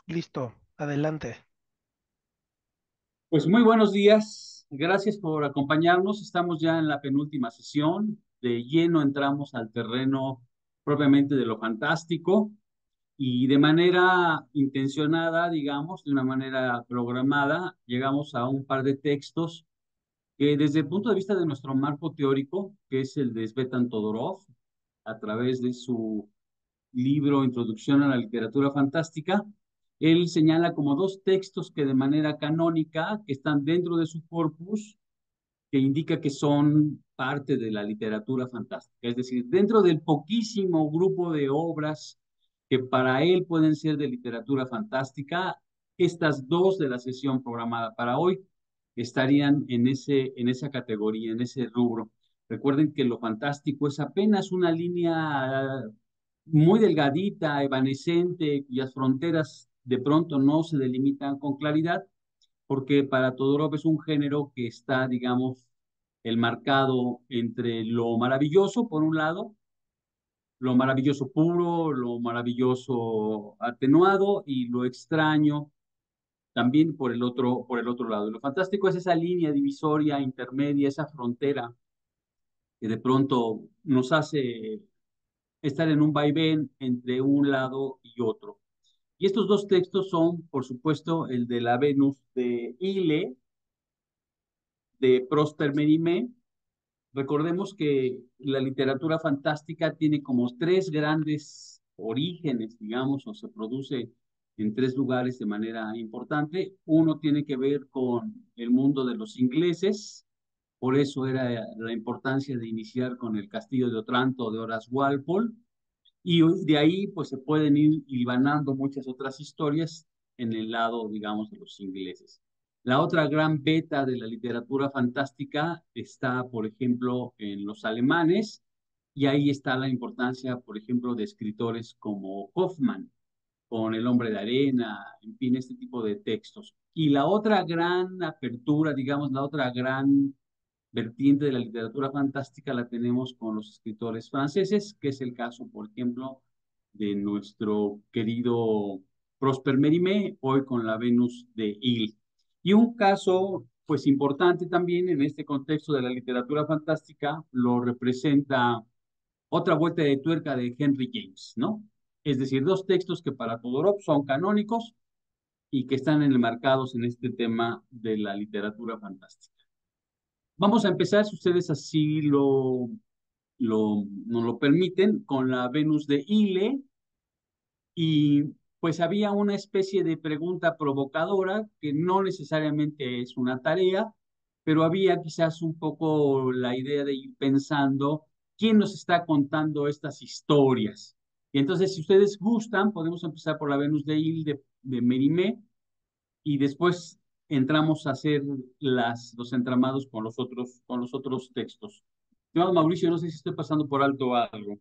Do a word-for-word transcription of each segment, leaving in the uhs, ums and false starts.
Listo, adelante. Pues muy buenos días, gracias por acompañarnos. Estamos ya en la penúltima sesión. De lleno entramos al terreno propiamente de lo fantástico y de manera intencionada, digamos, de una manera programada, llegamos a un par de textos que desde el punto de vista de nuestro marco teórico, que es el de Svetan Todorov, a través de su libro Introducción a la Literatura Fantástica, él señala como dos textos que de manera canónica, que están dentro de su corpus, que indica que son parte de la literatura fantástica. Es decir, dentro del poquísimo grupo de obras que para él pueden ser de literatura fantástica, estas dos de la sesión programada para hoy estarían en ese, en esa categoría, en ese rubro. Recuerden que lo fantástico es apenas una línea muy delgadita, evanescente, cuyas fronteras de pronto no se delimitan con claridad, porque para Todorov es un género que está, digamos, el marcado entre lo maravilloso, por un lado, lo maravilloso puro, lo maravilloso atenuado y lo extraño también por el otro, por el otro lado. Y lo fantástico es esa línea divisoria, intermedia, esa frontera que de pronto nos hace estar en un vaivén entre un lado y otro. Y estos dos textos son, por supuesto, el de la Venus de Ile, de Prosper Mérimée. Recordemos que la literatura fantástica tiene como tres grandes orígenes, digamos, o se produce en tres lugares de manera importante. Uno tiene que ver con el mundo de los ingleses, por eso era la importancia de iniciar con el Castillo de Otranto de Horace Walpole. Y de ahí, pues se pueden ir hilvanando muchas otras historias en el lado, digamos, de los ingleses. La otra gran beta de la literatura fantástica está, por ejemplo, en los alemanes, y ahí está la importancia, por ejemplo, de escritores como Hoffmann, con El hombre de arena, en fin, este tipo de textos. Y la otra gran apertura, digamos, la otra gran vertiente de la literatura fantástica la tenemos con los escritores franceses, que es el caso, por ejemplo, de nuestro querido Prosper Mérimée, hoy con la Venus de Ile. Y un caso, pues importante también en este contexto de la literatura fantástica, lo representa otra vuelta de tuerca de Henry James, ¿no? Es decir, dos textos que para Todorov son canónicos y que están enmarcados en este tema de la literatura fantástica. Vamos a empezar, si ustedes así lo, lo, nos lo permiten, con la Venus de Ile, y pues había una especie de pregunta provocadora que no necesariamente es una tarea, pero había quizás un poco la idea de ir pensando quién nos está contando estas historias. Y entonces, si ustedes gustan, podemos empezar por la Venus de Ile de, de Mérimée y después entramos a hacer las, los entramados con los otros, con los otros textos. Estimado Mauricio, no sé si estoy pasando por alto algo.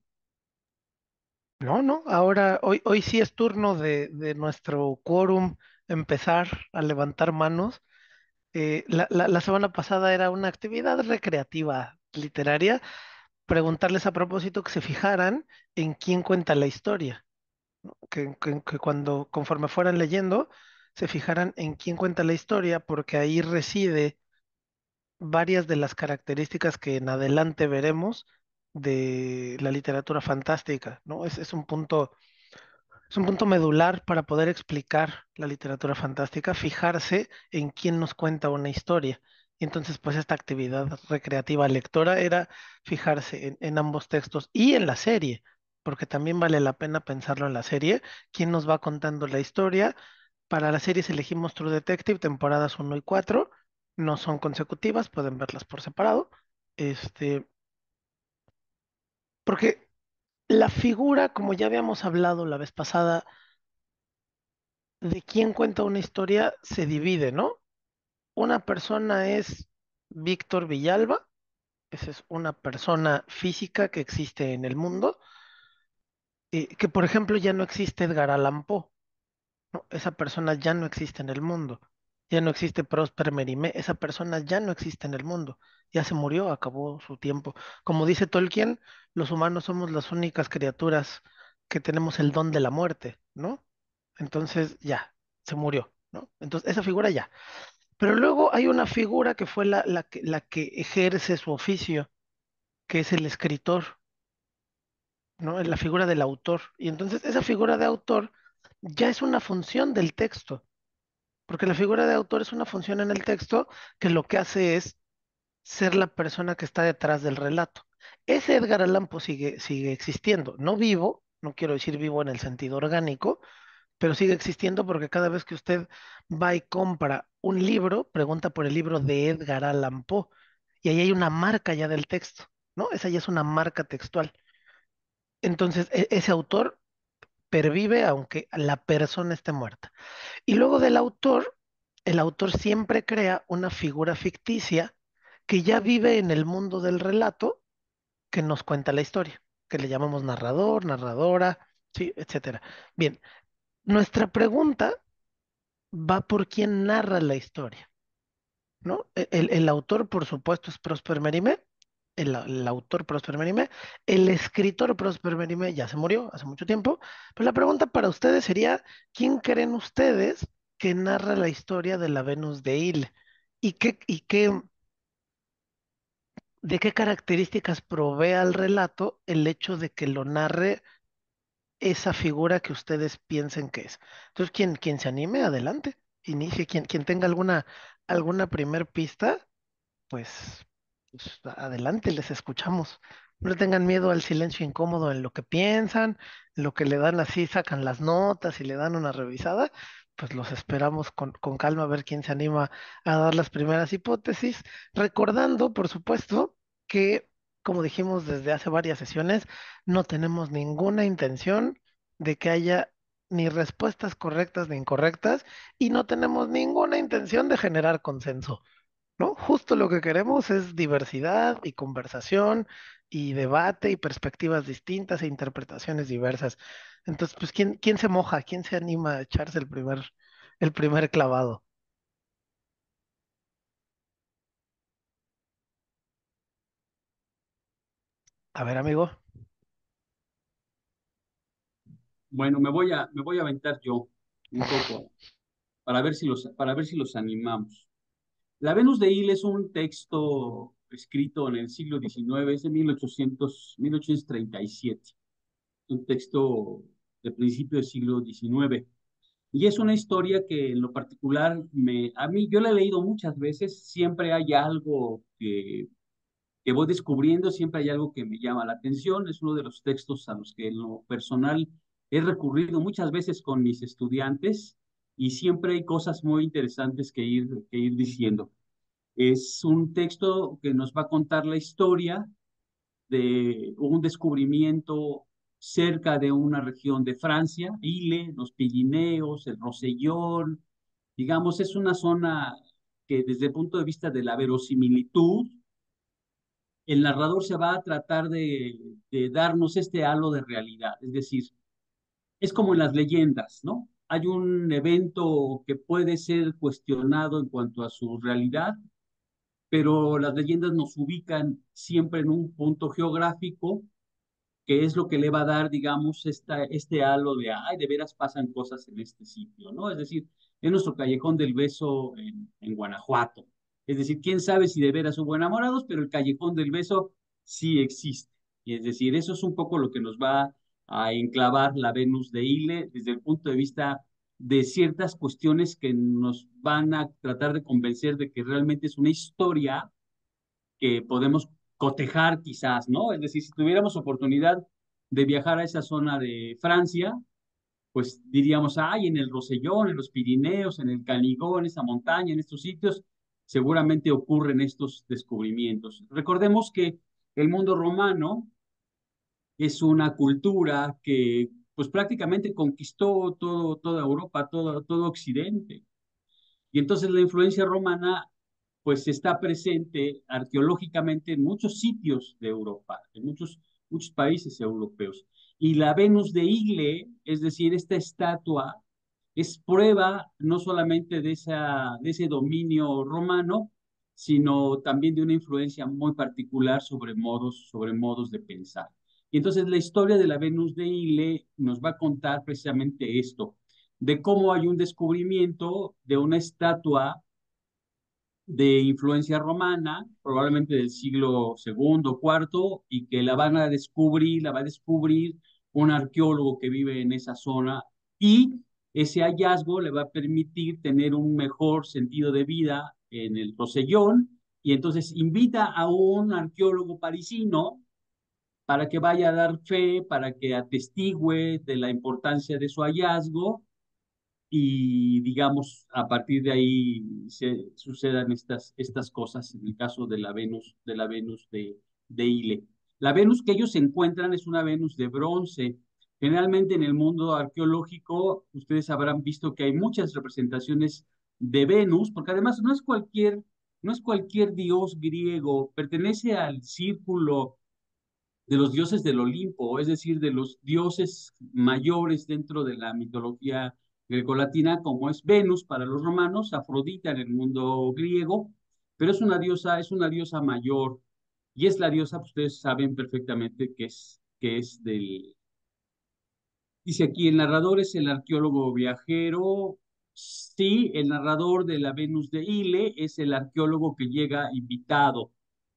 No, no, ahora, hoy, hoy sí es turno de, de nuestro quórum empezar a levantar manos. Eh, la, la, la semana pasada era una actividad recreativa literaria, preguntarles a propósito que se fijaran en quién cuenta la historia, que, que, que cuando, conforme fueran leyendo, se fijaran en quién cuenta la historia, porque ahí reside varias de las características que en adelante veremos de la literatura fantástica, ¿no? Es, es un punto, es un punto medular para poder explicar la literatura fantástica, fijarse en quién nos cuenta una historia. Y entonces, pues esta actividad recreativa lectora era fijarse en, en ambos textos y en la serie, porque también vale la pena pensarlo en la serie, quién nos va contando la historia. Para las series elegimos True Detective, temporadas uno y cuatro. No son consecutivas, pueden verlas por separado. Este, porque la figura, como ya habíamos hablado la vez pasada, de quién cuenta una historia se divide, ¿no? Una persona es Víctor Villalba, esa es una persona física que existe en el mundo, eh, que por ejemplo ya no existe Edgar Allan Poe. No, esa persona ya no existe en el mundo. Ya no existe Prosper Mérimée. Esa persona ya no existe en el mundo. Ya se murió, acabó su tiempo. Como dice Tolkien, los humanos somos las únicas criaturas que tenemos el don de la muerte, ¿no? Entonces, ya. se murió, ¿no? Entonces, esa figura ya. Pero luego hay una figura que fue la, la que, la que ejerce su oficio, que es el escritor, ¿no? Es la figura del autor. Y entonces esa figura de autor ya es una función del texto, porque la figura de autor es una función en el texto que lo que hace es ser la persona que está detrás del relato. Ese Edgar Allan Poe sigue, sigue existiendo, no vivo, no quiero decir vivo en el sentido orgánico, pero sigue existiendo porque cada vez que usted va y compra un libro, pregunta por el libro de Edgar Allan Poe, y ahí hay una marca ya del texto, ¿no? Esa ya es una marca textual. Entonces, e- ese autor pervive aunque la persona esté muerta. Y luego del autor, el autor siempre crea una figura ficticia que ya vive en el mundo del relato que nos cuenta la historia, que le llamamos narrador, narradora, sí, etcétera. Bien, nuestra pregunta va por quién narra la historia, ¿no? E- El, el autor, por supuesto, es Prosper Mérimée, el, el autor Prosper Mérimée, el escritor Prosper Mérimée ya se murió hace mucho tiempo, pero la pregunta para ustedes sería, ¿quién creen ustedes que narra la historia de la Venus de Ile? ¿Y qué, y qué, de qué características provee al relato el hecho de que lo narre esa figura que ustedes piensen que es? Entonces, quien, quien se anime, adelante, inicie, quien, quien tenga alguna, alguna primer pista pues, pues, adelante, les escuchamos. No le tengan miedo al silencio incómodo en lo que piensan, en lo que le dan así, sacan las notas y le dan una revisada, pues los esperamos con, con calma a ver quién se anima a dar las primeras hipótesis, recordando, por supuesto, que, como dijimos desde hace varias sesiones, no tenemos ninguna intención de que haya ni respuestas correctas ni incorrectas y no tenemos ninguna intención de generar consenso. ¿No? Justo lo que queremos es diversidad y conversación y debate y perspectivas distintas e interpretaciones diversas. Entonces, pues, ¿quién, quién se moja? ¿Quién se anima a echarse el primer, el primer clavado? A ver, amigo. Bueno, me voy a, me voy a aventar yo un poco para ver si los, para ver si los animamos. La Venus de Ile es un texto escrito en el siglo diecinueve, es de mil ochocientos, mil ochocientos treinta y siete, un texto de principio del siglo diecinueve. Y es una historia que en lo particular me, a mí, yo la he leído muchas veces, siempre hay algo que, que voy descubriendo, siempre hay algo que me llama la atención. Es uno de los textos a los que en lo personal he recurrido muchas veces con mis estudiantes y siempre hay cosas muy interesantes que ir, que ir diciendo. Es un texto que nos va a contar la historia de un descubrimiento cerca de una región de Francia, Ile, los Pirineos, el Rosellón. Digamos, es una zona que desde el punto de vista de la verosimilitud, el narrador se va a tratar de, de darnos este halo de realidad. Es decir, es como en las leyendas, ¿no? Hay un evento que puede ser cuestionado en cuanto a su realidad, pero las leyendas nos ubican siempre en un punto geográfico que es lo que le va a dar, digamos, esta, este halo de, ay, de veras pasan cosas en este sitio, ¿no? Es decir, en nuestro Callejón del Beso en, en Guanajuato. Es decir, quién sabe si de veras hubo enamorados, pero el Callejón del Beso sí existe. Y es decir, eso es un poco lo que nos va a enclavar la Venus de Ile desde el punto de vista de ciertas cuestiones que nos van a tratar de convencer de que realmente es una historia que podemos cotejar quizás, ¿no? Es decir, si tuviéramos oportunidad de viajar a esa zona de Francia, pues diríamos, ay, en el Rosellón, en los Pirineos, en el Canigó, en esa montaña, en estos sitios, seguramente ocurren estos descubrimientos. Recordemos que el mundo romano es una cultura que pues prácticamente conquistó todo, toda Europa, todo, todo Occidente. Y entonces la influencia romana pues está presente arqueológicamente en muchos sitios de Europa, en muchos, muchos países europeos. Y la Venus de Igle, es decir, esta estatua, es prueba no solamente de, esa, de ese dominio romano, sino también de una influencia muy particular sobre modos, sobre modos de pensar. Y entonces la historia de la Venus de Ile nos va a contar precisamente esto. de cómo hay un descubrimiento de una estatua de influencia romana, probablemente del siglo segundo, cuarto, y que la van a descubrir, la va a descubrir un arqueólogo que vive en esa zona, y ese hallazgo le va a permitir tener un mejor sentido de vida en el Rosellón, y entonces invita a un arqueólogo parisino para que vaya a dar fe, para que atestigue de la importancia de su hallazgo, y digamos, a partir de ahí se sucedan estas, estas cosas en el caso de la Venus, de la Venus de, de Ile. La Venus que ellos encuentran es una Venus de bronce. Generalmente en el mundo arqueológico, ustedes habrán visto que hay muchas representaciones de Venus, porque además no es cualquier, no es cualquier dios griego, pertenece al círculo de los dioses del Olimpo, es decir, de los dioses mayores dentro de la mitología grecolatina, como es Venus para los romanos, Afrodita en el mundo griego, pero es una diosa, es una diosa mayor, y es la diosa, pues, ustedes saben perfectamente que es, que es del, dice aquí, el narrador es el arqueólogo viajero. Sí, el narrador de la Venus de Ile es el arqueólogo que llega invitado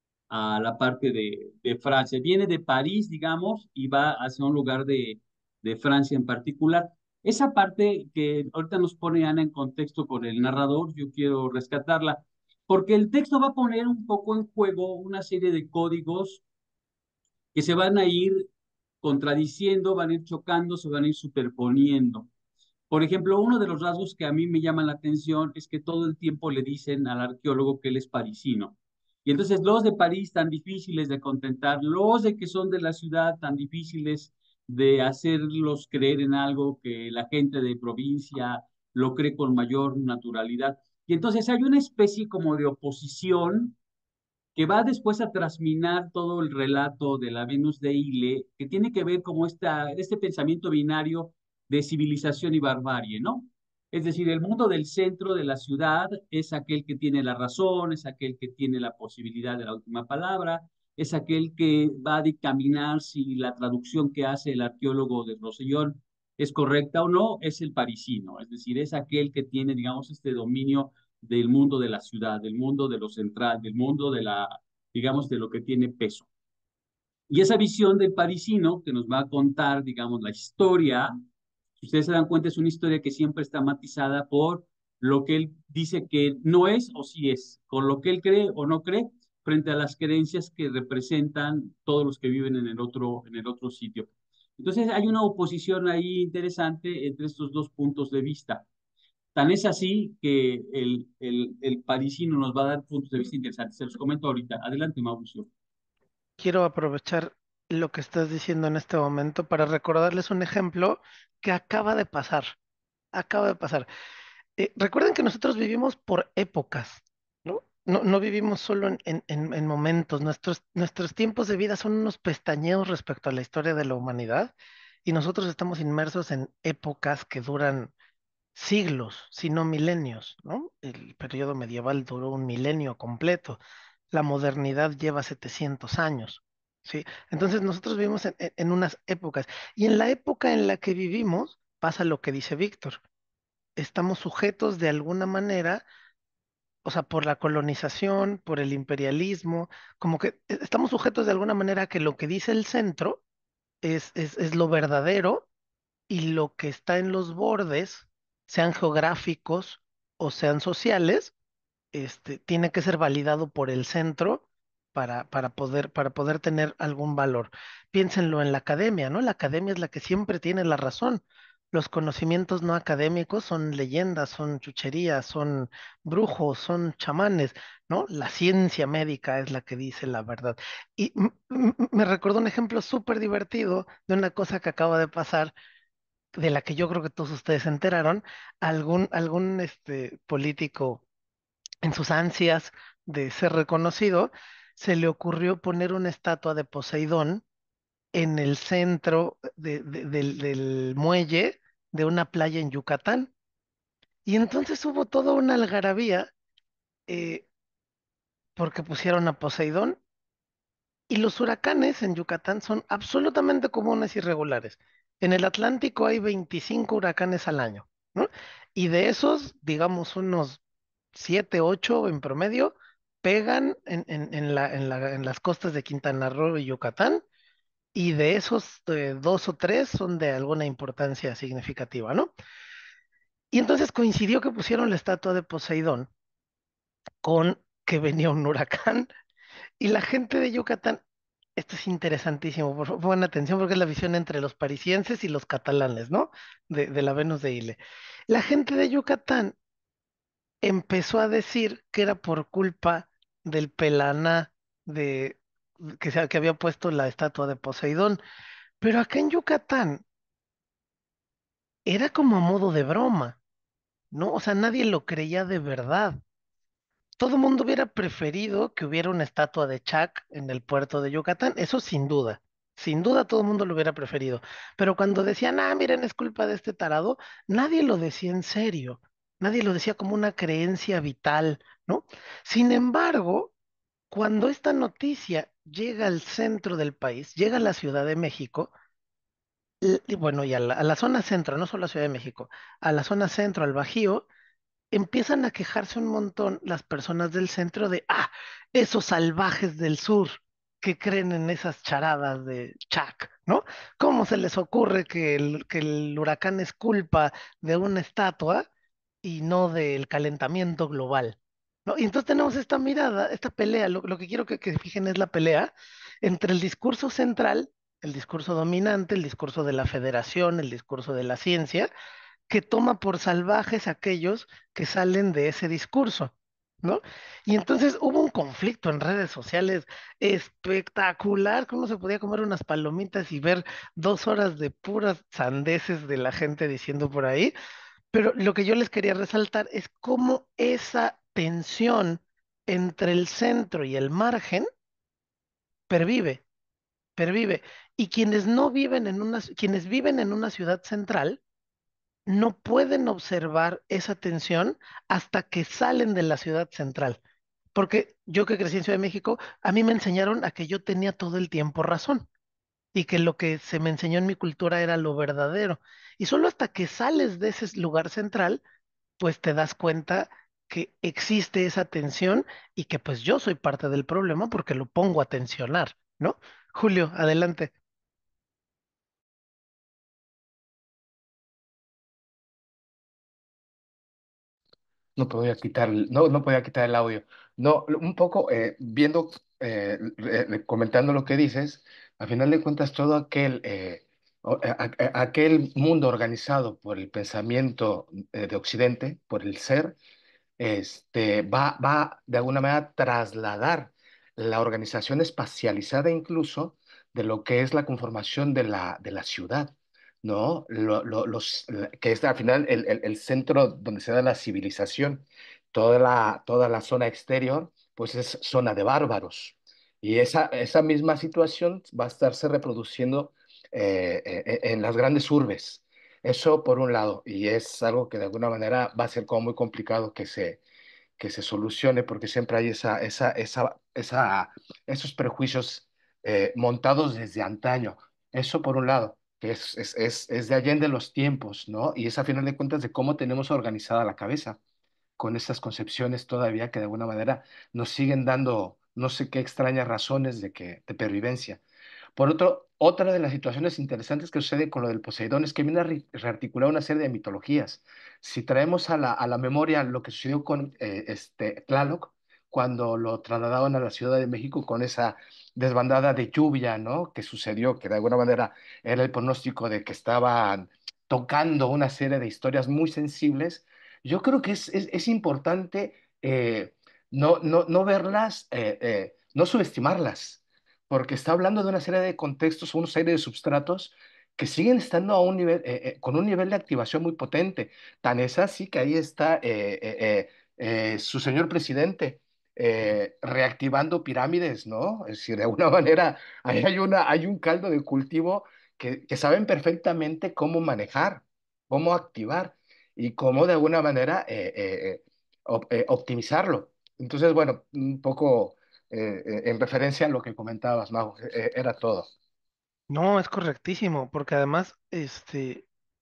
a la parte de, de Francia. Viene de París, digamos, y va hacia un lugar de, de Francia en particular. Esa parte que ahorita nos pone Ana en contexto con el narrador, yo quiero rescatarla, porque el texto va a poner un poco en juego una serie de códigos que se van a ir contradiciendo, van a ir chocando, se van a ir superponiendo. Por ejemplo, uno de los rasgos que a mí me llama la atención es que todo el tiempo le dicen al arqueólogo que él es parisino. Y entonces los de París tan difíciles de contentar, los de que son de la ciudad tan difíciles de hacerlos creer en algo que la gente de provincia lo cree con mayor naturalidad. Y entonces hay una especie como de oposición que va después a trasminar todo el relato de la Venus de Ile, que tiene que ver como esta, este pensamiento binario de civilización y barbarie, ¿no? Es decir, el mundo del centro de la ciudad es aquel que tiene la razón, es aquel que tiene la posibilidad de la última palabra, es aquel que va a dictaminar si la traducción que hace el arqueólogo de Rosellón es correcta o no, es el parisino, es decir, es aquel que tiene, digamos, este dominio del mundo de la ciudad, del mundo de lo central, del mundo de la, digamos, de lo que tiene peso. Y esa visión del parisino que nos va a contar, digamos, la historia, si ustedes se dan cuenta, es una historia que siempre está matizada por lo que él dice que no es o sí es, con lo que él cree o no cree, frente a las creencias que representan todos los que viven en el otro, en el otro sitio. Entonces hay una oposición ahí interesante entre estos dos puntos de vista. Tan es así que el, el, el parisino nos va a dar puntos de vista interesantes. Se los comento ahorita. Adelante, Mauricio. Quiero aprovechar lo que estás diciendo en este momento para recordarles un ejemplo que acaba de pasar. Acaba de pasar. Eh, recuerden que nosotros vivimos por épocas, ¿no? No, no vivimos solo en, en- en- en momentos. Nuestros, nuestros tiempos de vida son unos pestañeos respecto a la historia de la humanidad y nosotros estamos inmersos en épocas que duran siglos, si no milenios, ¿no? El periodo medieval duró un milenio completo. La modernidad lleva setecientos años, ¿sí? Entonces nosotros vivimos en, en- en unas épocas y en la época en la que vivimos pasa lo que dice Víctor. Estamos sujetos de alguna manera, o sea, por la colonización, por el imperialismo, como que e- estamos sujetos de alguna manera a que lo que dice el centro es, es, es lo verdadero y lo que está en los bordes, sean geográficos o sean sociales, este, tiene que ser validado por el centro para, para poder, para poder tener algún valor. Piénsenlo en la academia, ¿no? La academia es la que siempre tiene la razón. Los conocimientos no académicos son leyendas, son chucherías, son brujos, son chamanes, ¿no? La ciencia médica es la que dice la verdad. Y m- m- me recordó un ejemplo súper divertido de una cosa que acaba de pasar, de la que yo creo que todos ustedes se enteraron. Algún, algún este, político en sus ansias de ser reconocido, se le ocurrió poner una estatua de Poseidón en el centro de- de- del, del muelle de una playa en Yucatán. Y entonces hubo toda una algarabía eh, porque pusieron a Poseidón y los huracanes en Yucatán son absolutamente comunes y regulares. En el Atlántico hay veinticinco huracanes al año. ¿no? Y de esos, digamos, unos siete, ocho en promedio, pegan en, en, en la, en la- en las costas de Quintana Roo y Yucatán, y de esos eh, dos o tres son de alguna importancia significativa, ¿no? Y entonces coincidió que pusieron la estatua de Poseidón con que venía un huracán y la gente de Yucatán, esto es interesantísimo, por favor, pongan atención porque es la visión entre los parisienses y los catalanes, ¿no? De, de la Venus de Ile. La gente de Yucatán empezó a decir que era por culpa del Pelaná de, que, se- que había puesto la estatua de Poseidón, pero acá en Yucatán era como a modo de broma, ¿no? O sea, nadie lo creía de verdad. Todo el mundo hubiera preferido que hubiera una estatua de Chac en el puerto de Yucatán, eso sin duda. Sin duda todo el mundo lo hubiera preferido. Pero cuando decían, ah, miren, es culpa de este tarado, nadie lo decía en serio. Nadie lo decía como una creencia vital, ¿no? Sin embargo, cuando esta noticia llega al centro del país, llega a la Ciudad de México, l- y bueno, y a la, a la zona centro, no solo a la Ciudad de México, a la zona centro, al Bajío, empiezan a quejarse un montón las personas del centro de, ah, esos salvajes del sur que creen en esas charadas de Chac, ¿no? ¿Cómo se les ocurre que el, que el huracán es culpa de una estatua y no del calentamiento global? ¿No? Y entonces tenemos esta mirada, esta pelea, lo, lo que quiero que, que fijen es la pelea entre el discurso central, el discurso dominante, el discurso de la federación, el discurso de la ciencia, que toma por salvajes aquellos que salen de ese discurso, ¿no? Y entonces hubo un conflicto en redes sociales espectacular, que uno se podía comer unas palomitas y ver dos horas de puras sandeces de la gente diciendo por ahí, pero lo que yo les quería resaltar es cómo esa tensión entre el centro y el margen pervive, pervive. Y quienes no viven en una, quienes viven en una ciudad central, no pueden observar esa tensión hasta que salen de la ciudad central. Porque yo que crecí en Ciudad de México, a mí me enseñaron a que yo tenía todo el tiempo razón y que lo que se me enseñó en mi cultura era lo verdadero. Y solo hasta que sales de ese lugar central, pues te das cuenta que existe esa tensión y que pues yo soy parte del problema porque lo pongo a tensionar, ¿no? Julio, adelante. No podía quitar, el- no, no podía quitar el audio. No, un poco eh, viendo, eh, re- re- comentando lo que dices, al final de cuentas todo aquel, eh, o- a- a- aquel mundo organizado por el pensamiento eh, de Occidente, por el ser, este, va, va de alguna manera a trasladar la organización espacializada incluso de lo que es la conformación de la, de la ciudad, ¿no? Lo- lo- los, la- que es al final el, el- el centro donde se da la civilización. Toda la, toda la zona exterior, pues es zona de bárbaros. Y esa, esa misma situación va a estarse reproduciendo eh, eh, en las grandes urbes. Eso por un lado, y es algo que de alguna manera va a ser como muy complicado que se, que se solucione, porque siempre hay esa, esa, esa, esa, esos prejuicios eh, montados desde antaño. Eso por un lado, que es, es, es, es de allende los tiempos, ¿no? Y es a final de cuentas de cómo tenemos organizada la cabeza con estas concepciones todavía que de alguna manera nos siguen dando no sé qué extrañas razones de, que, de pervivencia. Por otro, otra de las situaciones interesantes que sucede con lo del Poseidón es que viene a re- rearticular una serie de mitologías. Si traemos a la, a la memoria lo que sucedió con eh, este, Tlaloc, cuando lo trasladaban a la Ciudad de México con esa desbandada de lluvia, ¿no? Que sucedió, que de alguna manera era el pronóstico de que estaban tocando una serie de historias muy sensibles. Yo creo que es, es, es importante eh, no, no, no verlas, eh, eh, no subestimarlas, porque está hablando de una serie de contextos, una serie de substratos que siguen estando a un nivel, eh, eh, con un nivel de activación muy potente. Tan es así que ahí está eh, eh, eh, eh, su señor presidente eh, reactivando pirámides, ¿no? Es decir, de alguna manera ahí hay, una, hay un caldo de cultivo que, que saben perfectamente cómo manejar, cómo activar y cómo de alguna manera eh, eh, eh, op- eh, optimizarlo. Entonces, bueno, un poco eh, eh, en referencia a lo que comentabas, Mau, eh, era todo. No, es correctísimo, porque además, este,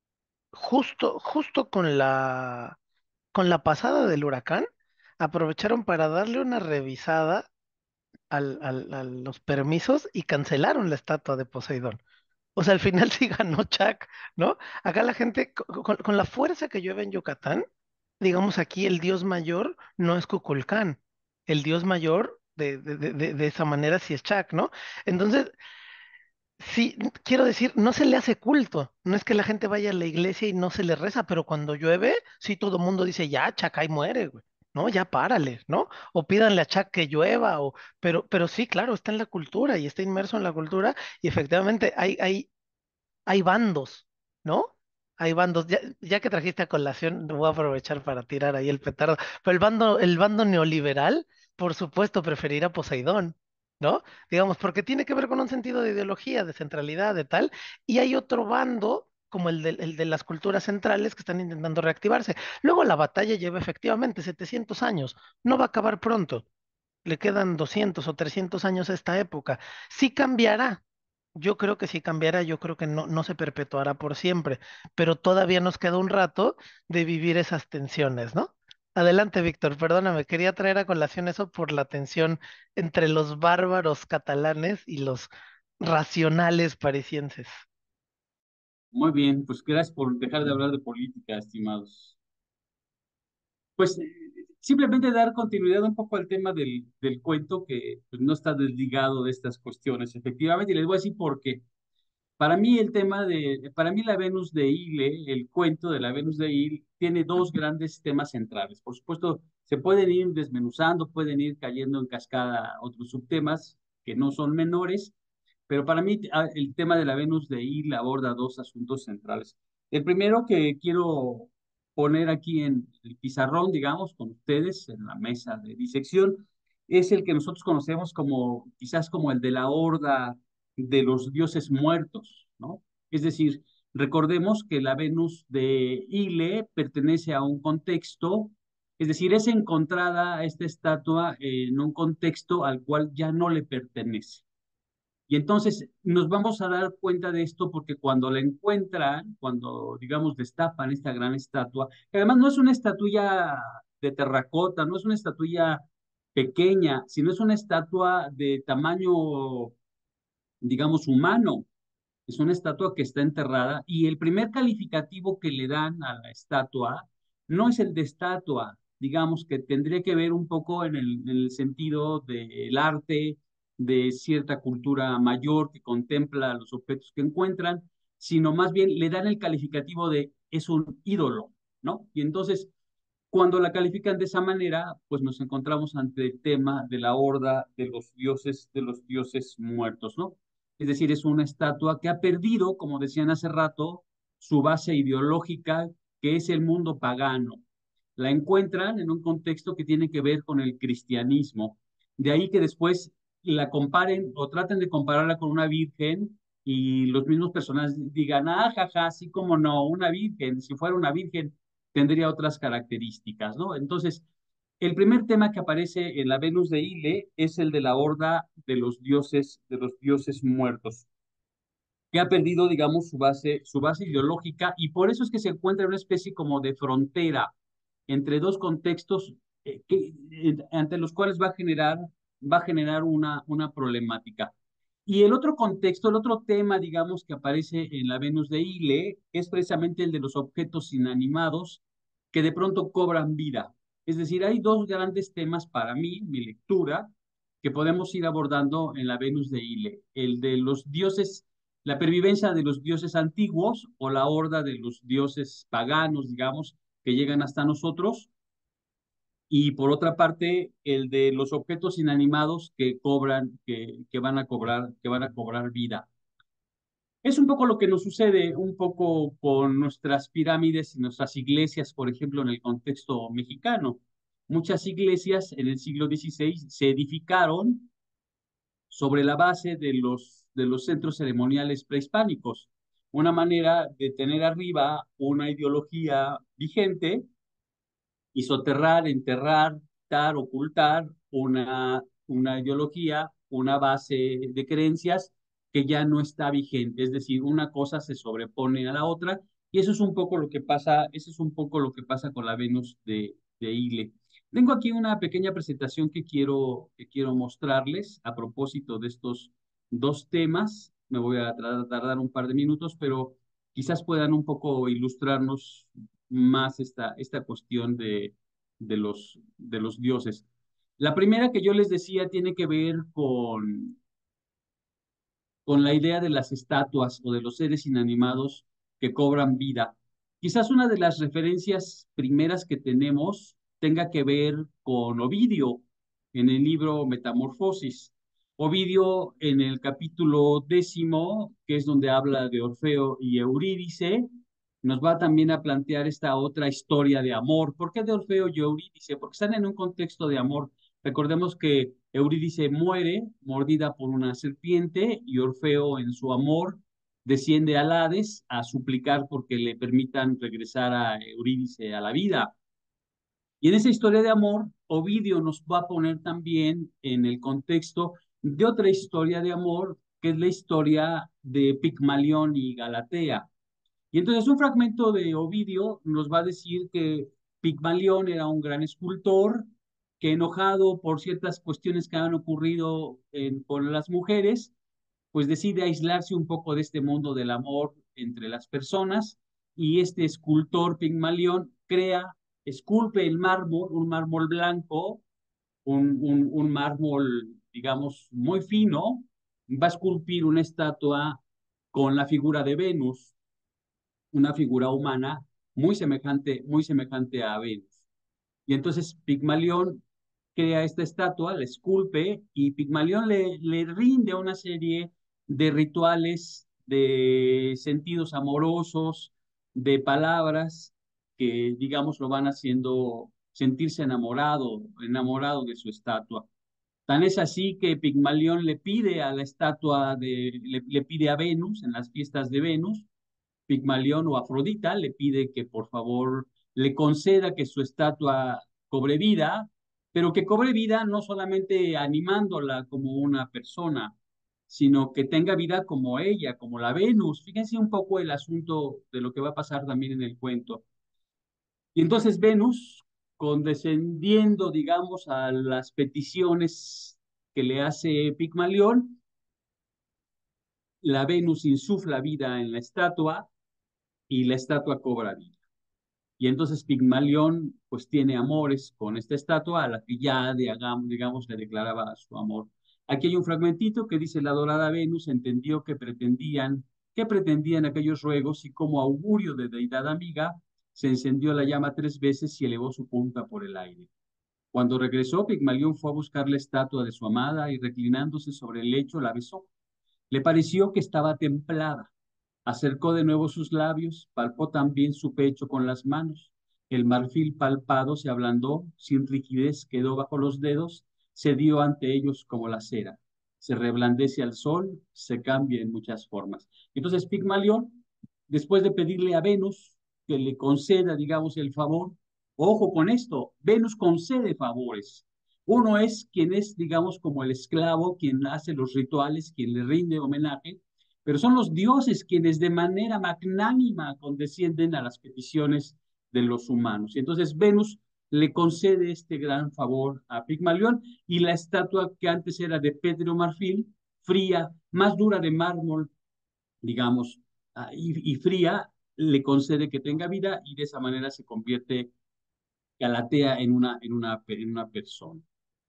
justo, justo con la, con la pasada del huracán, aprovecharon para darle una revisada al, al- a los permisos y cancelaron la estatua de Poseidón. O sea, al final sí ganó Chuck, ¿no? Acá la gente, co- con, con la fuerza que llueve en Yucatán, digamos aquí el dios mayor no es Kukulcán. El dios mayor de, de, de, de- de esa manera sí es Chuck, ¿no? Entonces, sí, quiero decir, no se le hace culto. No es que la gente vaya a la iglesia y no se le reza, pero cuando llueve, sí todo el mundo dice, ya, Chuck, ahí muere, güey. No, ya párale, ¿no? O pídanle a Chuck que llueva, o, pero, pero sí, claro, está en la cultura y está inmerso en la cultura, y efectivamente hay, hay hay bandos, ¿no? Hay bandos. Ya, ya que trajiste a colación, voy a aprovechar para tirar ahí el petardo. Pero el bando, el bando neoliberal, por supuesto, preferirá Poseidón, ¿no? Digamos, porque tiene que ver con un sentido de ideología, de centralidad, de tal. Y hay otro bando, como el de, el de las culturas centrales, que están intentando reactivarse. Luego la batalla lleva efectivamente setecientos años. No va a acabar pronto. Le quedan doscientos o trescientos años a esta época. Sí cambiará. Yo creo que sí cambiará, yo creo que no, no se perpetuará por siempre, pero todavía nos queda un rato de vivir esas tensiones, ¿no? Adelante, Víctor, perdóname, quería traer a colación eso por la tensión entre los bárbaros catalanes y los racionales parisienses. Muy bien, pues gracias por dejar de hablar de política, estimados. Pues eh, simplemente dar continuidad un poco al tema del, del cuento que pues, no está desligado de estas cuestiones, efectivamente, y les voy a decir por qué. Para mí el tema de, para mí la Venus de Ile, el cuento de la Venus de Ile, tiene dos grandes temas centrales. Por supuesto, se pueden ir desmenuzando, pueden ir cayendo en cascada otros subtemas que no son menores, pero para mí ah, el tema de la Venus de Ile aborda dos asuntos centrales. El primero que quiero poner aquí en el pizarrón, digamos, con ustedes en la mesa de disección, es el que nosotros conocemos como, quizás como el de la horda de los dioses muertos, ¿no? Es decir, recordemos que la Venus de Ile pertenece a un contexto, es decir, es encontrada esta estatua en un contexto al cual ya no le pertenece. Y entonces nos vamos a dar cuenta de esto porque cuando la encuentran, cuando, digamos, destapan esta gran estatua, que además no es una estatuilla de terracota, no es una estatuilla pequeña, sino es una estatua de tamaño, digamos, humano. Es una estatua que está enterrada y el primer calificativo que le dan a la estatua no es el de estatua, digamos que tendría que ver un poco en el, en el sentido del arte, de cierta cultura mayor que contempla los objetos que encuentran, sino más bien le dan el calificativo de es un ídolo, ¿no? Y entonces cuando la califican de esa manera, pues nos encontramos ante el tema de la horda de los dioses, de los dioses muertos, ¿no? Es decir, es una estatua que ha perdido, como decían hace rato, su base ideológica, que es el mundo pagano. La encuentran en un contexto que tiene que ver con el cristianismo. De ahí que después la comparen o traten de compararla con una virgen y los mismos personajes digan, ah, jaja, así como no, una virgen, si fuera una virgen, tendría otras características, ¿no? Entonces, el primer tema que aparece en la Venus de Ile es el de la horda de los dioses, de los dioses muertos, que ha perdido, digamos, su base, su base ideológica y por eso es que se encuentra en una especie como de frontera entre dos contextos eh, que, eh, ante los cuales va a generar, va a generar una, una problemática. Y el otro contexto, el otro tema, digamos, que aparece en la Venus de Ile es precisamente el de los objetos inanimados que de pronto cobran vida. Es decir, hay dos grandes temas para mí, mi lectura, que podemos ir abordando en la Venus de Ile. El de los dioses, la pervivencia de los dioses antiguos o la horda de los dioses paganos, digamos, que llegan hasta nosotros, y por otra parte el de los objetos inanimados que cobran, que, que van a cobrar, que van a cobrar vida. Es un poco lo que nos sucede un poco con nuestras pirámides y nuestras iglesias, por ejemplo, en el contexto mexicano. Muchas iglesias en el siglo dieciséis se edificaron sobre la base de los, de los centros ceremoniales prehispánicos, una manera de tener arriba una ideología vigente y soterrar, enterrar, quitar, ocultar una, una ideología, una base de creencias que ya no está vigente. Es decir, una cosa se sobrepone a la otra Y eso es un poco lo que pasa, eso es un poco lo que pasa con la Venus de, de Ile. Tengo aquí una pequeña presentación que quiero, que quiero mostrarles a propósito de estos dos temas. Me voy a tra- tardar un par de minutos, pero quizás puedan un poco ilustrarnos más esta, esta cuestión de, de los, de los dioses. La primera que yo les decía tiene que ver con con la idea de las estatuas o de los seres inanimados que cobran vida. Quizás una de las referencias primeras que tenemos tenga que ver con Ovidio en el libro Metamorfosis. Ovidio en el capítulo décimo, que es donde habla de Orfeo y Eurídice, nos va también a plantear esta otra historia de amor. ¿Por qué de Orfeo y Eurídice? Porque están en un contexto de amor. Recordemos que Eurídice muere mordida por una serpiente y Orfeo en su amor desciende al Hades a suplicar porque le permitan regresar a Eurídice a la vida. Y en esa historia de amor, Ovidio nos va a poner también en el contexto de otra historia de amor, que es la historia de Pigmalión y Galatea. Y entonces un fragmento de Ovidio nos va a decir que Pigmalión era un gran escultor, que enojado por ciertas cuestiones que han ocurrido en, con las mujeres, pues decide aislarse un poco de este mundo del amor entre las personas y este escultor Pigmalión crea, esculpe el mármol, un mármol blanco, un, un, un mármol, digamos, muy fino, va a esculpir una estatua con la figura de Venus, una figura humana muy semejante, muy semejante a Venus. Y entonces Pigmalión crea esta estatua, la esculpe, y Pigmalión le, le rinde una serie de rituales, de sentidos amorosos, de palabras que, digamos, lo van haciendo sentirse enamorado, enamorado de su estatua. Tan es así que Pigmalión le pide a la estatua de, le, le pide a Venus, en las fiestas de Venus, Pigmalión o Afrodita le pide que por favor le conceda que su estatua cobre vida, pero que cobre vida no solamente animándola como una persona, sino que tenga vida como ella, como la Venus. Fíjense un poco el asunto de lo que va a pasar también en el cuento. Y entonces Venus, condescendiendo, digamos, a las peticiones que le hace Pigmalión, la Venus insufla vida en la estatua y la estatua cobra vida. Y entonces Pigmalión pues tiene amores con esta estatua a la que ya digamos, digamos le declaraba su amor. Aquí hay un fragmentito que dice: la adorada Venus entendió que pretendían, que pretendían aquellos ruegos y como augurio de deidad amiga, se encendió la llama tres veces y elevó su punta por el aire. Cuando regresó, Pigmalión fue a buscar la estatua de su amada y reclinándose sobre el lecho la besó. Le pareció que estaba templada. Acercó de nuevo sus labios, palpó también su pecho con las manos. El marfil palpado se ablandó, sin rigidez quedó bajo los dedos, se dio ante ellos como la cera. Se reblandece al sol, se cambia en muchas formas. Entonces Pigmalión, después de pedirle a Venus que le conceda, digamos, el favor, ojo con esto, Venus concede favores. Uno es quien es, digamos, como el esclavo, quien hace los rituales, quien le rinde homenaje, pero son los dioses quienes de manera magnánima condescienden a las peticiones de los humanos. Y entonces Venus le concede este gran favor a Pigmalión y la estatua que antes era de Pedro Marfil, fría, más dura de mármol, digamos, uh, y, y fría, le concede que tenga vida y de esa manera se convierte Galatea en una, en una, en una persona.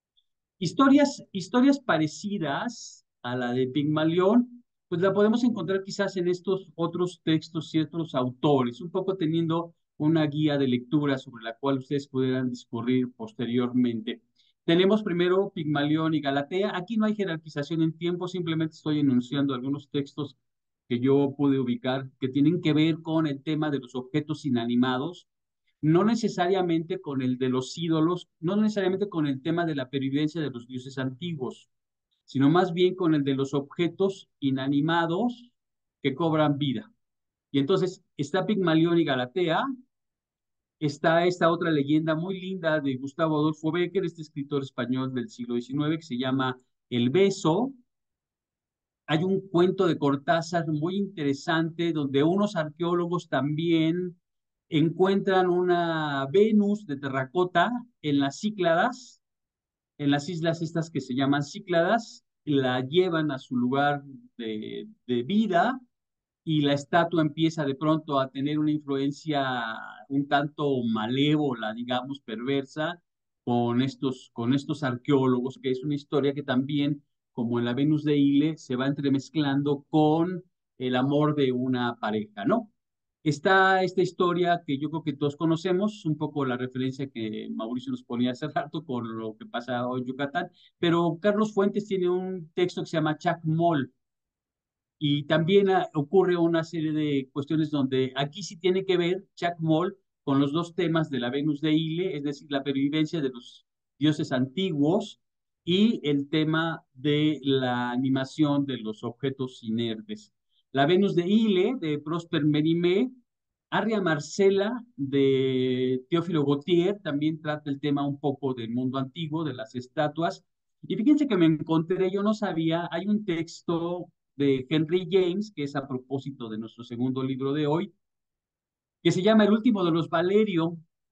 Historias, historias parecidas a la de Pigmalión, pues la podemos encontrar quizás en estos otros textos y otros autores, un poco teniendo una guía de lectura sobre la cual ustedes pudieran discurrir posteriormente. Tenemos primero Pigmalión y Galatea. Aquí no hay jerarquización en tiempo, simplemente estoy enunciando algunos textos que yo pude ubicar que tienen que ver con el tema de los objetos inanimados, no necesariamente con el de los ídolos, no necesariamente con el tema de la pervivencia de los dioses antiguos, sino más bien con el de los objetos inanimados que cobran vida. Y entonces está Pigmalión y Galatea, está esta otra leyenda muy linda de Gustavo Adolfo Bécquer, este escritor español del siglo diecinueve, que se llama El Beso, hay un cuento de Cortázar muy interesante donde unos arqueólogos también encuentran una Venus de terracota en las Cícladas, en las islas estas que se llaman Cícladas, la llevan a su lugar de, de vida y la estatua empieza de pronto a tener una influencia un tanto malévola, digamos, perversa, con estos, con estos arqueólogos, que es una historia que también, como en la Venus de Ile, se va entremezclando con el amor de una pareja, ¿no? Está esta historia que yo creo que todos conocemos, un poco la referencia que Mauricio nos ponía hace rato con lo que pasa hoy en Yucatán, pero Carlos Fuentes tiene un texto que se llama Chacmol, y también ah, ocurre una serie de cuestiones donde aquí sí tiene que ver Chuck Moll con los dos temas de la Venus de Ile, es decir, la pervivencia de los dioses antiguos y el tema de la animación de los objetos inertes. La Venus de Ile, de Prosper Mérimée, Arria Marcela, de Teófilo Gautier, también trata el tema un poco del mundo antiguo, de las estatuas. Y fíjense que me encontré, yo no sabía, hay un texto de Henry James, que es a propósito de nuestro segundo libro de hoy, que se llama El último de los Valerio.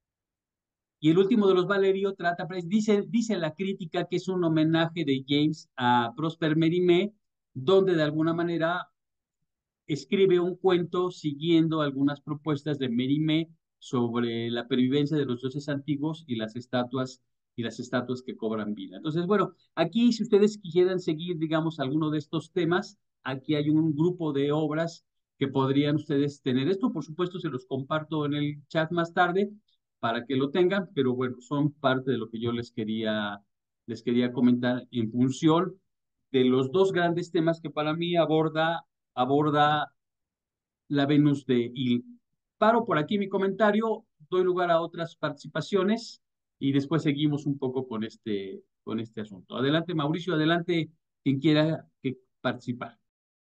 Y el último de los Valerio trata, pues, dice, dice la crítica que es un homenaje de James a Prosper Mérimée, donde de alguna manera escribe un cuento siguiendo algunas propuestas de Mérimée sobre la pervivencia de los dioses antiguos y las estatuas y las estatuas que cobran vida. Entonces, bueno, aquí si ustedes quisieran seguir, digamos, alguno de estos temas, aquí hay un grupo de obras que podrían ustedes tener. Esto, por supuesto, se los comparto en el chat más tarde para que lo tengan, pero bueno, son parte de lo que yo les quería, les quería comentar en función de los dos grandes temas que para mí aborda aborda la Venus de Il. Paro por aquí mi comentario, doy lugar a otras participaciones y después seguimos un poco con este, con este asunto. Adelante, Mauricio, adelante, quien quiera que participar.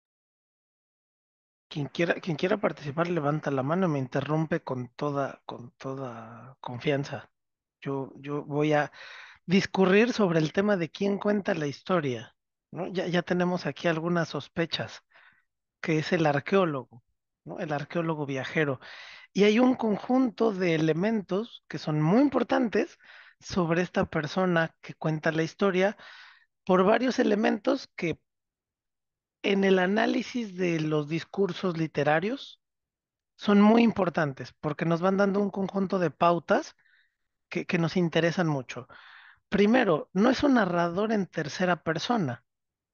Quien quiera, quien quiera participar, levanta la mano y me interrumpe con toda, con toda confianza. Yo, yo voy a discurrir sobre el tema de quién cuenta la historia, ¿no? Ya, ya tenemos aquí algunas sospechas, que es el arqueólogo, ¿no? El arqueólogo viajero. Y hay un conjunto de elementos que son muy importantes sobre esta persona que cuenta la historia por varios elementos que en el análisis de los discursos literarios son muy importantes porque nos van dando un conjunto de pautas que, que nos interesan mucho. Primero, no es un narrador en tercera persona,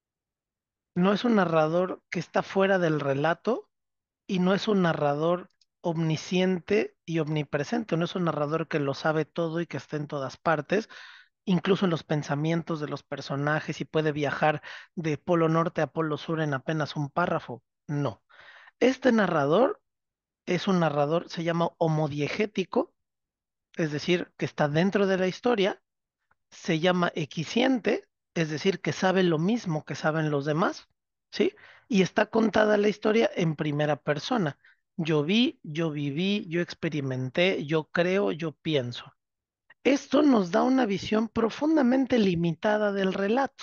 no es un narrador que está fuera del relato y no es un narrador omnisciente y omnipresente, no es un narrador que lo sabe todo y que está en todas partes, incluso en los pensamientos de los personajes y puede viajar de polo norte a polo sur en apenas un párrafo. No. Este narrador es un narrador, se llama homodiegético, es decir, que está dentro de la historia, se llama equiciente, es decir, que sabe lo mismo que saben los demás, ¿sí? Y está contada la historia en primera persona. Yo vi, yo viví, yo experimenté, yo creo, yo pienso. Esto nos da una visión profundamente limitada del relato.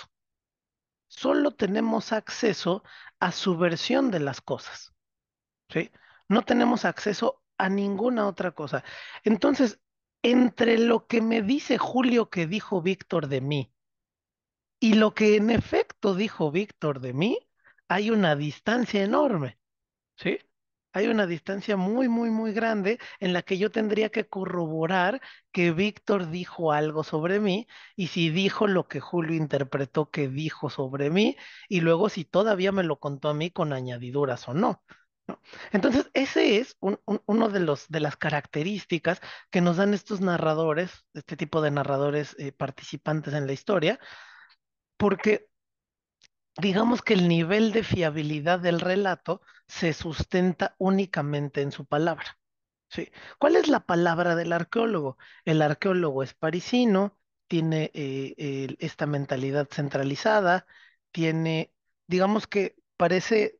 Solo tenemos acceso a su versión de las cosas, ¿sí? No tenemos acceso a ninguna otra cosa. Entonces, entre lo que me dice Julio que dijo Víctor de mí y lo que en efecto dijo Víctor de mí, hay una distancia enorme, ¿sí? Hay una distancia muy, muy, muy grande en la que yo tendría que corroborar que Víctor dijo algo sobre mí y si dijo lo que Julio interpretó que dijo sobre mí y luego si todavía me lo contó a mí con añadiduras o no. ¿No? Entonces, ese es un, un- uno de los de las características que nos dan estos narradores, este tipo de narradores eh, participantes en la historia, porque digamos que el nivel de fiabilidad del relato se sustenta únicamente en su palabra. ¿Sí? ¿Cuál es la palabra del arqueólogo? El arqueólogo es parisino, tiene eh, el- esta mentalidad centralizada, tiene, digamos que parece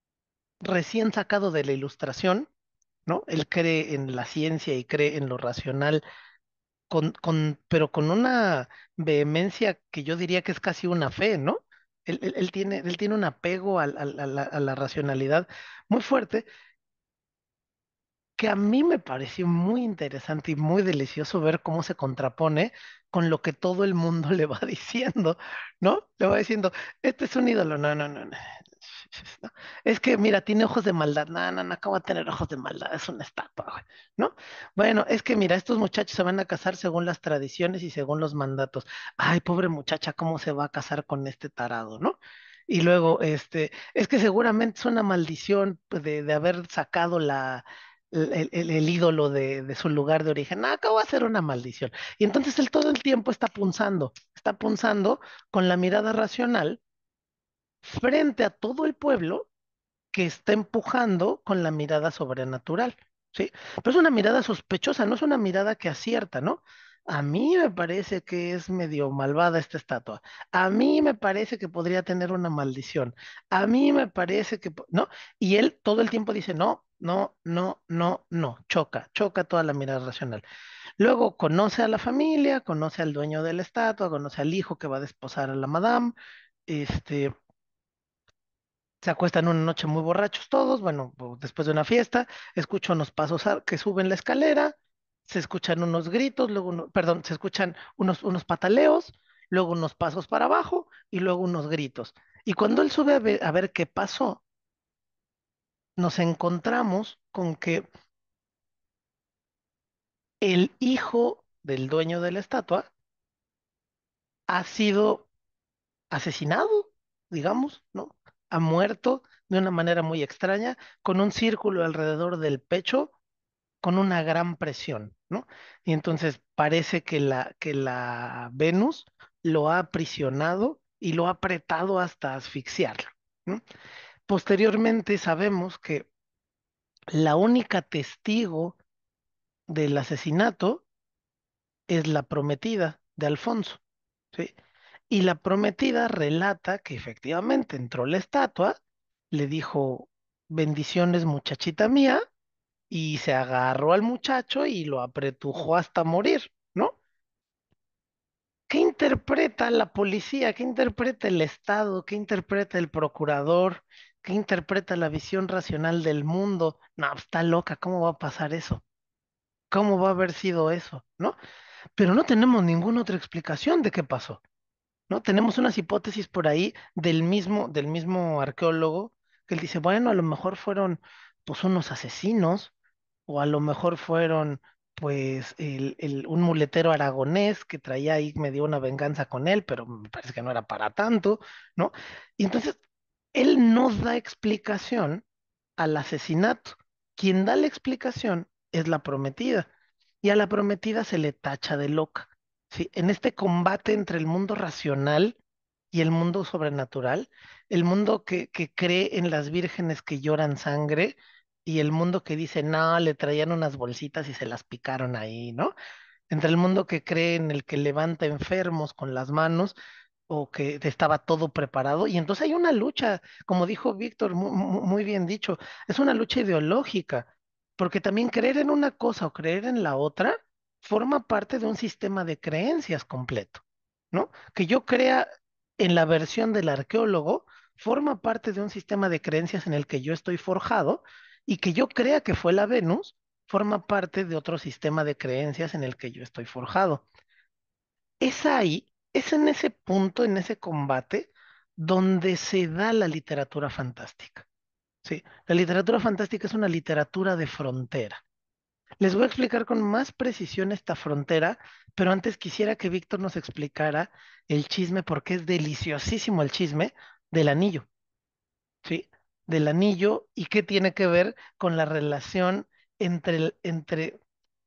recién sacado de la ilustración, ¿no? Él cree en la ciencia y cree en lo racional, con, con, pero con una vehemencia que yo diría que es casi una fe, ¿no? Él, él- él tiene, él tiene un apego al- al- a la, a la racionalidad muy fuerte que a mí me pareció muy interesante y muy delicioso ver cómo se contrapone con lo que todo el mundo le va diciendo, ¿no? Le va diciendo, este es un ídolo, no, no, no, no. No. Es que, mira, tiene ojos de maldad, no, no, no, ¿cómo va a tener ojos de maldad? Es una estatua, güey, ¿no? Bueno, es que, mira, estos muchachos se van a casar según las tradiciones y según los mandatos. Ay, pobre muchacha, ¿cómo se va a casar con este tarado, ¿no? Y luego, este, es que seguramente es una maldición pues, de, de haber sacado la, el, el- el ídolo de, de su lugar de origen. Ah, acabo de hacer una maldición. Y entonces él todo el tiempo está punzando, está punzando con la mirada racional frente a todo el pueblo que está empujando con la mirada sobrenatural, ¿sí? Pero es una mirada sospechosa, no es una mirada que acierta, ¿no? A mí me parece que es medio malvada esta estatua. A mí me parece que podría tener una maldición. A mí me parece que, po- ¿no? Y él todo el tiempo dice, no, no, no, no, no, choca, choca toda la mirada racional. Luego conoce a la familia, conoce al dueño de la estatua, conoce al hijo que va a desposar a la madame, este, se acuestan una noche muy borrachos todos, bueno, o después de una fiesta, escucho unos pasos a- que suben la escalera, se escuchan unos gritos, luego, uno- perdón, se escuchan unos, unos pataleos, luego unos pasos para abajo y luego unos gritos. Y cuando él sube a ver, a ver qué pasó, nos encontramos con que el hijo del dueño de la estatua ha sido asesinado, digamos, ¿no? Ha muerto de una manera muy extraña, con un círculo alrededor del pecho con una gran presión, ¿no? Y entonces parece que la, que la Venus lo ha aprisionado y lo ha apretado hasta asfixiarlo, ¿no? Posteriormente sabemos que la única testigo del asesinato es la prometida de Alfonso, ¿sí? Y la prometida relata que efectivamente entró la estatua, le dijo, bendiciones muchachita mía, y se agarró al muchacho y lo apretujó hasta morir, ¿no? ¿Qué interpreta la policía? ¿Qué interpreta el Estado? ¿Qué interpreta el procurador? ¿Qué interpreta la visión racional del mundo? No, pues, está loca, ¿cómo va a pasar eso? ¿Cómo va a haber sido eso? ¿No? Pero no tenemos ninguna otra explicación de qué pasó. ¿No? Tenemos unas hipótesis por ahí del mismo, del mismo arqueólogo que él dice, bueno, a lo mejor fueron pues unos asesinos o a lo mejor fueron pues el, el- un muletero aragonés que traía ahí medio una venganza con él, pero me parece que no era para tanto, ¿no? Y entonces él no da explicación al asesinato. Quien da la explicación es la prometida y a la prometida se le tacha de loca. ¿Sí? En este combate entre el mundo racional y el mundo sobrenatural, el mundo que, que cree en las vírgenes que lloran sangre y el mundo que dice, no, le traían unas bolsitas y se las picaron ahí, ¿no? Entre el mundo que cree en el que levanta enfermos con las manos o que estaba todo preparado. Y entonces hay una lucha, como dijo Víctor, mu- mu- muy, bien dicho, es una lucha ideológica, porque también creer en una cosa o creer en la otra forma parte de un sistema de creencias completo, ¿no? Que yo crea en la versión del arqueólogo forma parte de un sistema de creencias en el que yo estoy forjado y que yo crea que fue la Venus forma parte de otro sistema de creencias en el que yo estoy forjado. Es ahí, es en ese punto, en ese combate, donde se da la literatura fantástica. Sí, la literatura fantástica es una literatura de frontera. Les voy a explicar con más precisión esta frontera, pero antes quisiera que Víctor nos explicara el chisme, porque es deliciosísimo el chisme del anillo, ¿sí? Del anillo y qué tiene que ver con la relación entre, el- entre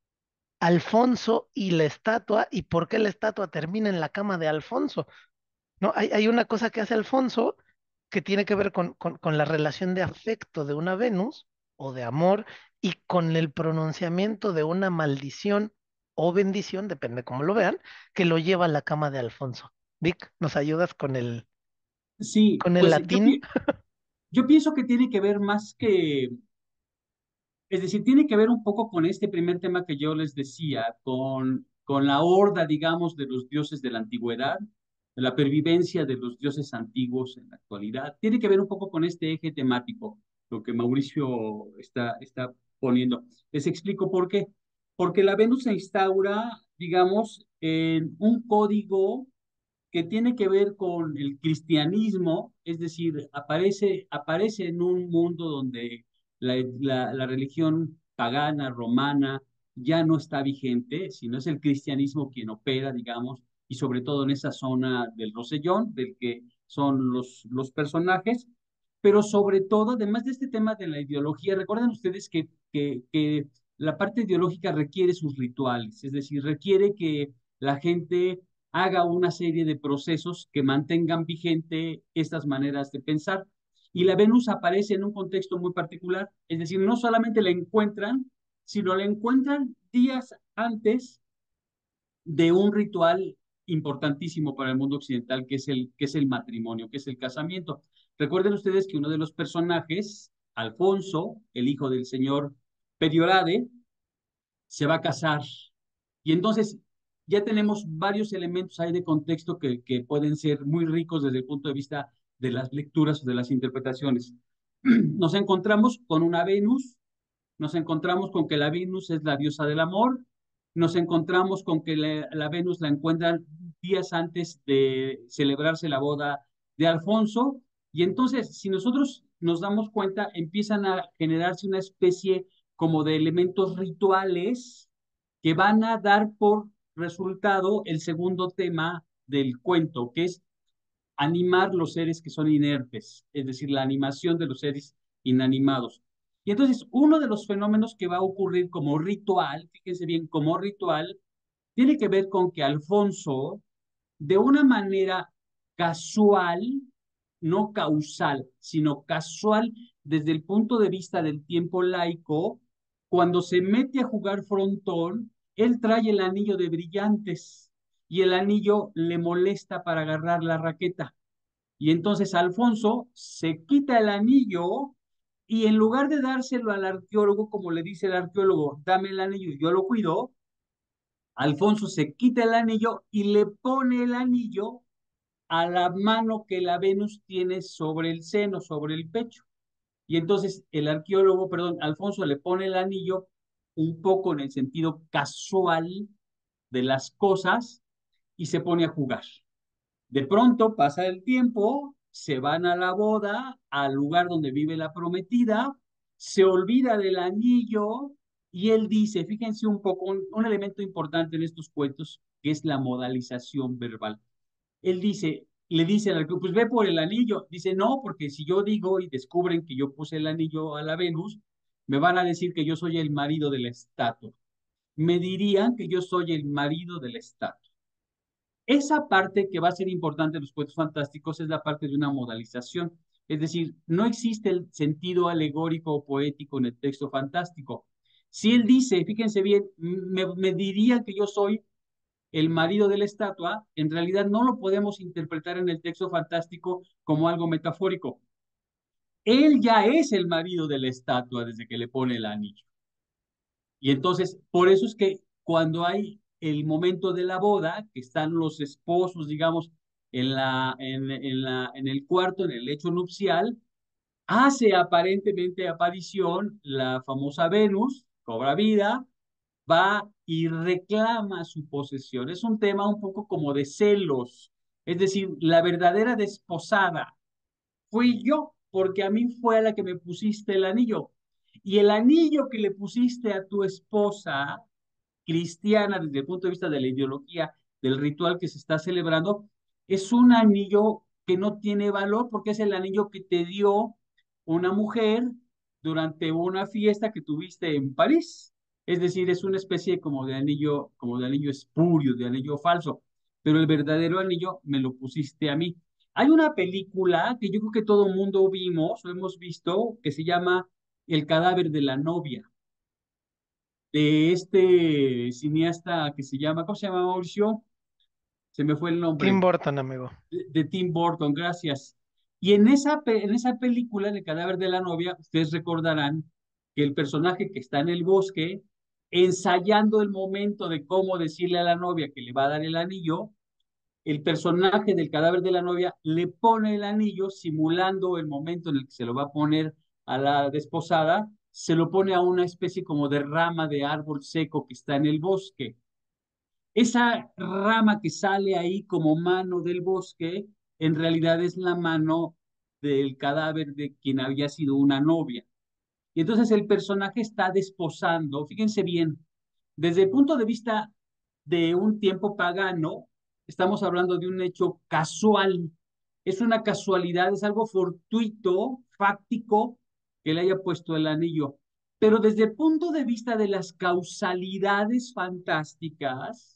Alfonso y la estatua y por qué la estatua termina en la cama de Alfonso. ¿No? Hay, hay una cosa que hace Alfonso que tiene que ver con, con- con la relación de afecto de una Venus o de amor y con el pronunciamiento de una maldición o bendición, depende cómo lo vean, que lo lleva a la cama de Alfonso. Vic, ¿nos ayudas con el, Sí, con el pues yo, latín? pi- yo pienso que tiene que ver más que, es decir, tiene que ver un poco con este primer tema que yo les decía, con, con la horda, digamos, de los dioses de la antigüedad la pervivencia de los dioses antiguos en la actualidad. Tiene que ver un poco con este eje temático, lo que Mauricio está, está poniendo. Les explico por qué. Porque la Venus se instaura, digamos, en un código que tiene que ver con el cristianismo, es decir, aparece, aparece en un mundo donde la, la, la religión pagana, romana, ya no está vigente, sino es el cristianismo quien opera, digamos, y sobre todo en esa zona del Rosellón, del que son los, los personajes, pero sobre todo, además de este tema de la ideología, recuerden ustedes que, que, que la parte ideológica requiere sus rituales, es decir, requiere que la gente haga una serie de procesos que mantengan vigente estas maneras de pensar. Y la Venus aparece en un contexto muy particular, es decir, no solamente la encuentran, sino la encuentran días antes de un ritual importantísimo para el mundo occidental, que es el, que es el matrimonio, que es el casamiento. Recuerden ustedes que uno de los personajes, Alfonso, el hijo del señor Periorade, se va a casar. Y entonces ya tenemos varios elementos ahí de contexto que, que pueden ser muy ricos desde el punto de vista de las lecturas o de las interpretaciones. Nos encontramos con una Venus, nos encontramos con que la Venus es la diosa del amor, nos encontramos con que la, la Venus la encuentran días antes de celebrarse la boda de Alfonso, y entonces si nosotros nos damos cuenta, empiezan a generarse una especie como de elementos rituales que van a dar por resultado el segundo tema del cuento, que es animar los seres que son inertes, es decir, la animación de los seres inanimados. Y entonces, uno de los fenómenos que va a ocurrir como ritual, fíjense bien, como ritual, tiene que ver con que Alfonso, de una manera casual, no causal, sino casual desde el punto de vista del tiempo laico, cuando se mete a jugar frontón, él trae el anillo de brillantes y el anillo le molesta para agarrar la raqueta. Y entonces Alfonso se quita el anillo y en lugar de dárselo al arqueólogo, como le dice el arqueólogo, dame el anillo y yo lo cuido, Alfonso se quita el anillo y le pone el anillo a la mano que la Venus tiene sobre el seno, sobre el pecho. Y entonces el arqueólogo, perdón, Alfonso le pone el anillo un poco en el sentido casual de las cosas y se pone a jugar. De pronto pasa el tiempo, se van a la boda, al lugar donde vive la prometida, se olvida del anillo y él dice, fíjense un poco, un, un elemento importante en estos cuentos, que es la modalización verbal. Él dice, le dice al arquero, pues ve por el anillo. Dice, no, porque si yo digo y descubren que yo puse el anillo a la Venus, me van a decir que yo soy el marido de la estatua. Me dirían que yo soy el marido de la estatua. Esa parte que va a ser importante en los cuentos fantásticos es la parte de una modalización. Es decir, no existe el sentido alegórico o poético en el texto fantástico. Si él dice, fíjense bien, me, me diría que yo soy el marido de la estatua, en realidad no lo podemos interpretar en el texto fantástico como algo metafórico. Él ya es el marido de la estatua desde que le pone el anillo. Y entonces, por eso es que cuando hay el momento de la boda, que están los esposos, digamos, en la, en, en la, en el cuarto, en el lecho nupcial, hace aparentemente aparición la famosa Venus, cobra vida, va y reclama su posesión. Es un tema un poco como de celos, es decir, la verdadera desposada fui yo, porque a mí fue a la que me pusiste el anillo. Y el anillo que le pusiste a tu esposa cristiana desde el punto de vista de la ideología del ritual que se está celebrando, es un anillo que no tiene valor porque es el anillo que te dio una mujer durante una fiesta que tuviste en París. Es decir, es una especie como de anillo, como de anillo espurio, de anillo falso, pero el verdadero anillo me lo pusiste a mí. Hay una película que yo creo que todo el mundo vimos o hemos visto que se llama El cadáver de la novia, de este cineasta que se llama, ¿cómo se llama, Mauricio? Se me fue el Tim nombre, Burton, amigo. de, de Tim Burton, gracias. Y en esa, pe- en esa película, en El cadáver de la novia, ustedes recordarán que el personaje que está en el bosque, ensayando el momento de cómo decirle a la novia que le va a dar el anillo, el personaje del cadáver de la novia le pone el anillo simulando el momento en el que se lo va a poner a la desposada, se lo pone a una especie como de rama de árbol seco que está en el bosque. Esa rama que sale ahí como mano del bosque, en realidad es la mano del cadáver de quien había sido una novia. Y entonces el personaje está desposando, fíjense bien, desde el punto de vista de un tiempo pagano, estamos hablando de un hecho casual. Es una casualidad, es algo fortuito, fáctico, que le haya puesto el anillo. Pero desde el punto de vista de las causalidades fantásticas,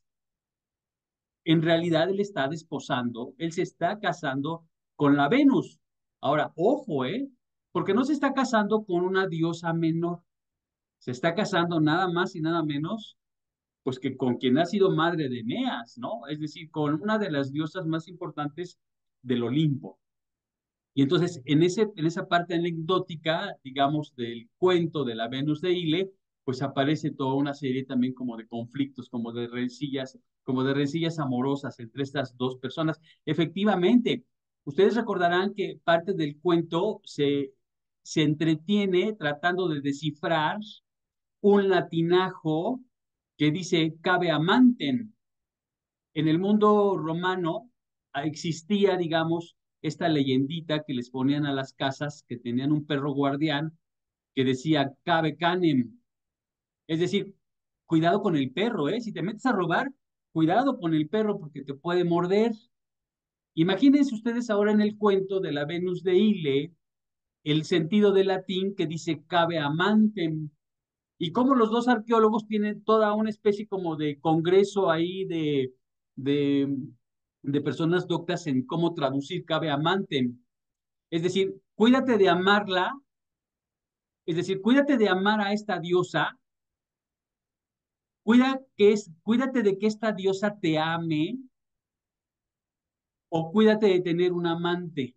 en realidad él está desposando, él se está casando con la Venus. Ahora, ojo, ¿eh? Porque no se está casando con una diosa menor, se está casando nada más y nada menos, pues que con quien ha sido madre de Eneas, ¿no? Es decir, con una de las diosas más importantes del Olimpo. Y entonces, en, ese, en esa parte anecdótica, digamos, del cuento de la Venus de Ile, pues aparece toda una serie también como de conflictos, como de rencillas, como de rencillas amorosas entre estas dos personas. Efectivamente, ustedes recordarán que parte del cuento se, se entretiene tratando de descifrar un latinajo que dice cabe amantem. En el mundo romano ah, existía, digamos, esta leyendita que les ponían a las casas que tenían un perro guardián que decía cabe canem, es decir, cuidado con el perro, ¿eh? Si te metes a robar, cuidado con el perro porque te puede morder. Imagínense ustedes ahora en el cuento de la Venus de Ile, el sentido del latín que dice cabe amantem, y cómo los dos arqueólogos tienen toda una especie como de congreso ahí de, de, de personas doctas en cómo traducir cabe amantem. Es decir, cuídate de amarla, es decir, cuídate de amar a esta diosa, cuida que es, cuídate de que esta diosa te ame o cuídate de tener un amante.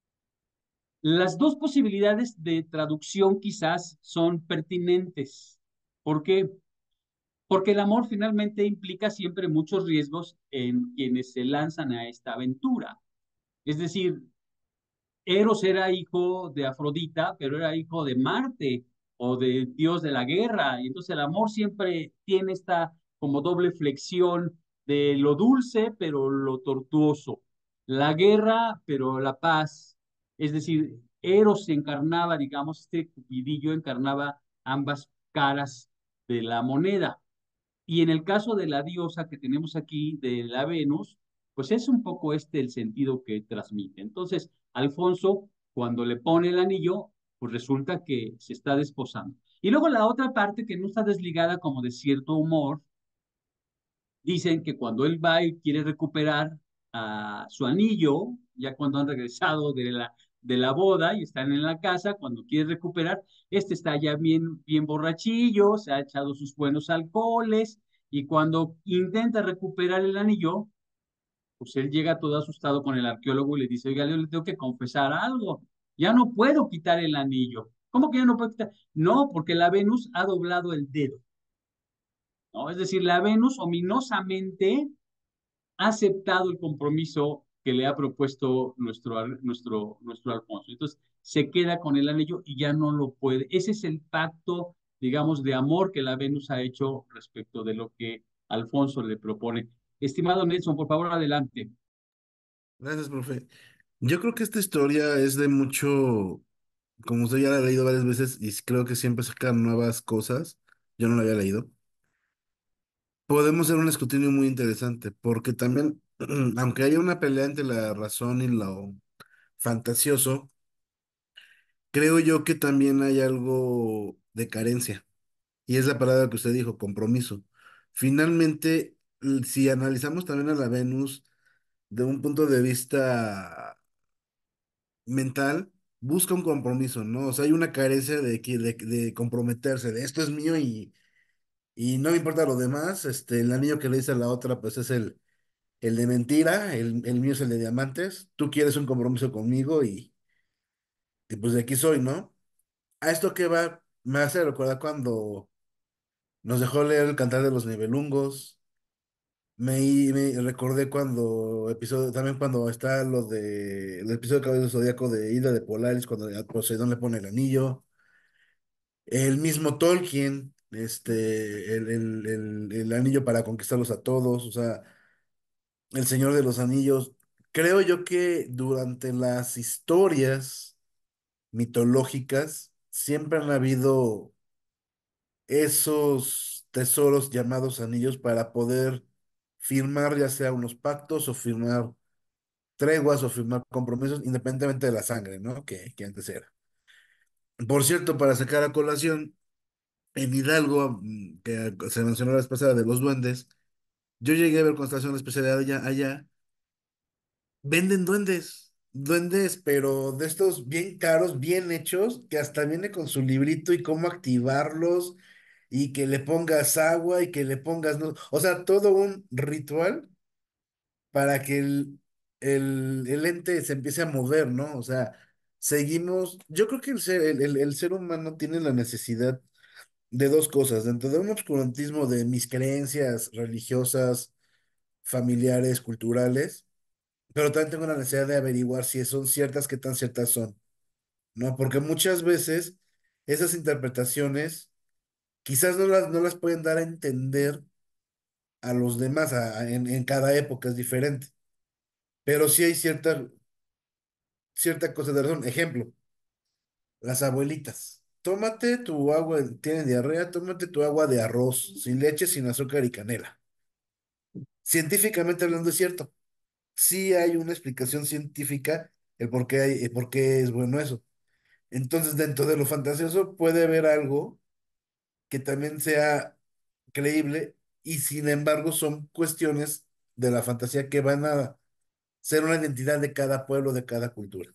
Las dos posibilidades de traducción quizás son pertinentes. ¿Por qué? Porque el amor finalmente implica siempre muchos riesgos en quienes se lanzan a esta aventura. Es decir, Eros era hijo de Afrodita, pero era hijo de Marte o de Dios de la guerra. Y entonces el amor siempre tiene esta como doble flexión de lo dulce, pero lo tortuoso. La guerra, pero la paz. Es decir, Eros encarnaba, digamos, este cupidillo encarnaba ambas caras de la moneda. Y en el caso de la diosa que tenemos aquí, de la Venus, pues es un poco este el sentido que transmite. Entonces, Alfonso, cuando le pone el anillo, pues resulta que se está desposando. Y luego la otra parte que no está desligada como de cierto humor, dicen que cuando él va y quiere recuperar a su anillo, ya cuando han regresado de la, de la boda y están en la casa, cuando quiere recuperar, este está ya bien, bien borrachillo, se ha echado sus buenos alcoholes y cuando intenta recuperar el anillo, pues él llega todo asustado con el arqueólogo y le dice, oiga, yo le tengo que confesar algo, ya no puedo quitar el anillo. ¿Cómo que ya no puedo quitar? No, porque la Venus ha doblado el dedo, ¿no? Es decir, la Venus ominosamente ha aceptado el compromiso que le ha propuesto nuestro, nuestro, nuestro Alfonso. Entonces, se queda con el anillo y ya no lo puede. Ese es el pacto, digamos, de amor que la Venus ha hecho respecto de lo que Alfonso le propone. Estimado Nelson, por favor, adelante. Gracias, profe. Yo creo que esta historia es de mucho, como usted ya la ha leído varias veces y creo que siempre sacan nuevas cosas, yo no la había leído. Podemos hacer un escrutinio muy interesante, porque también, aunque haya una pelea entre la razón y lo fantasioso, creo yo que también hay algo de carencia, y es la palabra que usted dijo, compromiso. Finalmente, l- si analizamos también a la Venus de un punto de vista mental, busca un compromiso, ¿no? O sea, hay una carencia de, que- de, de comprometerse, de esto es mío y, y no me importa lo demás. Este, el anillo que le dice a la otra, pues es el, el de mentira, el, el mío es el de diamantes. Tú quieres un compromiso conmigo y, y pues de aquí soy, ¿no? A esto que va, me hace recordar cuando nos dejó leer el Cantar de los Nibelungos, Me, me recordé cuando, episodio, también cuando está lo de, el episodio de Caballero del Zodíaco de Ida de Polaris, cuando a Poseidón le pone el anillo. El mismo Tolkien, este, el, el, el, el anillo para conquistarlos a todos, o sea, el Señor de los Anillos. Creo yo que durante las historias mitológicas siempre han habido esos tesoros llamados anillos para poder firmar ya sea unos pactos o firmar treguas o firmar compromisos independientemente de la sangre, ¿no? Que, que antes era. Por cierto, para sacar a colación, en Hidalgo, mm, que se mencionó la vez pasada de los duendes, yo llegué a ver Constelación Especialidad allá, allá, venden duendes, duendes, pero de estos bien caros, bien hechos, que hasta viene con su librito y cómo activarlos, y que le pongas agua y que le pongas, no, o sea, todo un ritual para que el, el, el ente se empiece a mover, ¿no? O sea, seguimos, yo creo que el ser, el, el el ser humano tiene la necesidad de dos cosas, dentro de un obscurantismo de mis creencias religiosas, familiares, culturales, pero también tengo la necesidad de averiguar si son ciertas, qué tan ciertas son, ¿no? Porque muchas veces esas interpretaciones quizás no las, no las pueden dar a entender a los demás, a- a- en, en cada época es diferente, pero sí hay cierta, cierta cosa de razón. Ejemplo, las abuelitas. Tómate tu agua, tienen diarrea, tómate tu agua de arroz, sin leche, sin azúcar y canela. Científicamente hablando es cierto. Sí hay una explicación científica el por qué hay, el por qué es bueno eso. Entonces, dentro de lo fantasioso puede haber algo que también sea creíble y sin embargo son cuestiones de la fantasía que van a ser una identidad de cada pueblo, de cada cultura.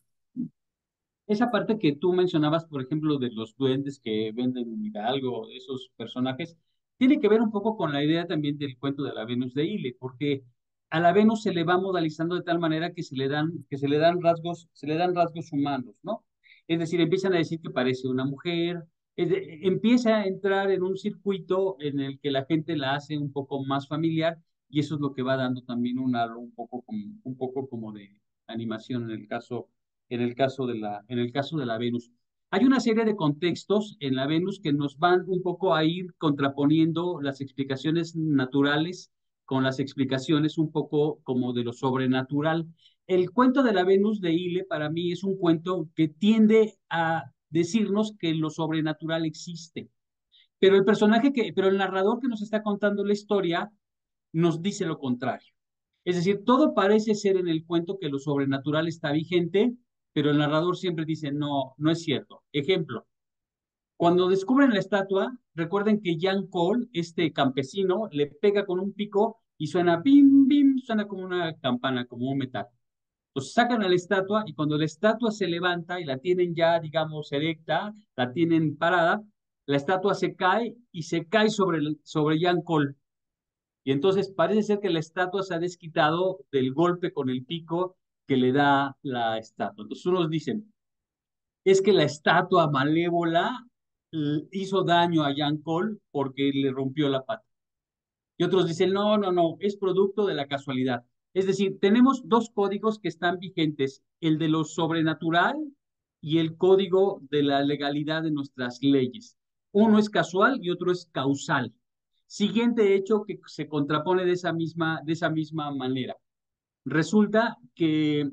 Esa parte que tú mencionabas, por ejemplo, de los duendes que venden en Hidalgo, esos personajes, tiene que ver un poco con la idea también del cuento de la Venus de Ile, porque a la Venus se le va modalizando de tal manera que se le dan, que se le dan rasgos, se le dan rasgos humanos, ¿no? Es decir, empiezan a decir que parece una mujer, es de- empieza a entrar en un circuito en el que la gente la hace un poco más familiar y eso es lo que va dando también un halo un poco como, un poco como de animación en el caso en el caso de la, en el caso de la Venus. Hay una serie de contextos en la Venus que nos van un poco a ir contraponiendo las explicaciones naturales con las explicaciones un poco como de lo sobrenatural. El cuento de la Venus de Ile para mí es un cuento que tiende a decirnos que lo sobrenatural existe, pero el personaje que, pero el narrador que nos está contando la historia nos dice lo contrario. Es decir, todo parece ser en el cuento que lo sobrenatural está vigente, pero el narrador siempre dice, no, no es cierto. Ejemplo, cuando descubren la estatua, recuerden que Jan Cole, este campesino, le pega con un pico y suena bim, bim, suena como una campana, como un metal. Entonces sacan a la estatua y cuando la estatua se levanta y la tienen ya, digamos, erecta, la tienen parada, la estatua se cae y se cae sobre, el, sobre Jan Cole. Y entonces parece ser que la estatua se ha desquitado del golpe con el pico que le da la estatua. Entonces unos dicen, es que la estatua malévola eh, hizo daño a Jan Cole porque le rompió la pata. Y otros dicen, no, no, no, es producto de la casualidad. Es decir, tenemos dos códigos que están vigentes, el de lo sobrenatural y el código de la legalidad de nuestras leyes. Uno es casual y otro es causal. Siguiente hecho que se contrapone de esa misma, de esa misma manera. Resulta que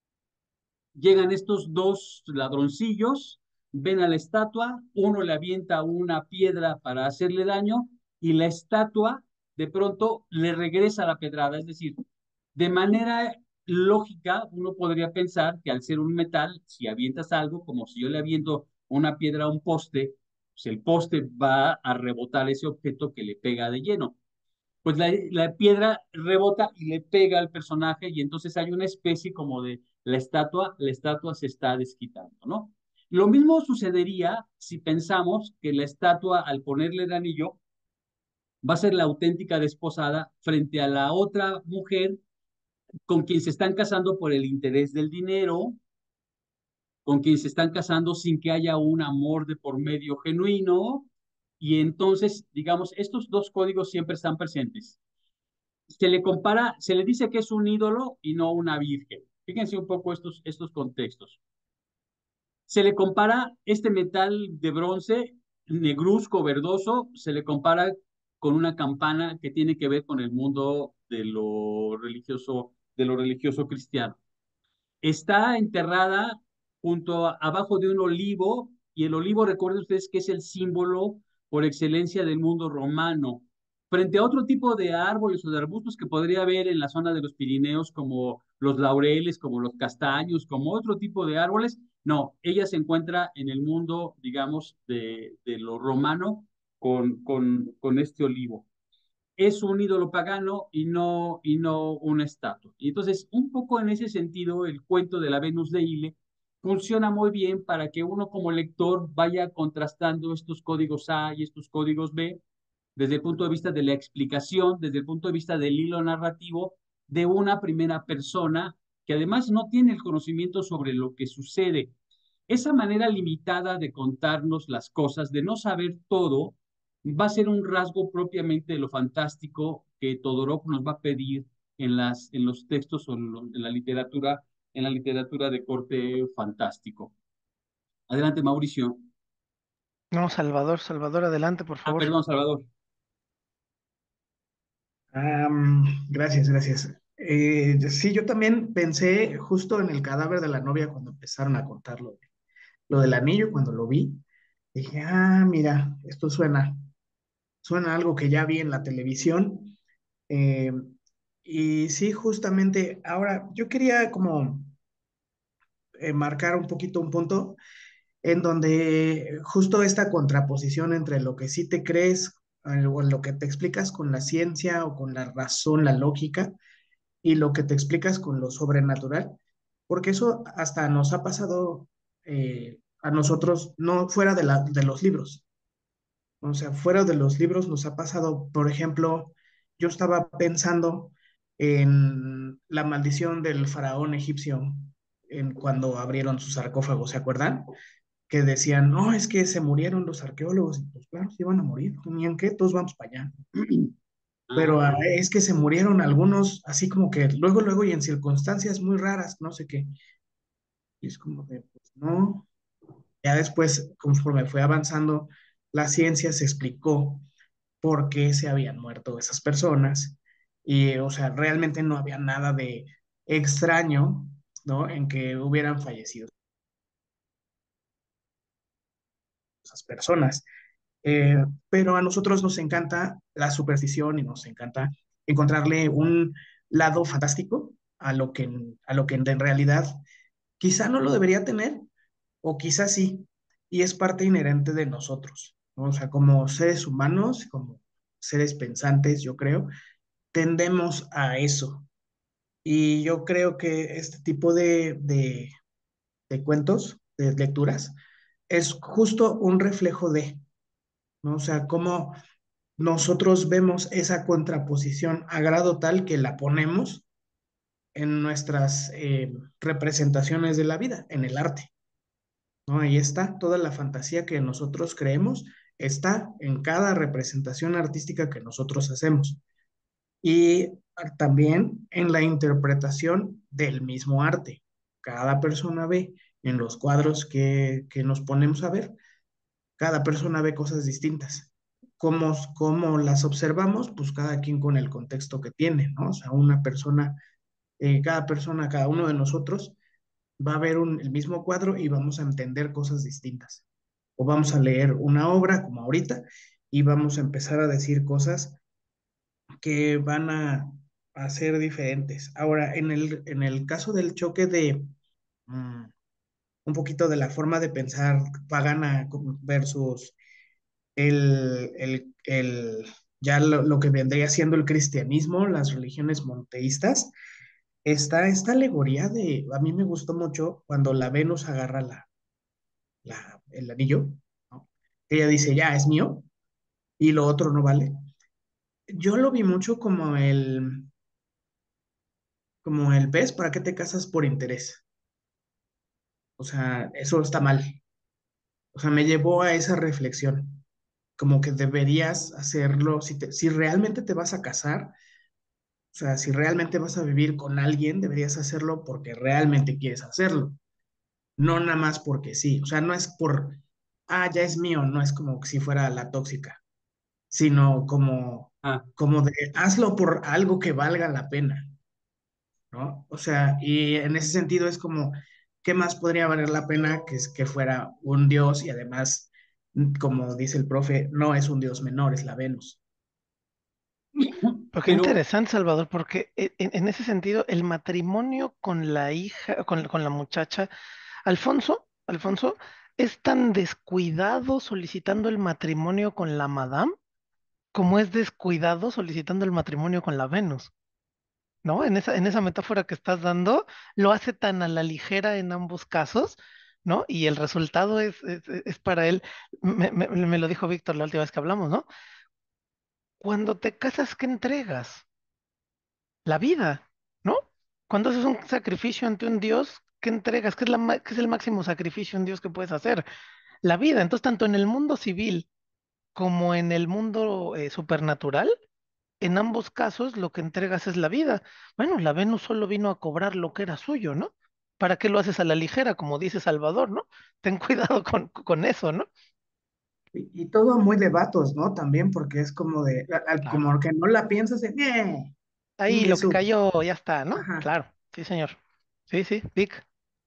llegan estos dos ladroncillos, ven a la estatua, uno le avienta una piedra para hacerle daño y la estatua de pronto le regresa la pedrada. Es decir, de manera lógica, uno podría pensar que al ser un metal, si avientas algo, como si yo le aviento una piedra a un poste, pues el poste va a rebotar ese objeto que le pega de lleno pues la, la piedra rebota y le pega al personaje y entonces hay una especie como de la estatua, la estatua se está desquitando, ¿no? Lo mismo sucedería si pensamos que la estatua al ponerle el anillo va a ser la auténtica desposada frente a la otra mujer con quien se están casando por el interés del dinero, con quien se están casando sin que haya un amor de por medio genuino. Y entonces, digamos, estos dos códigos siempre están presentes. se le compara, se le dice que es un ídolo y no una virgen. Fíjense un poco estos, estos contextos. Se le compara este metal de bronce negruzco, verdoso, se le compara con una campana que tiene que ver con el mundo de lo religioso, de lo religioso cristiano. Está enterrada junto a, abajo de un olivo, y el olivo, recuerden ustedes que es el símbolo por excelencia del mundo romano, frente a otro tipo de árboles o de arbustos que podría haber en la zona de los Pirineos, como los laureles, como los castaños, como otro tipo de árboles. No, ella se encuentra en el mundo, digamos, de, de lo romano con, con, con este olivo. Es un ídolo pagano y no, y no una estatua. Y entonces, un poco en ese sentido, el cuento de la Venus de Ile funciona muy bien para que uno como lector vaya contrastando estos códigos A y estos códigos B desde el punto de vista de la explicación, desde el punto de vista del hilo narrativo de una primera persona que además no tiene el conocimiento sobre lo que sucede. Esa manera limitada de contarnos las cosas, de no saber todo, va a ser un rasgo propiamente de lo fantástico que Todorov nos va a pedir en, las, en los textos o en, lo, en la literatura, en la literatura de corte fantástico. Adelante, Mauricio. No, Salvador, Salvador, adelante, por Ah, favor. perdón, Salvador. Am, gracias, gracias. Eh, sí, yo también pensé justo en el cadáver de la novia cuando empezaron a contar lo, lo del anillo, cuando lo vi. Dije, ah, mira, esto suena, suena a algo que ya vi en la televisión. Eh, y sí, justamente, ahora yo quería como eh, marcar un poquito un punto en donde justo esta contraposición entre lo que sí te crees eh, o lo que te explicas con la ciencia o con la razón, la lógica, y lo que te explicas con lo sobrenatural, porque eso hasta nos ha pasado eh, a nosotros, no fuera de, la, de los libros, o sea, fuera de los libros nos ha pasado, por ejemplo, yo estaba pensando en la maldición del faraón egipcio en cuando abrieron su sarcófago, ¿se acuerdan? Que decían, no, es que se murieron los arqueólogos, y pues claro, se iban a morir, tenían que, todos vamos para allá. Pero ah, Ah, es que se murieron algunos, así como que luego, luego y en circunstancias muy raras, no sé qué. Y es como de, pues no. Ya después, conforme fue avanzando, la ciencia se explicó por qué se habían muerto esas personas. Y, o sea, realmente no había nada de extraño, ¿no? En que hubieran fallecido esas personas. Eh, pero a nosotros nos encanta la superstición y nos encanta encontrarle un lado fantástico a lo que, a lo que en realidad quizá no lo debería tener o quizá sí, y es parte inherente de nosotros, ¿no? O sea, como seres humanos, como seres pensantes, yo creo, tendemos a eso. Y yo creo que este tipo de, de, de cuentos, de lecturas, es justo un reflejo de, ¿no? O sea, cómo nosotros vemos esa contraposición a grado tal que la ponemos en nuestras eh, representaciones de la vida, en el arte, ¿no? Ahí está toda la fantasía que nosotros creemos, está en cada representación artística que nosotros hacemos y también en la interpretación del mismo arte. Cada persona ve en los cuadros que, que nos ponemos a ver, cada persona ve cosas distintas. ¿Cómo, cómo las observamos? Pues cada quien con el contexto que tiene, ¿no? O sea, una persona, eh, cada persona, cada uno de nosotros va a ver un, el mismo cuadro y vamos a entender cosas distintas. O vamos a leer una obra como ahorita y vamos a empezar a decir cosas que van a, a ser diferentes. Ahora, en el, en el caso del choque de mm, un poquito de la forma de pensar pagana versus el, el, el ya lo, lo, que vendría siendo el cristianismo, las religiones monoteístas, está esta alegoría de, a mí me gustó mucho cuando la Venus agarra la, la, el anillo, ¿no? Ella dice, ya, es mío, y lo otro no vale. Yo lo vi mucho como el, como el ves, ¿para qué te casas por interés? O sea, eso está mal. O sea, me llevó a esa reflexión, como que deberías hacerlo, si, te, si realmente te vas a casar, sea, si realmente vas a vivir con alguien, deberías hacerlo porque realmente quieres hacerlo, no nada más porque sí. O sea, no es por, ah, ya es mío, no es como si fuera la tóxica, sino como, Ah, como de hazlo por algo que valga la pena, ¿no? O sea, y en ese sentido es como, ¿qué más podría valer la pena que, es- que fuera un dios y además, como dice el profe, no es un dios menor, es la Venus? Pero qué pero interesante, Salvador, porque e- en, en ese sentido, el matrimonio con la hija, con, con la muchacha, Alfonso, Alfonso, es tan descuidado solicitando el matrimonio con la madame como es descuidado solicitando el matrimonio con la Venus, ¿no? En esa, en esa metáfora que estás dando, lo hace tan a la ligera en ambos casos, ¿no? Y el resultado es, es, es para él, me, me- me lo dijo Víctor la última vez que hablamos, ¿no? Cuando te casas, ¿qué entregas? La vida, ¿no? Cuando haces un sacrificio ante un Dios, ¿qué entregas? ¿Qué es la, ma- qué es el máximo sacrificio en Dios que puedes hacer? La vida. Entonces, tanto en el mundo civil como en el mundo eh, supernatural, en ambos casos lo que entregas es la vida. Bueno, la Venus solo vino a cobrar lo que era suyo, ¿no? ¿Para qué lo haces a la ligera, como dice Salvador, ¿no? Ten cuidado con, con eso, ¿no? Y, y todo muy de vatos, ¿no? También porque es como de, a- a- Claro. como que no la piensas en, ¡eh! Ahí lo que Ingesu. cayó ya está, ¿no? Ajá. Claro. Sí, señor. Sí, sí, Vic.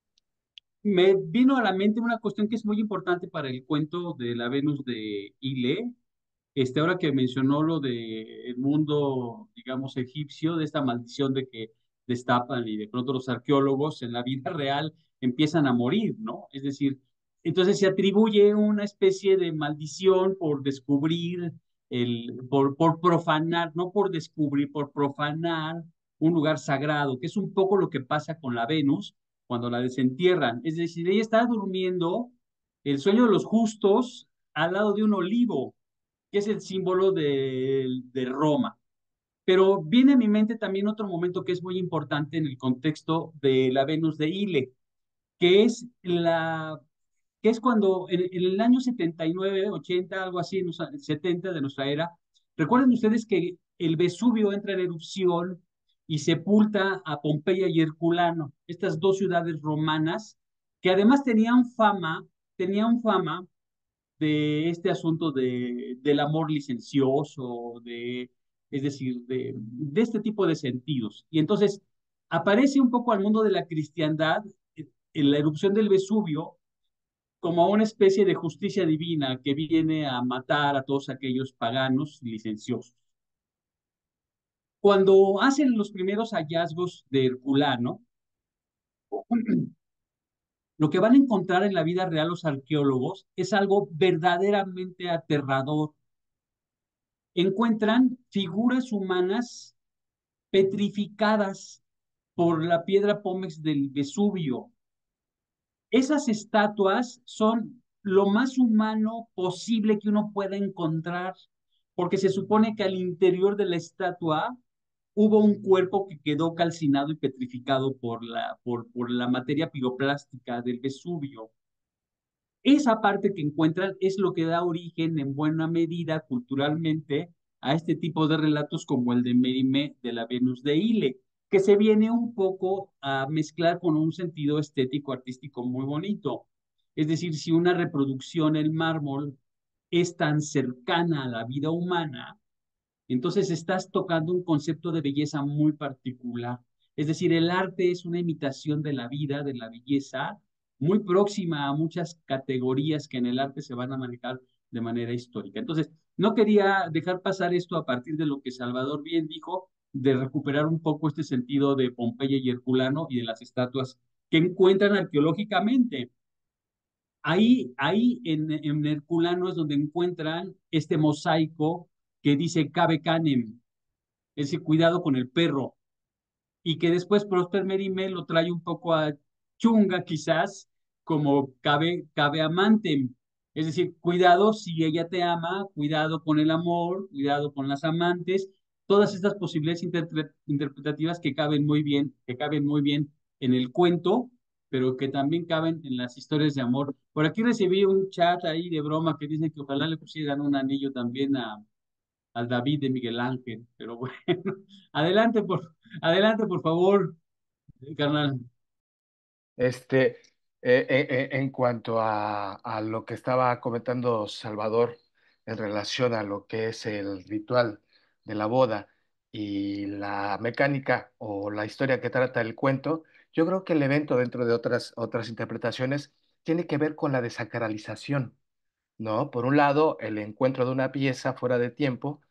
me vino a la mente una cuestión que es muy importante para el cuento de la Venus de Ile. Este, ahora que mencionó lo de el mundo, digamos, egipcio, de esta maldición de que destapan y de pronto los arqueólogos en la vida real empiezan a morir, ¿no? Es decir, entonces se atribuye una especie de maldición por descubrir, el, por, por profanar, no por descubrir, por profanar un lugar sagrado, que es un poco lo que pasa con la Venus cuando la desentierran. Es decir, ella está durmiendo el sueño de los justos al lado de un olivo que es el símbolo de, de Roma. Pero viene a mi mente también otro momento que es muy importante en el contexto de la Venus de Ile, que es la que es cuando en, en el año setenta y nueve, ochenta, algo así, en los setenta de nuestra era, recuerden ustedes que el Vesubio entra en erupción y sepulta a Pompeya y Herculano, estas dos ciudades romanas que además tenían fama, tenían fama de este asunto de, del amor licencioso, de, es decir, de, de este tipo de sentidos. Y entonces aparece un poco al mundo de la cristiandad en la erupción del Vesubio como una especie de justicia divina que viene a matar a todos aquellos paganos licenciosos. Cuando hacen los primeros hallazgos de Herculano, lo que van a encontrar en la vida real los arqueólogos es algo verdaderamente aterrador. Encuentran figuras humanas petrificadas por la piedra pómez del Vesubio. Esas estatuas son lo más humano posible que uno pueda encontrar, porque se supone que al interior de la estatua hubo un cuerpo que quedó calcinado y petrificado por la, por, por la materia piroplástica del Vesubio. Esa parte que encuentran es lo que da origen en buena medida culturalmente a este tipo de relatos como el de Mérimée de la Venus de Ile, que se viene un poco a mezclar con un sentido estético artístico muy bonito. Es decir, si una reproducción en mármol es tan cercana a la vida humana, entonces estás tocando un concepto de belleza muy particular. Es decir, el arte es una imitación de la vida, de la belleza, muy próxima a muchas categorías que en el arte se van a manejar de manera histórica. Entonces, no quería dejar pasar esto a partir de lo que Salvador bien dijo, de recuperar un poco este sentido de Pompeya y Herculano y de las estatuas que encuentran arqueológicamente. Ahí, ahí en, en Herculano es donde encuentran este mosaico que dice Cabe Canem, ese cuidado con el perro, y que después Prosper Mérimée lo trae un poco a chunga quizás, como Cabe, Cabe Amantem, es decir, cuidado si ella te ama, cuidado con el amor, cuidado con las amantes, todas estas posibilidades interpre- interpretativas que caben muy bien, que caben muy bien en el cuento, pero que también caben en las historias de amor. Por aquí recibí un chat ahí de broma que dice que ojalá le pusieran un anillo también a al David de Miguel Ángel, pero bueno, adelante por, adelante por favor, carnal. Este, eh, eh, eh, en cuanto a, a lo que estaba comentando Salvador en relación a lo que es el ritual de la boda y la mecánica o la historia que trata el cuento, yo creo que el evento, dentro de otras, otras interpretaciones, tiene que ver con la desacralización, ¿no? Por un lado, el encuentro de una pieza fuera de tiempo,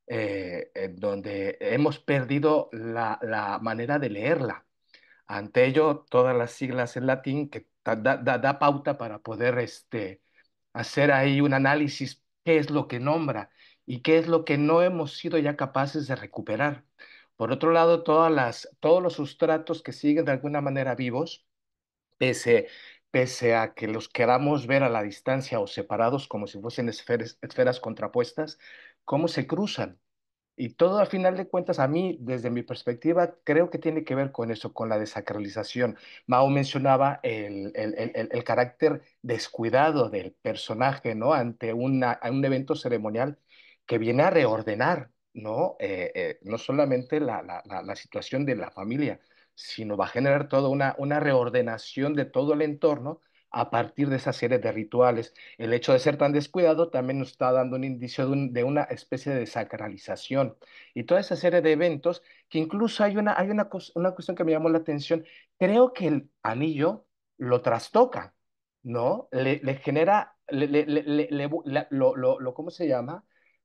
eh, en donde hemos perdido la, la manera de leerla. Ante ello, todas las siglas en latín que da, da- da pauta para poder este, hacer ahí un análisis, qué es lo que nombra y qué es lo que no hemos sido ya capaces de recuperar. Por otro lado, todas las, todos los sustratos que siguen de alguna manera vivos, pese, pese a que los queramos ver a la distancia o separados como si fuesen esferas, esferas contrapuestas, cómo se cruzan. Y todo, al final de cuentas, a mí, desde mi perspectiva, creo que tiene que ver con eso, con la desacralización. Mao mencionaba el, el- el- el- el carácter descuidado del personaje, ¿no? Ante una, a un evento ceremonial que viene a reordenar, ¿no? Eh, eh, no solamente la, la- la- la situación de la familia, sino va a generar toda una, una reordenación de todo el entorno a partir de esa serie de rituales. El hecho de ser tan descuidado también nos está dando un indicio de, un- de una especie de desacralización y toda esa serie de eventos que incluso hay una, hay una, cos- una cuestión que me llamó la atención. Creo que el anillo lo trastoca, ¿no? Le, le genera, le, le- le- le- le bu- la- lo, lo, lo- ¿cómo se llama?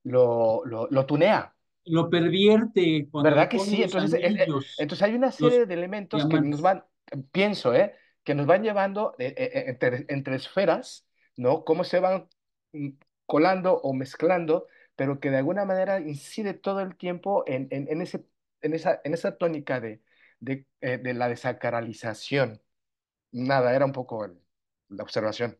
Lo, lo, lo tunea. Lo pervierte cuando le ¿Verdad que ponen sí? los Entonces, es- es- anillos, entonces hay una los serie de elementos que nos diamantes. van, pienso, ¿eh? Que nos van llevando eh, eh, eh, entre, entre esferas, ¿no? Cómo se van mm, colando o mezclando, pero que de alguna manera incide todo el tiempo en, en, en ese, en esa, en esa tónica de, de, eh, de la desacralización. Nada, era un poco el- la observación.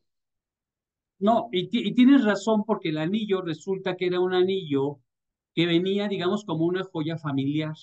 No, y, ti- y tienes razón porque el anillo resulta que era un anillo que venía, digamos, como una joya familiar.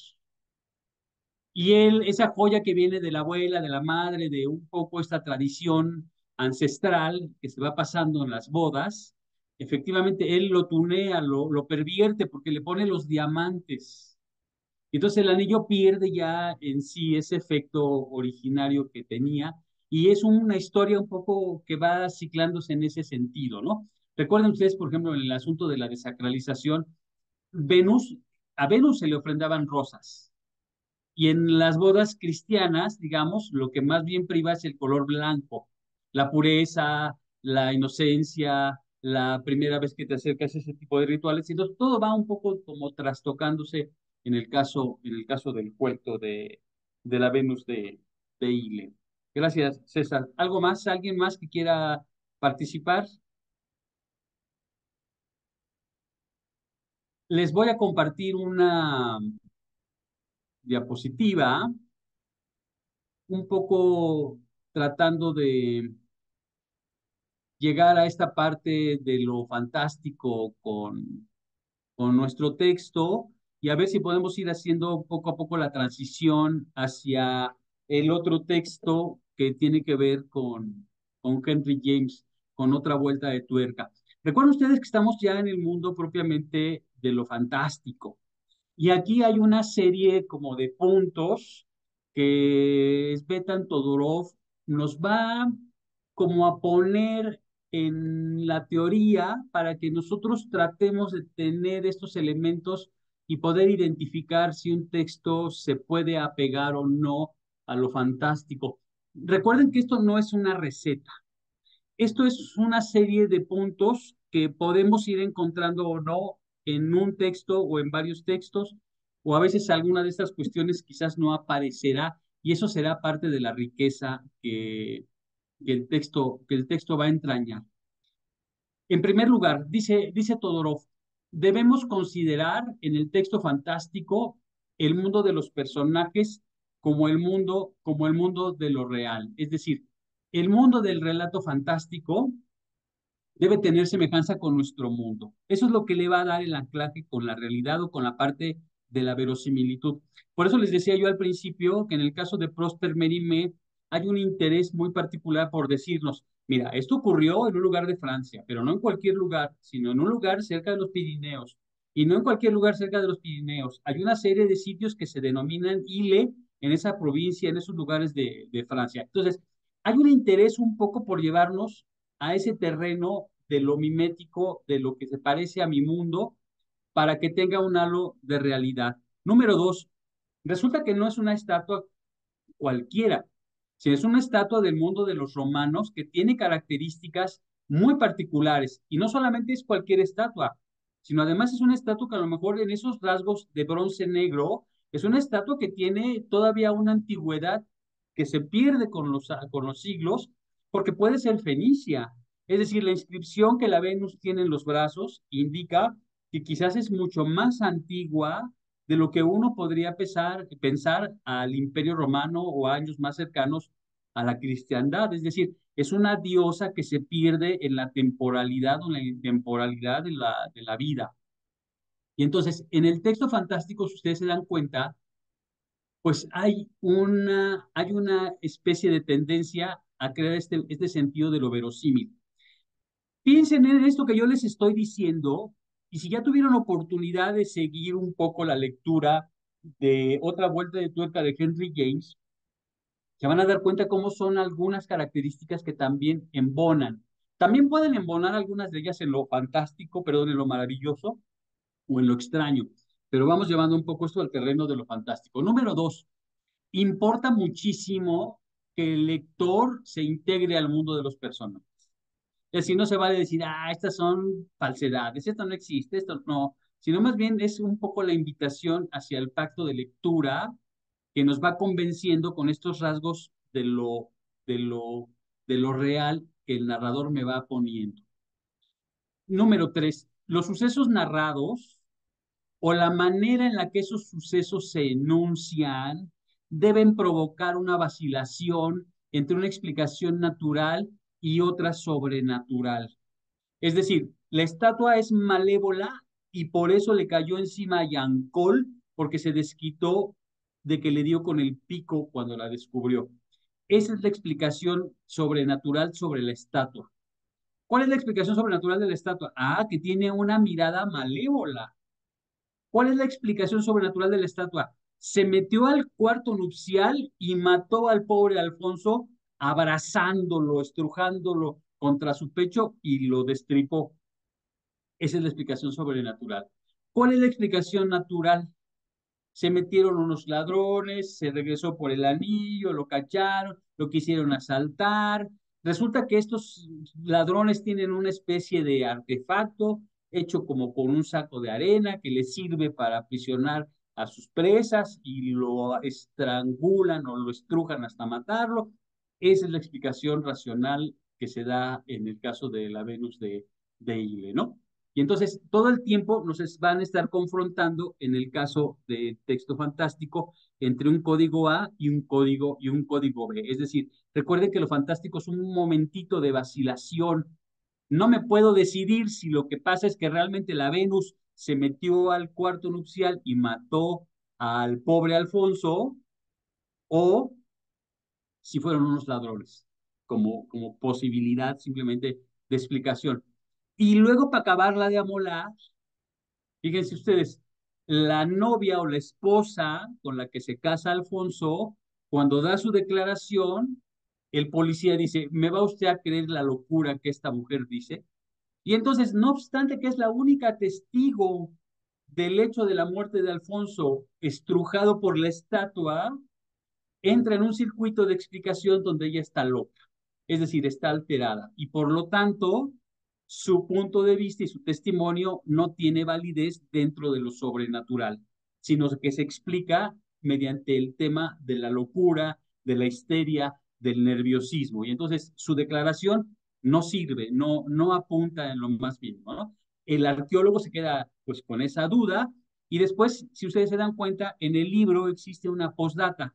Y él, esa joya que viene de la abuela, de la madre, de un poco esta tradición ancestral que se va pasando en las bodas, efectivamente él lo tunea, lo, lo pervierte porque le pone los diamantes. Y entonces el anillo pierde ya en sí ese efecto originario que tenía y es una historia un poco que va ciclándose en ese sentido, ¿no? Recuerden ustedes, por ejemplo, en el asunto de la desacralización, Venus, a Venus se le ofrendaban rosas y en las bodas cristianas, digamos, lo que más bien priva es el color blanco, la pureza, la inocencia, la primera vez que te acercas a ese tipo de rituales. Entonces, todo va un poco como trastocándose en el caso, en el caso del cuento de, de la Venus de, de Ile. Gracias, César. ¿Algo más? ¿Alguien más que quiera participar? Les voy a compartir una diapositiva un poco tratando de llegar a esta parte de lo fantástico con, con nuestro texto y a ver si podemos ir haciendo poco a poco la transición hacia el otro texto que tiene que ver con, con Henry James, con otra vuelta de tuerca. Recuerden ustedes que estamos ya en el mundo propiamente de lo fantástico. Y aquí hay una serie como de puntos que Svetan Todorov nos va como a poner en la teoría para que nosotros tratemos de tener estos elementos y poder identificar si un texto se puede apegar o no a lo fantástico. Recuerden que esto no es una receta. Esto es una serie de puntos que podemos ir encontrando o no en un texto o en varios textos, o a veces alguna de estas cuestiones quizás no aparecerá y eso será parte de la riqueza que, que el texto, que el texto va a entrañar. En primer lugar, dice, dice Todorov, debemos considerar en el texto fantástico el mundo de los personajes como el mundo, como el mundo de lo real. Es decir, el mundo del relato fantástico debe tener semejanza con nuestro mundo. Eso es lo que le va a dar el anclaje con la realidad o con la parte de la verosimilitud. Por eso les decía yo al principio que en el caso de Prosper Mérimée hay un interés muy particular por decirnos, mira, esto ocurrió en un lugar de Francia, pero no en cualquier lugar, sino en un lugar cerca de los Pirineos. y no en cualquier lugar cerca de los Pirineos. Hay una serie de sitios que se denominan Ile en esa provincia, en esos lugares de, de Francia. Entonces, hay un interés un poco por llevarnos a ese terreno de lo mimético, de lo que se parece a mi mundo, para que tenga un halo de realidad. Número dos, resulta que no es una estatua cualquiera, sino es una estatua del mundo de los romanos que tiene características muy particulares. Y no solamente es cualquier estatua, sino además es una estatua que a lo mejor en esos rasgos de bronce negro, es una estatua que tiene todavía una antigüedad que se pierde con los, con los siglos, porque puede ser fenicia. Es decir, la inscripción que la Venus tiene en los brazos indica que quizás es mucho más antigua de lo que uno podría pensar, pensar al Imperio Romano o a años más cercanos a la cristiandad. Es decir, es una diosa que se pierde en la temporalidad o en la intemporalidad de la, de la vida. Y entonces, en el texto fantástico, si ustedes se dan cuenta, pues hay una, hay una especie de tendencia a crear este, este sentido de lo verosímil. Piensen en esto que yo les estoy diciendo, y si ya tuvieron oportunidad de seguir un poco la lectura de Otra Vuelta de Tuerca de Henry James, se van a dar cuenta cómo son algunas características que también embonan. También pueden embonar algunas de ellas en lo fantástico, perdón, en lo maravilloso o en lo extraño, pero vamos llevando un poco esto al terreno de lo fantástico. Número dos, importa muchísimo que el lector se integre al mundo de los personajes. Es decir, no se vale decir, ah, estas son falsedades, esto no existe, esto no, sino más bien es un poco la invitación hacia el pacto de lectura que nos va convenciendo con estos rasgos de lo, de lo, de lo real que el narrador me va poniendo. Número tres, los sucesos narrados o la manera en la que esos sucesos se enuncian deben provocar una vacilación entre una explicación natural y otra sobrenatural. Es decir, la estatua es malévola y por eso le cayó encima a Yancol, porque se desquitó de que le dio con el pico cuando la descubrió. Esa es la explicación sobrenatural sobre la estatua. ¿Cuál es la explicación sobrenatural de la estatua? Ah, que tiene una mirada malévola. ¿Cuál es la explicación sobrenatural de la estatua? Se metió al cuarto nupcial y mató al pobre Alfonso abrazándolo, estrujándolo contra su pecho y lo destripó. Esa es la explicación sobrenatural. ¿Cuál es la explicación natural? Se metieron unos ladrones, se regresó por el anillo, lo cacharon, lo quisieron asaltar. Resulta que estos ladrones tienen una especie de artefacto hecho como con un saco de arena que les sirve para aprisionar a sus presas y lo estrangulan o lo estrujan hasta matarlo. Esa es la explicación racional que se da en el caso de la Venus de, de Ile, ¿no? Y entonces todo el tiempo nos van a estar confrontando, en el caso de texto fantástico, entre un código A y un código, y un código B. Es decir, recuerden que lo fantástico es un momentito de vacilación. No me puedo decidir si lo que pasa es que realmente la Venus se metió al cuarto nupcial y mató al pobre Alfonso, o si fueron unos ladrones, como, como posibilidad simplemente de explicación. Y luego, para acabarla de amolar, fíjense ustedes, la novia o la esposa con la que se casa Alfonso, cuando da su declaración, el policía dice, ¿me va usted a creer la locura que esta mujer dice? Y entonces, no obstante que es la única testigo del hecho de la muerte de Alfonso estrujado por la estatua, entra en un circuito de explicación donde ella está loca, es decir, está alterada, y por lo tanto, su punto de vista y su testimonio no tiene validez dentro de lo sobrenatural, sino que se explica mediante el tema de la locura, de la histeria, del nerviosismo, y entonces su declaración no sirve, no, no apunta en lo más mínimo, ¿no? El arqueólogo se queda pues con esa duda, y después, si ustedes se dan cuenta, en el libro existe una postdata.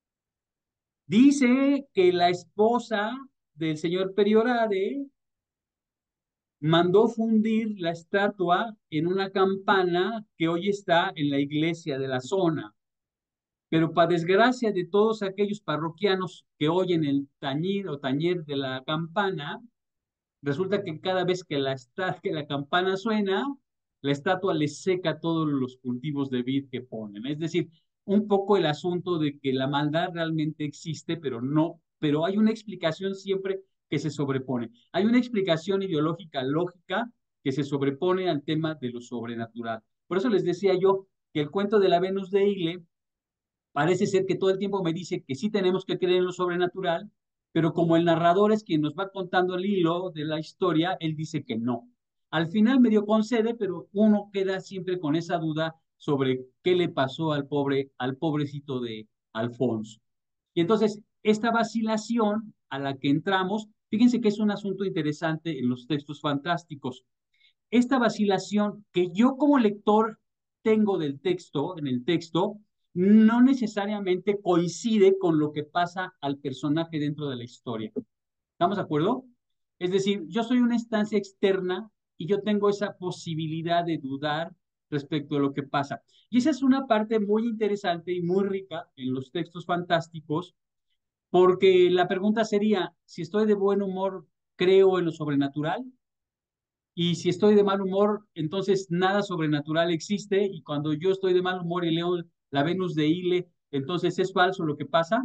Dice que la esposa del señor Periorade mandó fundir la estatua en una campana que hoy está en la iglesia de la zona. Pero para desgracia de todos aquellos parroquianos que oyen el tañir o tañer de la campana, resulta que cada vez que la, que la campana suena, la estatua le seca todos los cultivos de vid que ponen. Es decir, un poco el asunto de que la maldad realmente existe, pero no, pero hay una explicación siempre que se sobrepone. Hay una explicación ideológica lógica que se sobrepone al tema de lo sobrenatural. Por eso les decía yo que el cuento de la Venus de Ile parece ser que todo el tiempo me dice que sí tenemos que creer en lo sobrenatural, pero como el narrador es quien nos va contando el hilo de la historia, él dice que no. Al final medio concede, pero uno queda siempre con esa duda sobre qué le pasó al pobre, al pobrecito de Alfonso. Y entonces, esta vacilación a la que entramos, fíjense que es un asunto interesante en los textos fantásticos. Esta vacilación que yo como lector tengo del texto, en el texto, no necesariamente coincide con lo que pasa al personaje dentro de la historia. ¿Estamos de acuerdo? Es decir, yo soy una instancia externa y yo tengo esa posibilidad de dudar respecto a lo que pasa. Y esa es una parte muy interesante y muy rica en los textos fantásticos, porque la pregunta sería, si estoy de buen humor, ¿creo en lo sobrenatural? Y si estoy de mal humor, entonces nada sobrenatural existe. Y cuando yo estoy de mal humor y leo la Venus de Ile, entonces es falso lo que pasa.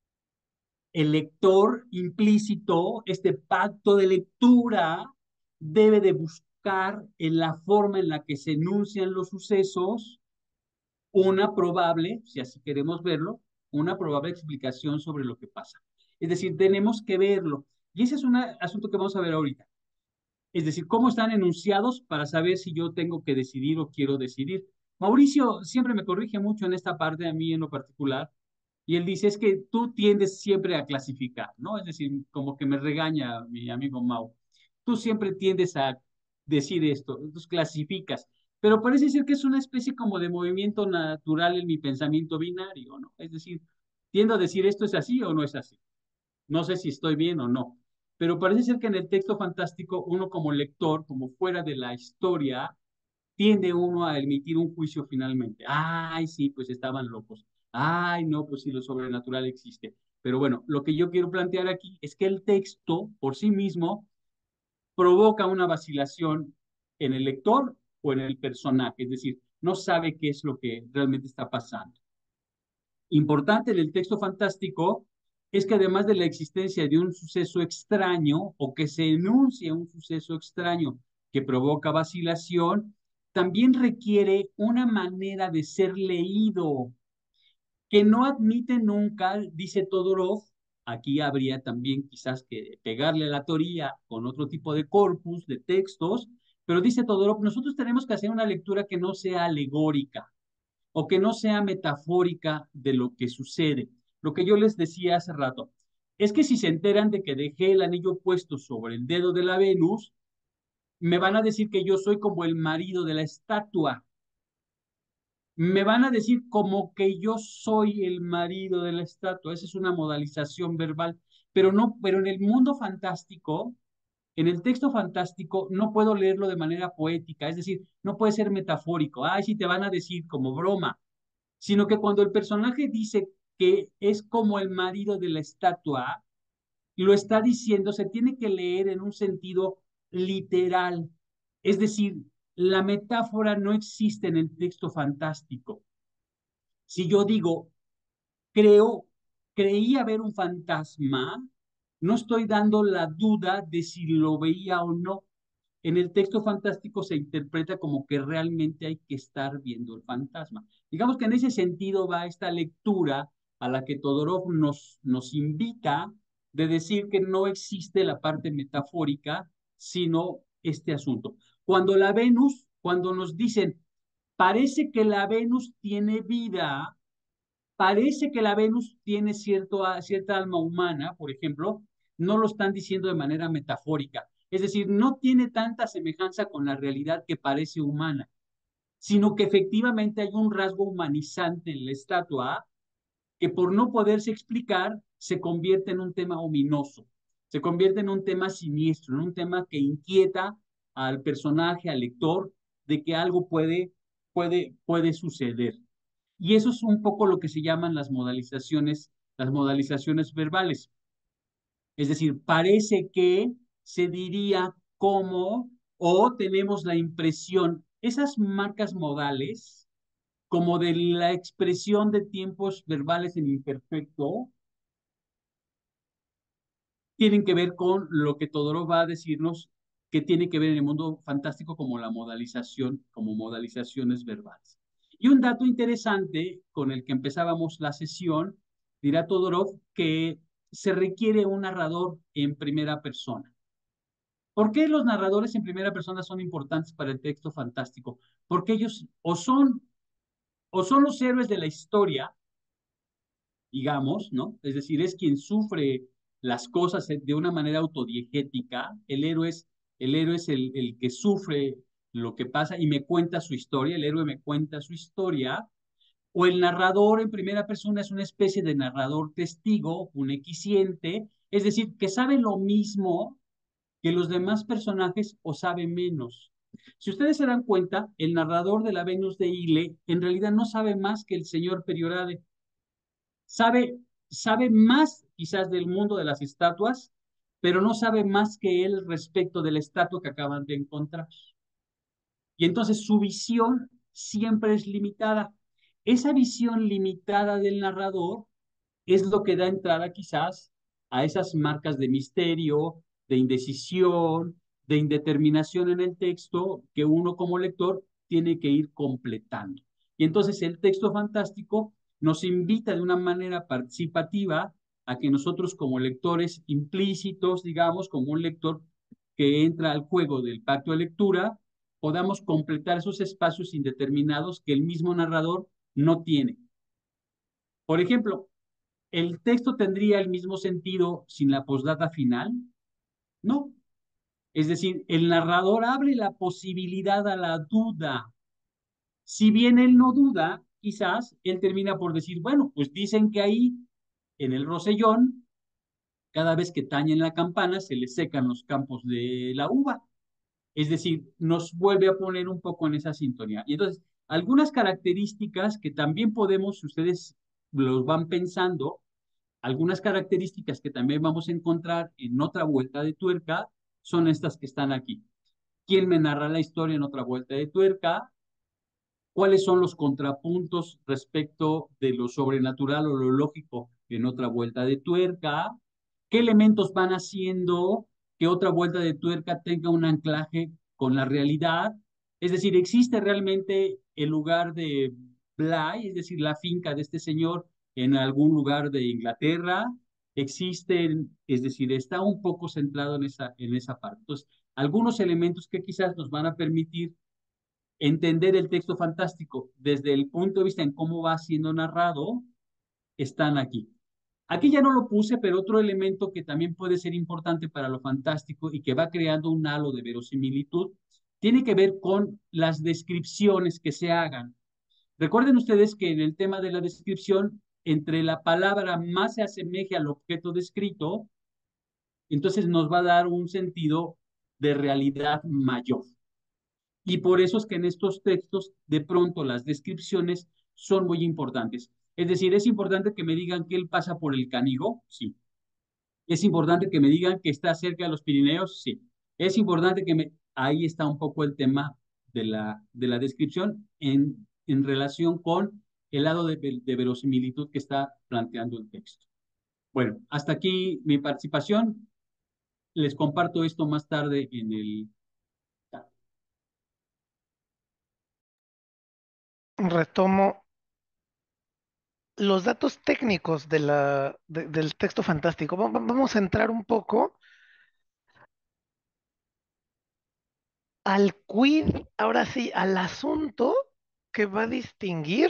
El lector implícito, este pacto de lectura, debe de buscar en la forma en la que se enuncian los sucesos una probable, si así queremos verlo, una probable explicación sobre lo que pasa. Es decir, tenemos que verlo. Y ese es un asunto que vamos a ver ahorita. Es decir, cómo están enunciados para saber si yo tengo que decidir o quiero decidir. Mauricio siempre me corrige mucho en esta parte, a mí en lo particular, y él dice, es que tú tiendes siempre a clasificar, ¿no? Es decir, como que me regaña mi amigo Mau. Tú siempre tiendes a decir esto, entonces clasificas, pero parece ser que es una especie como de movimiento natural en mi pensamiento binario, ¿no? Es decir, tiendo a decir esto es así o no es así. No sé si estoy bien o no, pero parece ser que en el texto fantástico uno como lector, como fuera de la historia, tiende uno a emitir un juicio finalmente. Ay, sí, pues estaban locos. Ay, no, pues sí, lo sobrenatural existe. Pero bueno, lo que yo quiero plantear aquí es que el texto por sí mismo provoca una vacilación en el lector o en el personaje, es decir, no sabe qué es lo que realmente está pasando. Importante en el texto fantástico es que además de la existencia de un suceso extraño o que se enuncia un suceso extraño que provoca vacilación, también requiere una manera de ser leído que no admite nunca, dice Todorov, aquí habría también quizás que pegarle la teoría con otro tipo de corpus, de textos, pero dice Todorov, nosotros tenemos que hacer una lectura que no sea alegórica, o que no sea metafórica de lo que sucede. Lo que yo les decía hace rato, es que si se enteran de que dejé el anillo puesto sobre el dedo de la Venus, me van a decir que yo soy como el marido de la estatua. Me van a decir como que yo soy el marido de la estatua. Esa es una modalización verbal. Pero no, pero en el mundo fantástico, en el texto fantástico, no puedo leerlo de manera poética, es decir, no puede ser metafórico. Ay, sí te van a decir como broma, sino que cuando el personaje dice que es como el marido de la estatua, lo está diciendo, se tiene que leer en un sentido literal. Es decir, la metáfora no existe en el texto fantástico. Si yo digo, creo, creía ver un fantasma, no estoy dando la duda de si lo veía o no. En el texto fantástico se interpreta como que realmente hay que estar viendo el fantasma. Digamos que en ese sentido va esta lectura a la que Todorov nos, nos invita de decir que no existe la parte metafórica, sino este asunto. Cuando la Venus, cuando nos dicen, parece que la Venus tiene vida, parece que la Venus tiene cierto, cierta alma humana, por ejemplo, no lo están diciendo de manera metafórica. Es decir, no tiene tanta semejanza con la realidad que parece humana, sino que efectivamente hay un rasgo humanizante en la estatua que por no poderse explicar se convierte en un tema ominoso, se convierte en un tema siniestro, en un tema que inquieta al personaje, al lector, de que algo puede, puede, puede suceder. Y eso es un poco lo que se llaman las modalizaciones, las modalizaciones verbales. Es decir, parece que se diría como o tenemos la impresión. esas marcas modales, como de la expresión de tiempos verbales en imperfecto, tienen que ver con lo que Todorov va a decirnos que tiene que ver en el mundo fantástico como la modalización, como modalizaciones verbales. Y un dato interesante con el que empezábamos la sesión, dirá Todorov, que se requiere un narrador en primera persona. ¿Por qué los narradores en primera persona son importantes para el texto fantástico? Porque ellos o son, o son los héroes de la historia, digamos, ¿no? Es decir, es quien sufre las cosas de una manera autodiegética. El héroe es, el héroe es el, el que sufre lo que pasa y me cuenta su historia, el héroe me cuenta su historia, o el narrador en primera persona es una especie de narrador testigo, un equisciente, es decir, que sabe lo mismo que los demás personajes o sabe menos. Si ustedes se dan cuenta, el narrador de la Venus de Ile en realidad no sabe más que el señor Periorade. Sabe, sabe más quizás del mundo de las estatuas, pero no sabe más que él respecto de la estatua que acaban de encontrar. Y entonces su visión siempre es limitada. Esa visión limitada del narrador es lo que da entrada quizás a esas marcas de misterio, de indecisión, de indeterminación en el texto que uno como lector tiene que ir completando. Y entonces el texto fantástico nos invita de una manera participativa a que nosotros como lectores implícitos, digamos, como un lector que entra al juego del pacto de lectura, podamos completar esos espacios indeterminados que el mismo narrador no tiene. Por ejemplo, ¿el texto tendría el mismo sentido sin la postdata final? No. Es decir, el narrador abre la posibilidad a la duda. Si bien él no duda, quizás él termina por decir, bueno, pues dicen que ahí, en el Rosellón, cada vez que tañen la campana, se le secan los campos de la uva. Es decir, nos vuelve a poner un poco en esa sintonía. Y entonces, algunas características que también podemos, si ustedes los van pensando, algunas características que también vamos a encontrar en otra vuelta de tuerca son estas que están aquí. ¿Quién me narra la historia en otra vuelta de tuerca? ¿Cuáles son los contrapuntos respecto de lo sobrenatural o lo lógico en otra vuelta de tuerca? ¿Qué elementos van haciendo que otra vuelta de tuerca tenga un anclaje con la realidad? Es decir, ¿existe realmente el lugar de Bly, es decir, la finca de este señor en algún lugar de Inglaterra? Existen, es decir, está un poco centrado en esa, en esa parte. Entonces, algunos elementos que quizás nos van a permitir entender el texto fantástico desde el punto de vista en cómo va siendo narrado, están aquí. Aquí ya no lo puse, pero otro elemento que también puede ser importante para lo fantástico y que va creando un halo de verosimilitud, tiene que ver con las descripciones que se hagan. Recuerden ustedes que en el tema de la descripción, entre la palabra más se asemeje al objeto descrito, entonces nos va a dar un sentido de realidad mayor. Y por eso es que en estos textos, de pronto, las descripciones son muy importantes. Es decir, es importante que me digan que él pasa por el Canigó, sí. Es importante que me digan que está cerca de los Pirineos, sí. Es importante que me... Ahí está un poco el tema de la, de la descripción en, en relación con el lado de, de verosimilitud que está planteando el texto. Bueno, hasta aquí mi participación. Les comparto esto más tarde en el... Retomo los datos técnicos de la, de- del texto fantástico. Va- va- Vamos a entrar un poco al quid, ahora sí, al asunto que va a distinguir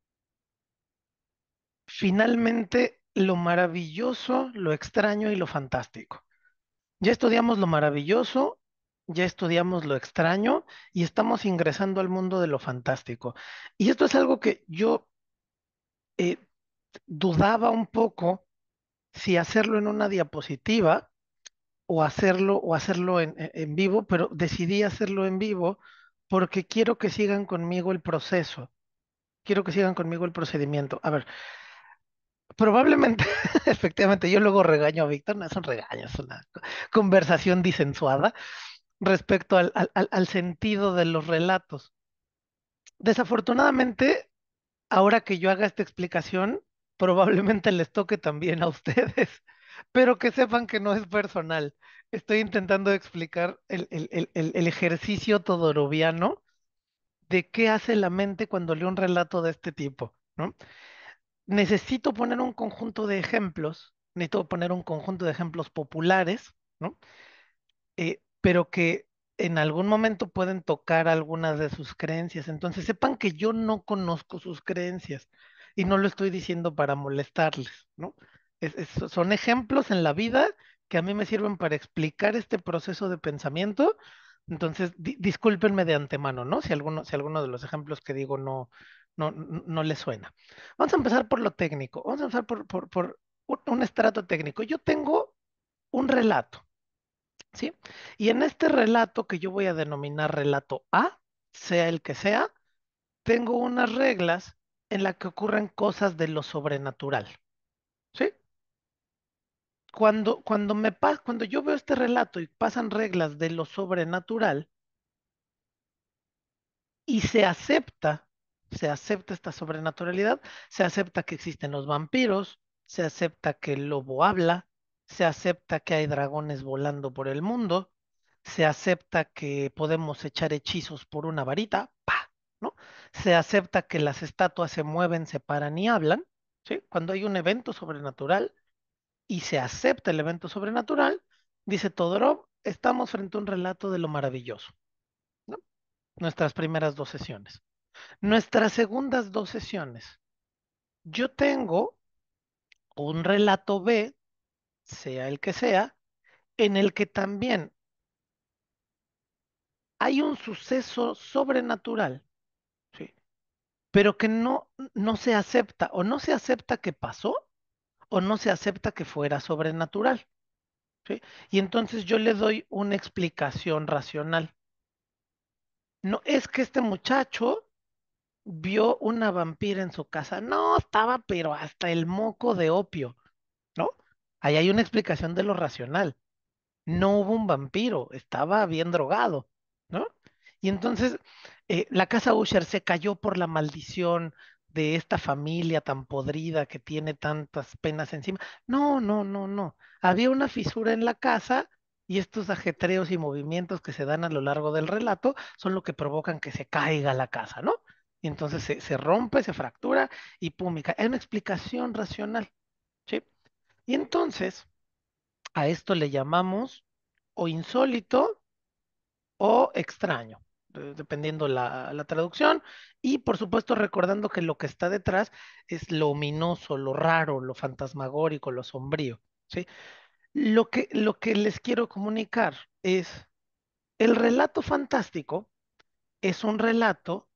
finalmente lo maravilloso, lo extraño y lo fantástico. Ya estudiamos lo maravilloso, ya estudiamos lo extraño y estamos ingresando al mundo de lo fantástico. Y esto es algo que yo eh, dudaba un poco si hacerlo en una diapositiva o hacerlo o hacerlo en, en- en vivo, pero decidí hacerlo en vivo porque quiero que sigan conmigo el proceso, quiero que sigan conmigo el procedimiento. A ver, probablemente, efectivamente, yo luego regaño a Víctor, no es un regaño, es una co- conversación disensuada respecto al, al- al- al sentido de los relatos. Desafortunadamente, ahora que yo haga esta explicación, probablemente les toque también a ustedes, pero que sepan que no es personal. Estoy intentando explicar el, el- el- el- el ejercicio todoroviano de qué hace la mente cuando lee un relato de este tipo, ¿no? Necesito poner un conjunto de ejemplos, necesito poner un conjunto de ejemplos populares, ¿no? Eh, pero que en algún momento pueden tocar algunas de sus creencias. Entonces sepan que yo no conozco sus creencias y no lo estoy diciendo para molestarles, ¿no? Es- es- son ejemplos en la vida que a mí me sirven para explicar este proceso de pensamiento. Entonces, di- discúlpenme de antemano, ¿no? Si alguno, si alguno de los ejemplos que digo no, no, no, no les suena. Vamos a empezar por lo técnico. Vamos a empezar por, por, por un un estrato técnico. Yo tengo un relato. ¿Sí? Y en este relato que yo voy a denominar relato A, sea el que sea, tengo unas reglas en las que ocurren cosas de lo sobrenatural. ¿Sí? Cuando, cuando, me pa- cuando yo veo este relato y pasan reglas de lo sobrenatural y se acepta, se acepta esta sobrenaturalidad, se acepta que existen los vampiros, se acepta que el lobo habla, se acepta que hay dragones volando por el mundo, se acepta que podemos echar hechizos por una varita, ¡pa! ¿No? Se acepta que las estatuas se mueven, se paran y hablan, ¿sí? Cuando hay un evento sobrenatural y se acepta el evento sobrenatural, dice Todorov, estamos frente a un relato de lo maravilloso, ¿no? Nuestras primeras dos sesiones. Nuestras segundas dos sesiones. Yo tengo un relato B, sea el que sea, en el que también hay un suceso sobrenatural, ¿sí? Pero que no, no se acepta, o no se acepta que pasó, o no se acepta que fuera sobrenatural, ¿sí? Y entonces yo le doy una explicación racional. No es que este muchacho vio una vampira en su casa. No, estaba pero hasta el moco de opio, ¿no? Ahí hay una explicación de lo racional. No hubo un vampiro, estaba bien drogado, ¿no? Y entonces eh, la casa Usher se cayó por la maldición de esta familia tan podrida que tiene tantas penas encima. No, no, no, no. Había una fisura en la casa y estos ajetreos y movimientos que se dan a lo largo del relato son lo que provocan que se caiga la casa, ¿no? Y entonces se, se rompe, se fractura y pum, y cae. Hay una explicación racional, ¿sí? Y entonces a esto le llamamos o insólito o extraño, de- dependiendo la, la traducción. Y por supuesto recordando que lo que está detrás es lo ominoso, lo raro, lo fantasmagórico, lo sombrío, ¿sí? Lo que, lo que les quiero comunicar es, el relato fantástico es un relato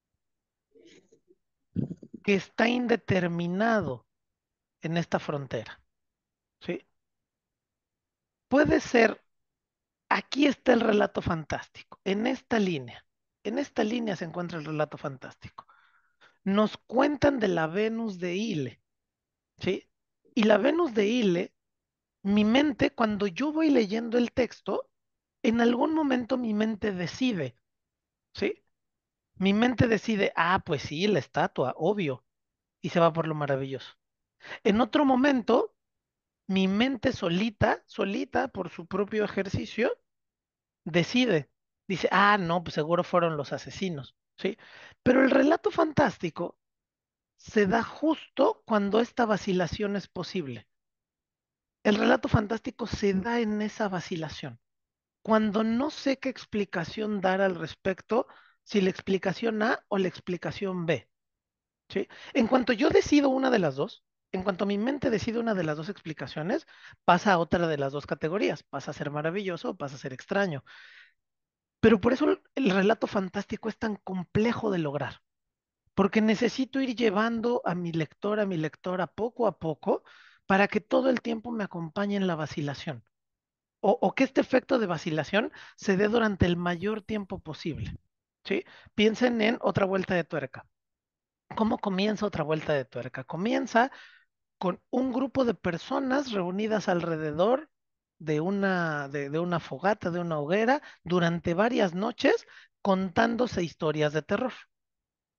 que está indeterminado en esta frontera, ¿sí? Puede ser, aquí está el relato fantástico, en esta línea. En esta línea se encuentra el relato fantástico. Nos cuentan de la Venus de Ile, ¿sí? Y la Venus de Ile, mi mente, cuando yo voy leyendo el texto, en algún momento mi mente decide, ¿sí? Mi mente decide, ah, pues sí, la estatua, obvio, y se va por lo maravilloso. En otro momento, mi mente solita, solita, por su propio ejercicio, decide, dice, ah, no, pues seguro fueron los asesinos, ¿sí? Pero el relato fantástico se da justo cuando esta vacilación es posible. El relato fantástico se da en esa vacilación. Cuando no sé qué explicación dar al respecto, si la explicación A o la explicación B, ¿sí? En cuanto yo decido una de las dos, en cuanto mi mente decide una de las dos explicaciones, pasa a otra de las dos categorías, pasa a ser maravilloso o pasa a ser extraño. Pero por eso el, el relato fantástico es tan complejo de lograr, porque necesito ir llevando a mi lector, a mi lectora poco a poco, para que todo el tiempo me acompañe en la vacilación. O, o que este efecto de vacilación se dé durante el mayor tiempo posible. ¿Sí? Piensen en otra vuelta de tuerca. ¿Cómo comienza otra vuelta de tuerca? Comienza con un grupo de personas reunidas alrededor de una, de, de una fogata, de una hoguera, durante varias noches, contándose historias de terror.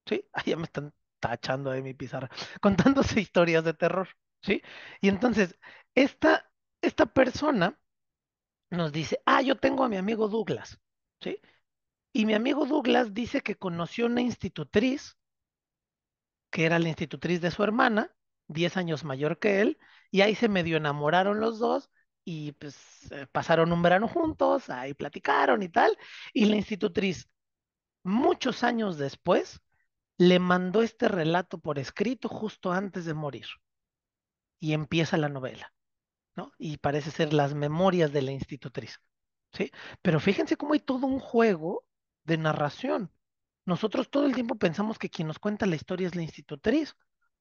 ¿sí? Ah, ya me están tachando de mi pizarra, contándose historias de terror, ¿sí? Y entonces, esta, esta persona nos dice, ah, yo tengo a mi amigo Douglas, ¿sí? Y mi amigo Douglas dice que conoció una institutriz, que era la institutriz de su hermana, diez años mayor que él, y ahí se medio enamoraron los dos y pues eh, pasaron un verano juntos, ahí platicaron y tal, y la institutriz, muchos años después, le mandó este relato por escrito justo antes de morir, y empieza la novela, ¿no? Y parece ser las memorias de la institutriz. ¿Sí? Pero fíjense cómo hay todo un juego de narración. Nosotros todo el tiempo pensamos que quien nos cuenta la historia es la institutriz,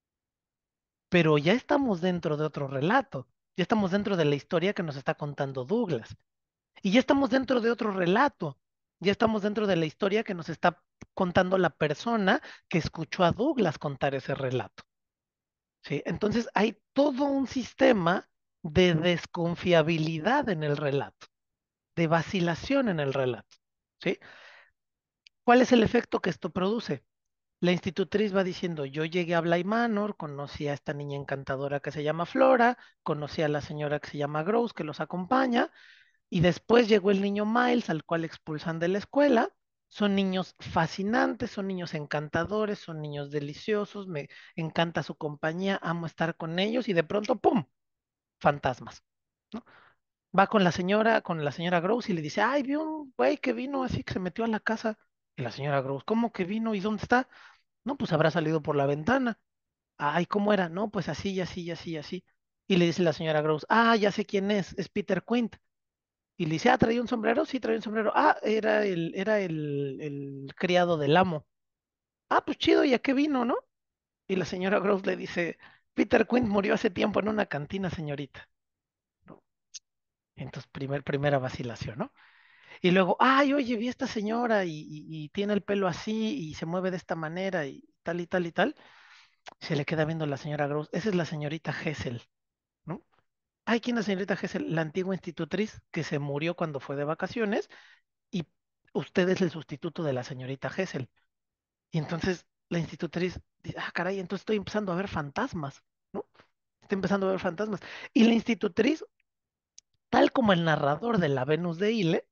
pero ya estamos dentro de otro relato, ya estamos dentro de la historia que nos está contando Douglas, y ya estamos dentro de otro relato, ya estamos dentro de la historia que nos está contando la persona que escuchó a Douglas contar ese relato. ¿Sí? Entonces hay todo un sistema de desconfiabilidad en el relato, de vacilación en el relato. ¿Sí? ¿Cuál es el efecto que esto produce? La institutriz va diciendo, yo llegué a Bly Manor, conocí a esta niña encantadora que se llama Flora, conocí a la señora que se llama Gross, que los acompaña, y después llegó el niño Miles, al cual expulsan de la escuela. Son niños fascinantes, son niños encantadores, son niños deliciosos, me encanta su compañía, amo estar con ellos, y de pronto, ¡pum!, fantasmas, ¿no? Va con la señora, con la señora Gross y le dice, ay, vi un güey que vino así que se metió a la casa. Y la señora Gross, ¿cómo que vino? ¿Y dónde está? No, pues habrá salido por la ventana. Ay, ¿cómo era? No, pues así, y así, y así, y así. Y le dice la señora Gross, ah, ya sé quién es, es Peter Quint. Y le dice, ah, ¿traía un sombrero? Sí, traía un sombrero. Ah, era el, era el, el criado del amo. Ah, pues chido, ¿y a qué vino, no? Y la señora Gross le dice, Peter Quint murió hace tiempo en una cantina, señorita. ¿No? Entonces, primer, primera vacilación, ¿no? Y luego, ay, oye, vi a esta señora y, y- y tiene el pelo así y se mueve de esta manera y tal y tal y tal. Se le queda viendo la señora Gross. Esa es la señorita Hessel, ¿no? Ay, ¿quién es la señorita Hessel? La antigua institutriz que se murió cuando fue de vacaciones y usted es el sustituto de la señorita Hessel. Y entonces la institutriz dice, ah, caray, entonces estoy empezando a ver fantasmas, ¿no? Estoy empezando a ver fantasmas. Y la institutriz, tal como el narrador de la Venus de Ile,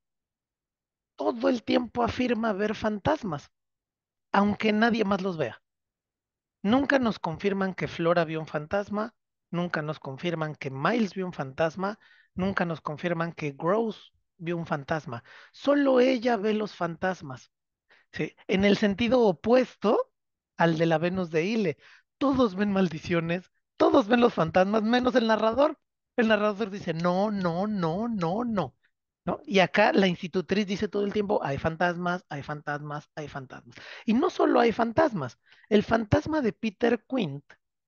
todo el tiempo afirma ver fantasmas, aunque nadie más los vea. Nunca nos confirman que Flora vio un fantasma, nunca nos confirman que Miles vio un fantasma, nunca nos confirman que Gross vio un fantasma. Solo ella ve los fantasmas. ¿Sí? En el sentido opuesto al de la Venus de Ile. Todos ven maldiciones, todos ven los fantasmas, menos el narrador. El narrador dice, no, no, no, no, no. ¿No? Y acá la institutriz dice todo el tiempo, hay fantasmas, hay fantasmas, hay fantasmas. Y no solo hay fantasmas, el fantasma de Peter Quint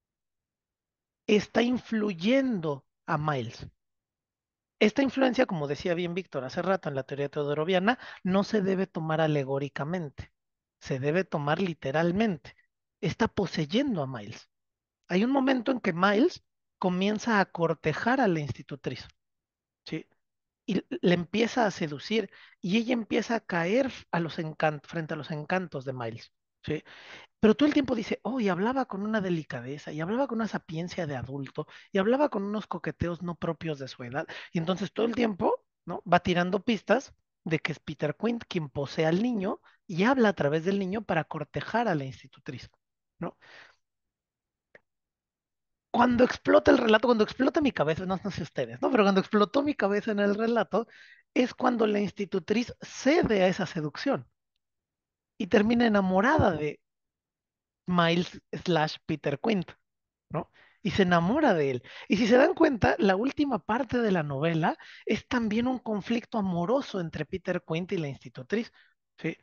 está influyendo a Miles. Esta influencia, como decía bien Víctor hace rato en la teoría teodoroviana, no se debe tomar alegóricamente, se debe tomar literalmente. Está poseyendo a Miles. Hay un momento en que Miles comienza a cortejar a la institutriz, ¿sí? Y le empieza a seducir y ella empieza a caer a los encantos, frente a los encantos de Miles, ¿sí? Pero todo el tiempo dice, oh, y hablaba con una delicadeza, y hablaba con una sapiencia de adulto, y hablaba con unos coqueteos no propios de su edad. Y entonces todo el tiempo, ¿no? Va tirando pistas de que es Peter Quint quien posee al niño y habla a través del niño para cortejar a la institutriz, ¿no? Cuando explota el relato, cuando explota mi cabeza, no, no sé ustedes, ¿no? Pero cuando explotó mi cabeza en el relato, es cuando la institutriz cede a esa seducción y termina enamorada de Miles slash Peter Quint, ¿no? Y se enamora de él. Y si se dan cuenta, la última parte de la novela es también un conflicto amoroso entre Peter Quint y la institutriz, ¿sí?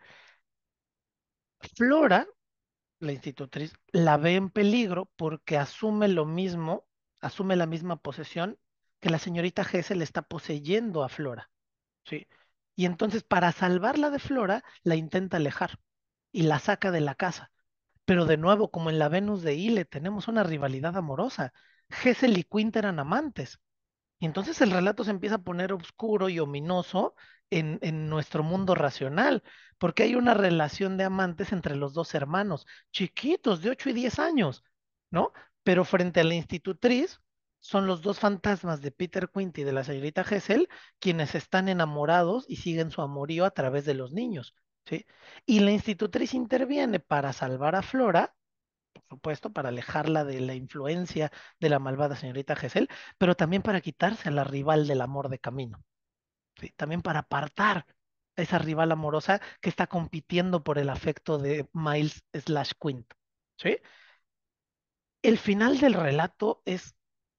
Flora, la institutriz, la ve en peligro porque asume lo mismo, asume la misma posesión que la señorita Hessel está poseyendo a Flora, ¿sí? Y entonces para salvarla de Flora, la intenta alejar y la saca de la casa. Pero de nuevo, como en la Venus de Ile, tenemos una rivalidad amorosa. Hessel y Quint eran amantes. Y entonces el relato se empieza a poner oscuro y ominoso en, en nuestro mundo racional, porque hay una relación de amantes entre los dos hermanos, chiquitos, de ocho y diez años, ¿no? Pero frente a la institutriz, son los dos fantasmas de Peter Quint y de la señorita Gesell quienes están enamorados y siguen su amorío a través de los niños, ¿sí? Y la institutriz interviene para salvar a Flora, por supuesto, para alejarla de la influencia de la malvada señorita Gesell, pero también para quitarse a la rival del amor de camino, ¿sí? También para apartar a esa rival amorosa que está compitiendo por el afecto de Miles slash Quint, ¿sí? El final del relato es,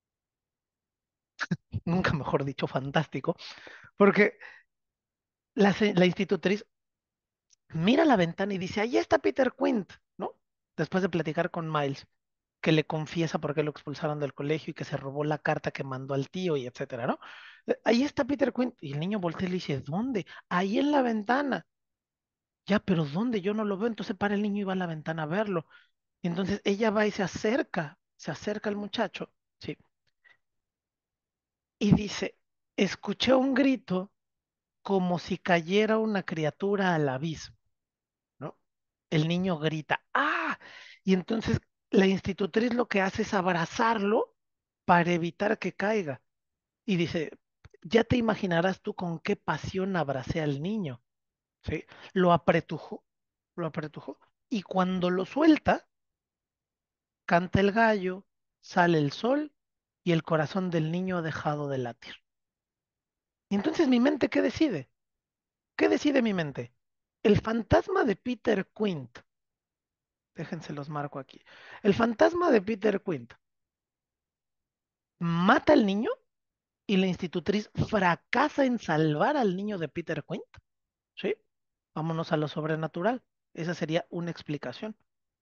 nunca mejor dicho, fantástico, porque la, se- la institutriz mira a la ventana y dice, ahí está Peter Quint, ¿no? Después de platicar con Miles, que le confiesa por qué lo expulsaron del colegio y que se robó la carta que mandó al tío y etcétera, ¿no? Eh, Ahí está Peter Quint. Y el niño voltea y le dice, ¿dónde? Ahí en la ventana. Ya, pero ¿dónde? Yo no lo veo. Entonces para el niño y va a la ventana a verlo. Y entonces ella va y se acerca, se acerca al muchacho, ¿sí? Y dice, escuché un grito como si cayera una criatura al abismo, ¿no? El niño grita, ¡ah! Y entonces la institutriz lo que hace es abrazarlo para evitar que caiga. Y dice, ya te imaginarás tú con qué pasión abracé al niño, ¿sí? Lo apretujó, lo apretujó. Y cuando lo suelta, canta el gallo, sale el sol y el corazón del niño ha dejado de latir. Y entonces mi mente, ¿qué decide? ¿Qué decide mi mente? El fantasma de Peter Quint, déjense los marco aquí. El fantasma de Peter Quint mata al niño y la institutriz fracasa en salvar al niño de Peter Quint, ¿sí? Vámonos a lo sobrenatural. Esa sería una explicación.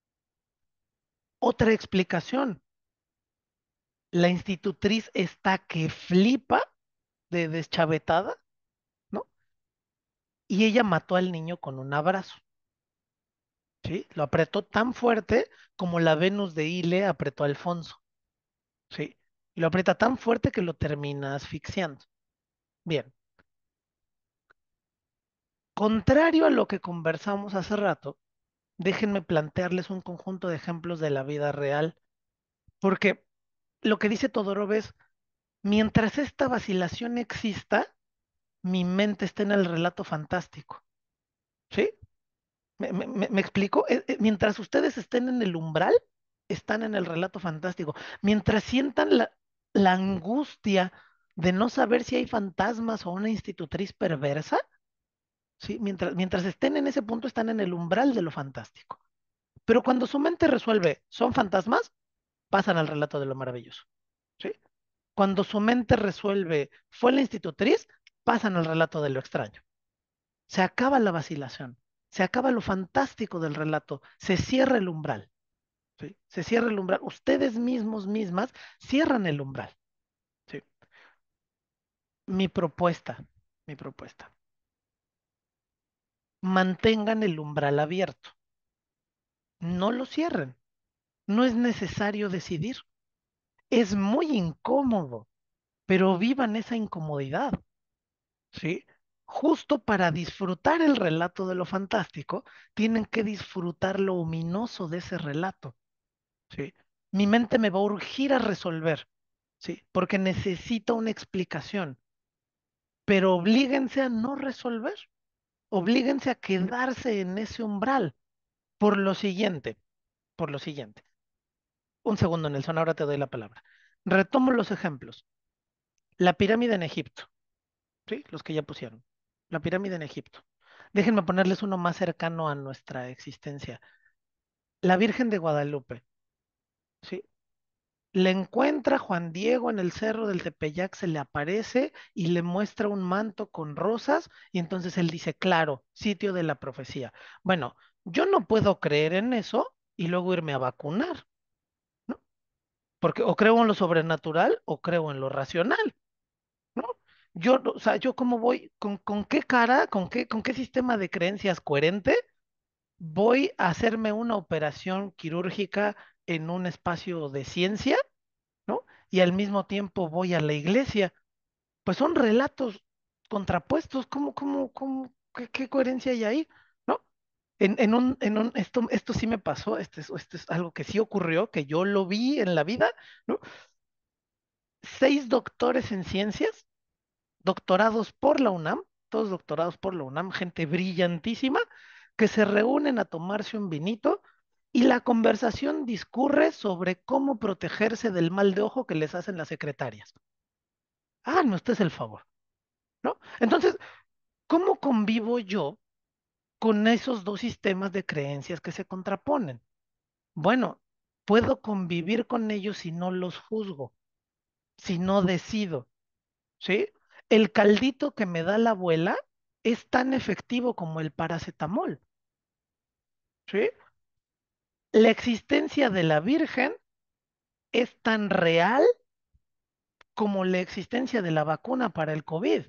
Otra explicación. La institutriz está que flipa de deschavetada, ¿no? Y ella mató al niño con un abrazo, ¿sí? Lo apretó tan fuerte como la Venus de Ile apretó a Alfonso, ¿sí? Y lo aprieta tan fuerte que lo termina asfixiando. Bien. Contrario a lo que conversamos hace rato, déjenme plantearles un conjunto de ejemplos de la vida real, porque lo que dice Todorov es, mientras esta vacilación exista, mi mente está en el relato fantástico. ¿Sí? ¿Me, me- me- me explico? Eh, eh, Mientras ustedes estén en el umbral, están en el relato fantástico. Mientras sientan la, la angustia de no saber si hay fantasmas o una institutriz perversa, ¿sí? Mientras, mientras estén en ese punto, están en el umbral de lo fantástico. Pero cuando su mente resuelve, ¿son fantasmas? Pasan al relato de lo maravilloso. ¿Sí? Cuando su mente resuelve, ¿fue la institutriz? Pasan al relato de lo extraño. Se acaba la vacilación, se acaba lo fantástico del relato, se cierra el umbral, ¿sí? Se cierra el umbral. Ustedes mismos, mismas, cierran el umbral, ¿sí? Mi propuesta, mi propuesta. Mantengan el umbral abierto, no lo cierren, no es necesario decidir. Es muy incómodo, pero vivan esa incomodidad, ¿sí? Justo para disfrutar el relato de lo fantástico, tienen que disfrutar lo ominoso de ese relato, ¿sí? Mi mente me va a urgir a resolver, ¿sí? Porque necesita una explicación, pero oblíguense a no resolver, oblíguense a quedarse en ese umbral por lo siguiente, por lo siguiente. Un segundo, Nelson, ahora te doy la palabra. Retomo los ejemplos. La pirámide en Egipto, ¿sí? Los que ya pusieron. La pirámide en Egipto. Déjenme ponerles uno más cercano a nuestra existencia. La Virgen de Guadalupe, ¿sí? Le encuentra Juan Diego en el cerro del Tepeyac, se le aparece y le muestra un manto con rosas y entonces él dice, claro, sitio de la profecía. Bueno, yo no puedo creer en eso y luego irme a vacunar, ¿no? Porque o creo en lo sobrenatural o creo en lo racional, ¿no? Yo, no- o sea, yo cómo voy, con, con qué cara, con qué, con qué sistema de creencias coherente voy a hacerme una operación quirúrgica en un espacio de ciencia, ¿no? Y al mismo tiempo voy a la iglesia. pues son relatos contrapuestos. ¿Cómo, cómo, cómo, qué, qué coherencia hay ahí? ¿No? En, en un, en un, esto, esto sí me pasó, esto es, esto es algo que sí ocurrió, que yo lo vi en la vida, ¿no? Seis doctores en ciencias, doctorados por la UNAM, todos doctorados por la UNAM, gente brillantísima, que se reúnen a tomarse un vinito y la conversación discurre sobre cómo protegerse del mal de ojo que les hacen las secretarias. Háganme ustedes el favor, ¿no? Entonces, ¿cómo convivo yo con esos dos sistemas de creencias que se contraponen? Bueno, puedo convivir con ellos si no los juzgo, si no decido, ¿sí? El caldito que me da la abuela es tan efectivo como el paracetamol, ¿sí? La existencia de la Virgen es tan real como la existencia de la vacuna para el COVID,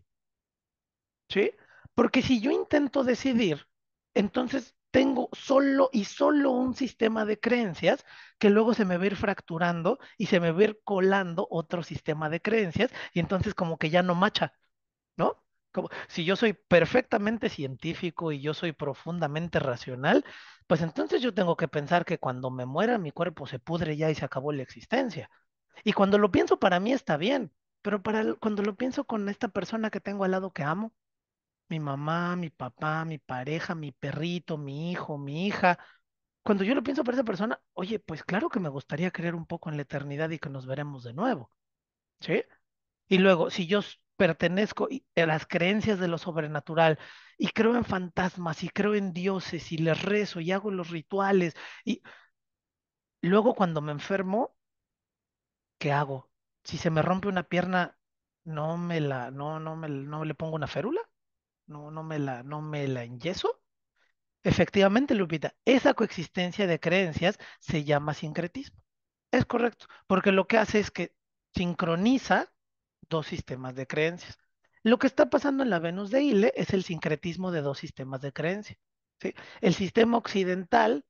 ¿sí? Porque si yo intento decidir, entonces tengo solo y solo un sistema de creencias que luego se me va a ir fracturando y se me va a ir colando otro sistema de creencias y entonces como que ya no macha, ¿no? Como, si yo soy perfectamente científico y yo soy profundamente racional, pues entonces yo tengo que pensar que cuando me muera mi cuerpo se pudre ya y se acabó la existencia. Y cuando lo pienso para mí está bien, pero para el- cuando lo pienso con esta persona que tengo al lado que amo, mi mamá, mi papá, mi pareja, mi perrito, mi hijo, mi hija, cuando yo lo pienso para esa persona, oye, pues claro que me gustaría creer un poco en la eternidad y que nos veremos de nuevo, ¿sí? Y luego, si yo s- pertenezco y- a las creencias de lo sobrenatural y creo en fantasmas y creo en dioses y les rezo y hago los rituales y luego cuando me enfermo, ¿qué hago? Si se me rompe una pierna, no me la, no, no me, no le pongo una férula, no, no me la, no me la enyeso. Efectivamente, Lupita, esa coexistencia de creencias se llama sincretismo. Es correcto, porque lo que hace es que sincroniza dos sistemas de creencias. Lo que está pasando en la Venus de Ile es el sincretismo de dos sistemas de creencia, ¿sí? El sistema occidental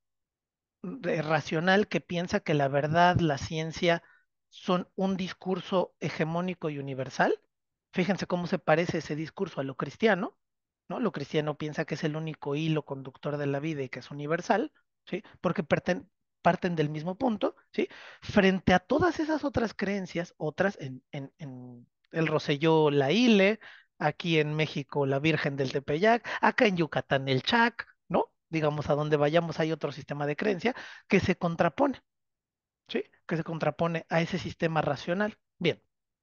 de- racional que piensa que la verdad, la ciencia son un discurso hegemónico y universal. Fíjense cómo se parece ese discurso a lo cristiano, ¿no? Lo cristiano piensa que es el único hilo conductor de la vida y que es universal, ¿sí? Porque perten- parten del mismo punto, ¿sí? Frente a todas esas otras creencias, otras en, en, en el Rosselló, la Ile, aquí en México, la Virgen del Tepeyac, acá en Yucatán, el Chac, ¿no? Digamos, a donde vayamos hay otro sistema de creencia que se contrapone, ¿sí? Que se contrapone a ese sistema racional. Bien,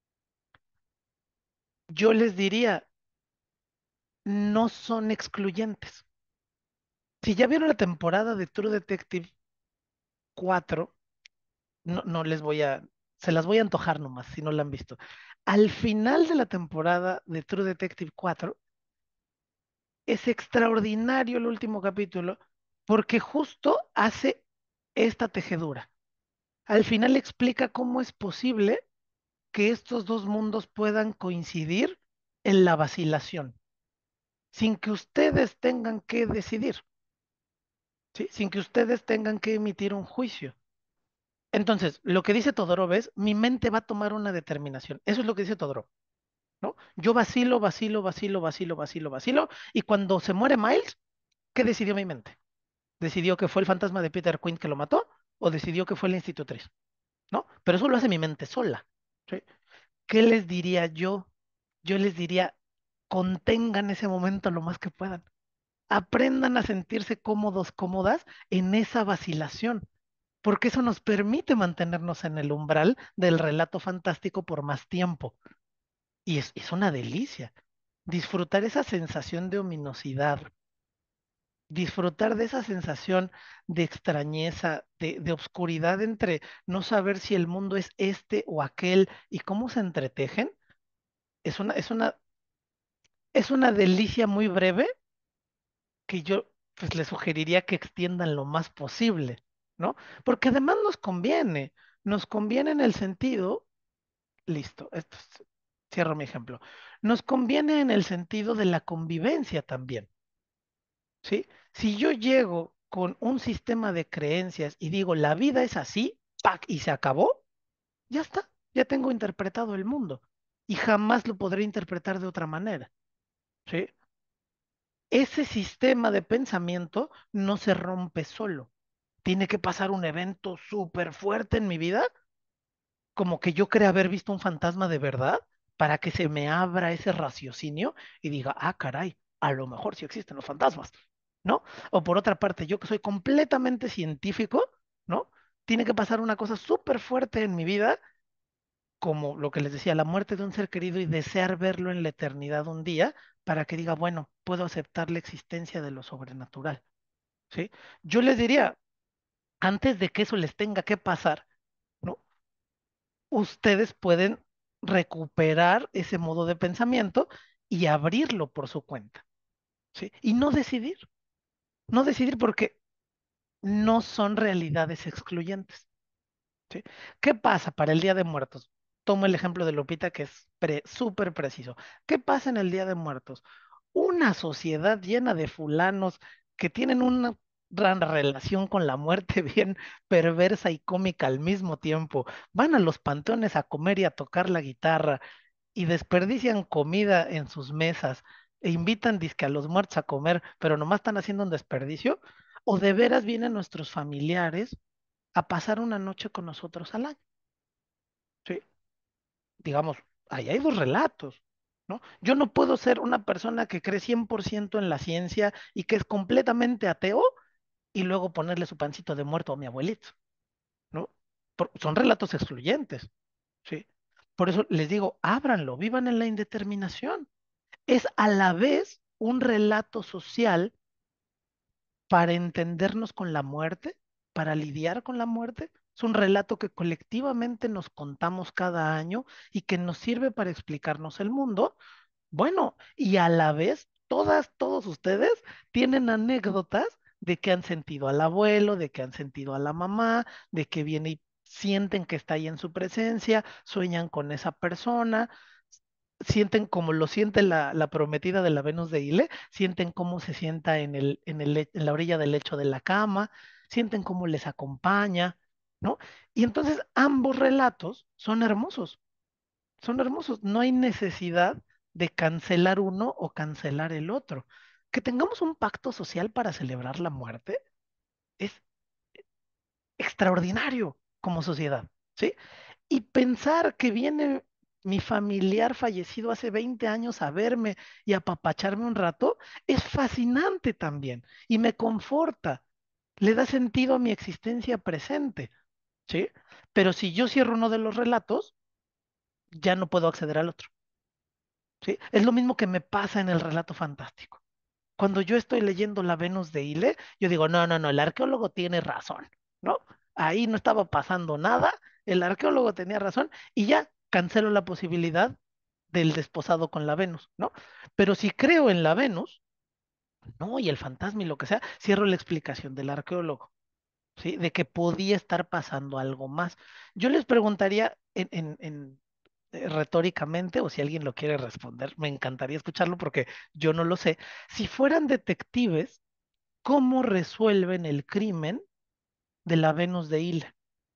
yo les diría, no son excluyentes. Si ya vieron la temporada de True Detective cuatro, no, no les voy a, se las voy a antojar nomás si no la han visto. Al final de la temporada de True Detective cuatro, es extraordinario el último capítulo porque justo hace esta tejedura. Al final explica cómo es posible que estos dos mundos puedan coincidir en la vacilación, sin que ustedes tengan que decidir, ¿sí? Sin que ustedes tengan que emitir un juicio. Entonces, lo que dice Todorov es, mi mente va a tomar una determinación. Eso es lo que dice Todorov, ¿no? Yo vacilo, vacilo, vacilo, vacilo, vacilo, vacilo, y cuando se muere Miles, ¿qué decidió mi mente? ¿Decidió que fue el fantasma de Peter Quinn que lo mató? ¿O decidió que fue la institutriz? ¿No? Pero eso lo hace mi mente sola, ¿sí? ¿Qué les diría yo? Yo les diría, contengan ese momento lo más que puedan. Aprendan a sentirse cómodos, cómodas en esa vacilación, porque eso nos permite mantenernos en el umbral del relato fantástico por más tiempo. Y es, es una delicia. Disfrutar esa sensación de ominosidad, disfrutar de esa sensación de extrañeza, de, de obscuridad entre no saber si el mundo es este o aquel y cómo se entretejen, es una, es una, es una delicia muy breve que yo pues les sugeriría que extiendan lo más posible, ¿no? Porque además nos conviene, nos conviene en el sentido, listo, esto es- cierro mi ejemplo, nos conviene en el sentido de la convivencia también, ¿sí? Si yo llego con un sistema de creencias y digo, la vida es así, ¡pac! Y se acabó, ya está, ya tengo interpretado el mundo. y jamás lo podré interpretar de otra manera, ¿sí? Ese sistema de pensamiento no se rompe solo. Tiene que pasar un evento súper fuerte en mi vida, como que yo crea haber visto un fantasma de verdad, para que se me abra ese raciocinio y diga, ah, caray, a lo mejor sí existen los fantasmas, ¿no? O por otra parte, yo que soy completamente científico, ¿no? Tiene que pasar una cosa súper fuerte en mi vida, como lo que les decía, la muerte de un ser querido y desear verlo en la eternidad un día, para que diga, bueno, puedo aceptar la existencia de lo sobrenatural, ¿sí? Yo les diría, antes de que eso les tenga que pasar, ¿no? Ustedes pueden recuperar ese modo de pensamiento y abrirlo por su cuenta, ¿sí? Y no decidir, no decidir porque no son realidades excluyentes, ¿sí? ¿Qué pasa para el Día de Muertos? Tomo el ejemplo de Lupita, que es pre- súper preciso. ¿Qué pasa en el Día de Muertos? Una sociedad llena de fulanos que tienen una gran relación con la muerte bien perversa y cómica al mismo tiempo. Van a los panteones a comer y a tocar la guitarra y desperdician comida en sus mesas e invitan dizque a los muertos a comer, pero nomás están haciendo un desperdicio. ¿O de veras vienen nuestros familiares a pasar una noche con nosotros al año? ¿Sí? Digamos, ahí hay dos relatos, ¿no? Yo no puedo ser una persona que cree cien por ciento en la ciencia y que es completamente ateo y luego ponerle su pancito de muerto a mi abuelito, ¿no? Por- son relatos excluyentes, ¿sí? Por eso les digo, ábranlo, vivan en la indeterminación. Es a la vez un relato social para entendernos con la muerte, para lidiar con la muerte. Es un relato que colectivamente nos contamos cada año y que nos sirve para explicarnos el mundo. Bueno, y a la vez, todas, todos ustedes tienen anécdotas de que han sentido al abuelo, de que han sentido a la mamá, de que viene y sienten que está ahí en su presencia, sueñan con esa persona, sienten como lo siente la, la prometida de la Venus de Ile, sienten cómo se sienta en el, en el, le- en la orilla del lecho de la cama, sienten cómo les acompaña, ¿no? Y entonces ambos relatos son hermosos, son hermosos. No hay necesidad de cancelar uno o cancelar el otro. Que tengamos un pacto social para celebrar la muerte es extraordinario como sociedad, ¿sí? Y pensar que viene mi familiar fallecido hace veinte años a verme y apapacharme un rato es fascinante también y me conforta, le da sentido a mi existencia presente, ¿sí? Pero si yo cierro uno de los relatos, ya no puedo acceder al otro, ¿sí? Es lo mismo que me pasa en el relato fantástico. Cuando yo estoy leyendo La Venus de Ile, yo digo, no, no, no, el arqueólogo tiene razón, ¿no? Ahí no estaba pasando nada, el arqueólogo tenía razón y ya cancelo la posibilidad del desposado con la Venus, ¿no? Pero si creo en la Venus, no, y el fantasma y lo que sea, cierro la explicación del arqueólogo, ¿sí? De que podía estar pasando algo más. Yo les preguntaría en, en, en eh, retóricamente, o si alguien lo quiere responder, me encantaría escucharlo porque yo no lo sé. Si fueran detectives, ¿cómo resuelven el crimen de la Venus de Hila?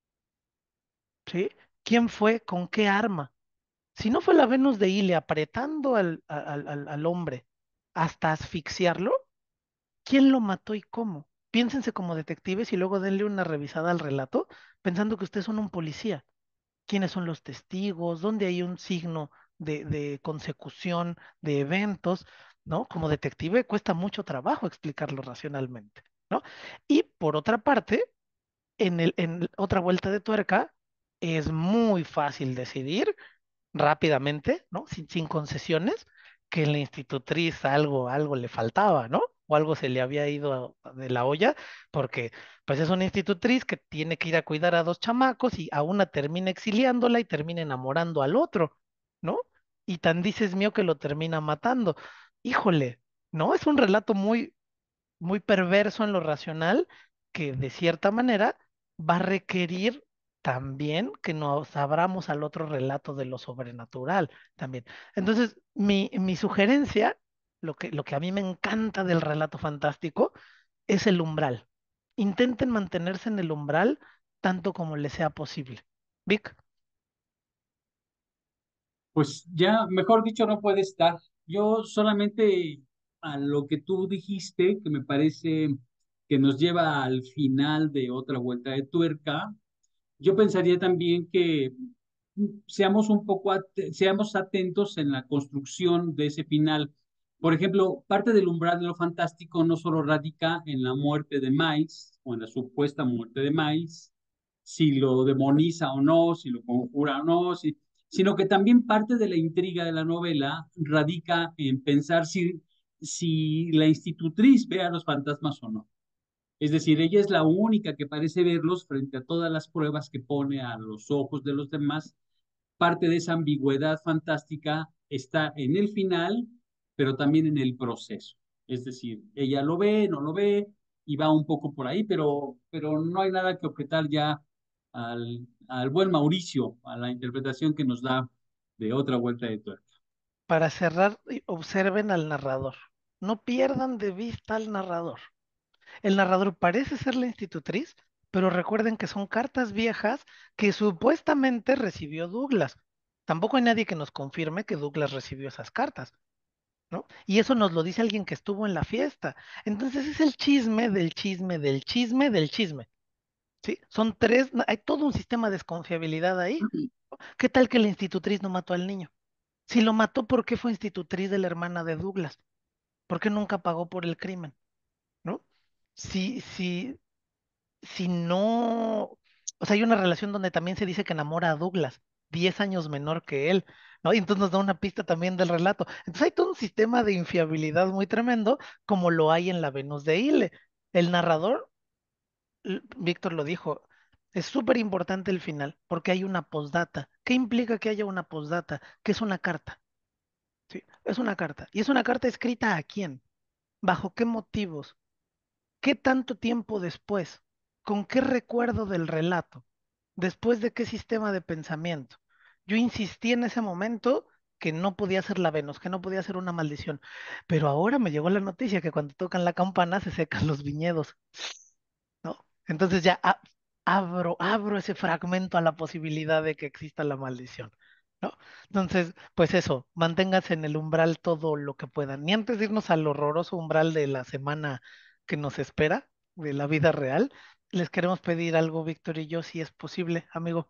¿Sí? ¿Quién fue? ¿Con qué arma? Si no fue la Venus de Hila apretando al, al, al, al hombre hasta asfixiarlo, ¿quién lo mató y cómo? Piénsense como detectives y luego denle una revisada al relato, pensando que ustedes son un policía. ¿Quiénes son los testigos? ¿Dónde hay un signo de, de consecución de eventos? ¿No? Como detective cuesta mucho trabajo explicarlo racionalmente, ¿no? Y por otra parte, en el, en otra vuelta de tuerca, es muy fácil decidir rápidamente, ¿no? Sin, sin concesiones, que la institutriz algo, algo le faltaba, ¿no? O algo se le había ido de la olla, porque pues es una institutriz que tiene que ir a cuidar a dos chamacos y a una termina exiliándola y termina enamorando al otro, ¿no? Y tan dices mío que lo termina matando. Híjole, ¿no? Es un relato muy, muy perverso en lo racional que de cierta manera va a requerir también que nos abramos al otro relato de lo sobrenatural también. Entonces, mi, mi sugerencia, lo que, lo que a mí me encanta del relato fantástico, es el umbral. Intenten mantenerse en el umbral tanto como les sea posible. Vic, Pues ya, mejor dicho, no puede estar. Yo solamente a lo que tú dijiste, que me parece que nos lleva al final de otra vuelta de tuerca, yo pensaría también que seamos un poco, at- seamos atentos en la construcción de ese final. Por ejemplo, parte del umbral de lo fantástico no solo radica en la muerte de Miles, o en la supuesta muerte de Miles, si lo demoniza o no, si lo conjura o no, si, sino que también parte de la intriga de la novela radica en pensar si, si la institutriz ve a los fantasmas o no. Es decir, ella es la única que parece verlos frente a todas las pruebas que pone a los ojos de los demás. Parte de esa ambigüedad fantástica está en el final, pero también en el proceso. Es decir, ella lo ve, no lo ve, y va un poco por ahí, pero, pero no hay nada que objetar ya al, al buen Mauricio, a la interpretación que nos da de otra vuelta de tuerca. Para cerrar, y observen al narrador. No pierdan de vista al narrador. El narrador parece ser la institutriz, pero recuerden que son cartas viejas que supuestamente recibió Douglas. Tampoco hay nadie que nos confirme que Douglas recibió esas cartas, ¿no? Y eso nos lo dice alguien que estuvo en la fiesta. Entonces es el chisme del chisme del chisme del chisme, ¿sí? Son tres, hay todo un sistema de desconfiabilidad ahí. ¿Qué tal que la institutriz no mató al niño? Si lo mató, ¿por qué fue institutriz de la hermana de Douglas? ¿Por qué nunca pagó por el crimen? ¿No? Si, si, si no, o sea, hay una relación donde también se dice que enamora a Douglas, diez años menor que él, ¿no? Y entonces nos da una pista también del relato. Entonces hay todo un sistema de infiabilidad muy tremendo, como lo hay en la Venus de Ile. El narrador, l- Víctor lo dijo, es súper importante el final, porque hay una postdata. ¿Qué implica que haya una postdata? Que es una carta, ¿sí? Es una carta. ¿Y es una carta escrita a quién? ¿Bajo qué motivos? ¿Qué tanto tiempo después? ¿Con qué recuerdo del relato? ¿Después de qué sistema de pensamiento? Yo insistí en ese momento que no podía ser la Venus, que no podía ser una maldición, pero ahora me llegó la noticia que cuando tocan la campana se secan los viñedos, ¿no? Entonces ya a- abro, abro ese fragmento a la posibilidad de que exista la maldición, ¿no? Entonces, pues eso, manténganse en el umbral todo lo que puedan. Y antes de irnos al horroroso umbral de la semana que nos espera, de la vida real, les queremos pedir algo, Víctor y yo, si es posible, amigo.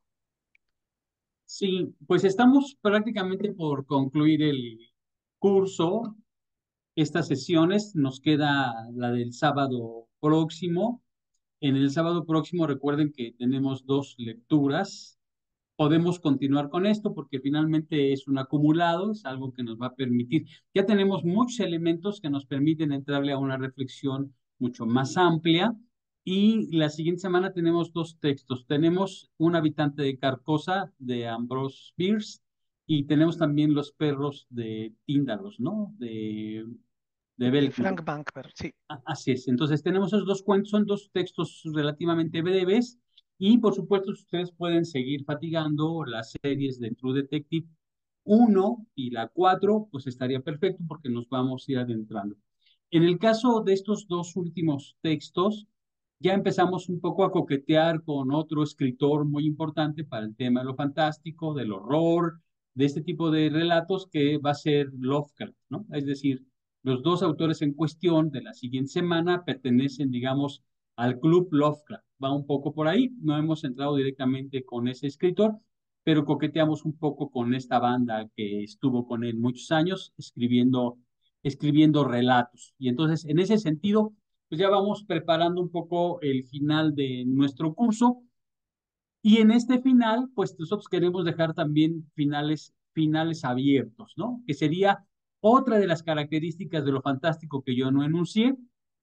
Sí, pues estamos prácticamente por concluir el curso. Estas sesiones nos queda la del sábado próximo. En el sábado próximo recuerden que tenemos dos lecturas. Podemos continuar con esto porque finalmente es un acumulado, es algo que nos va a permitir. Ya tenemos muchos elementos que nos permiten entrarle a una reflexión mucho más amplia. Y la siguiente semana tenemos dos textos. Tenemos Un habitante de Carcosa de Ambrose Bierce y tenemos también Los perros de Tíndalos, ¿no? De, de De Belknap. Frank Bankberg, sí. A- Así es. Entonces tenemos esos dos cuentos, son dos textos relativamente breves y por supuesto ustedes pueden seguir fatigando las series de True Detective uno y la cuatro, pues estaría perfecto porque nos vamos a ir adentrando. En el caso de estos dos últimos textos, ya empezamos un poco a coquetear con otro escritor muy importante para el tema de lo fantástico, del horror, de este tipo de relatos que va a ser Lovecraft, ¿no? Es decir, los dos autores en cuestión de la siguiente semana pertenecen, digamos, al Club Lovecraft. Va un poco por ahí. No hemos entrado directamente con ese escritor, pero coqueteamos un poco con esta banda que estuvo con él muchos años escribiendo, escribiendo relatos. Y entonces, en ese sentido, pues ya vamos preparando un poco el final de nuestro curso. Y en este final, pues nosotros queremos dejar también finales, finales abiertos, ¿no? Que sería otra de las características de lo fantástico que yo no enuncié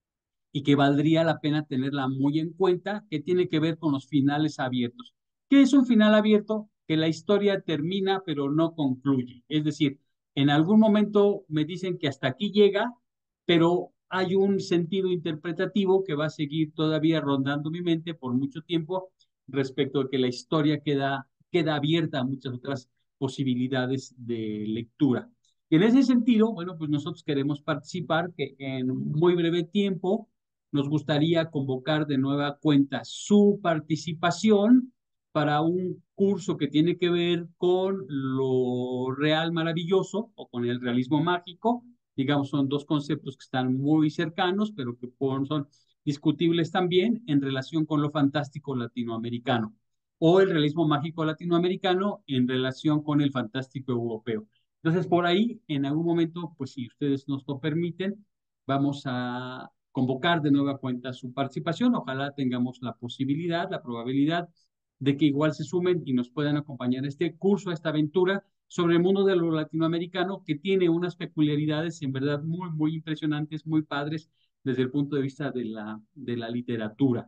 y que valdría la pena tenerla muy en cuenta, que tiene que ver con los finales abiertos. ¿Qué es un final abierto? Que la historia termina pero no concluye. Es decir, en algún momento me dicen que hasta aquí llega, pero hay un sentido interpretativo que va a seguir todavía rondando mi mente por mucho tiempo respecto a que la historia queda, queda abierta a muchas otras posibilidades de lectura. Y en ese sentido, bueno, pues nosotros queremos participar, que en muy breve tiempo nos gustaría convocar de nueva cuenta su participación para un curso que tiene que ver con lo real maravilloso o con el realismo mágico. Digamos, son dos conceptos que están muy cercanos, pero que son discutibles también en relación con lo fantástico latinoamericano o el realismo mágico latinoamericano en relación con el fantástico europeo. Entonces, por ahí, en algún momento, pues si ustedes nos lo permiten, vamos a convocar de nueva cuenta su participación. Ojalá tengamos la posibilidad, la probabilidad de que igual se sumen y nos puedan acompañar a este curso, a esta aventura sobre el mundo de lo latinoamericano, que tiene unas peculiaridades en verdad muy, muy impresionantes, muy padres desde el punto de vista de la, de la literatura.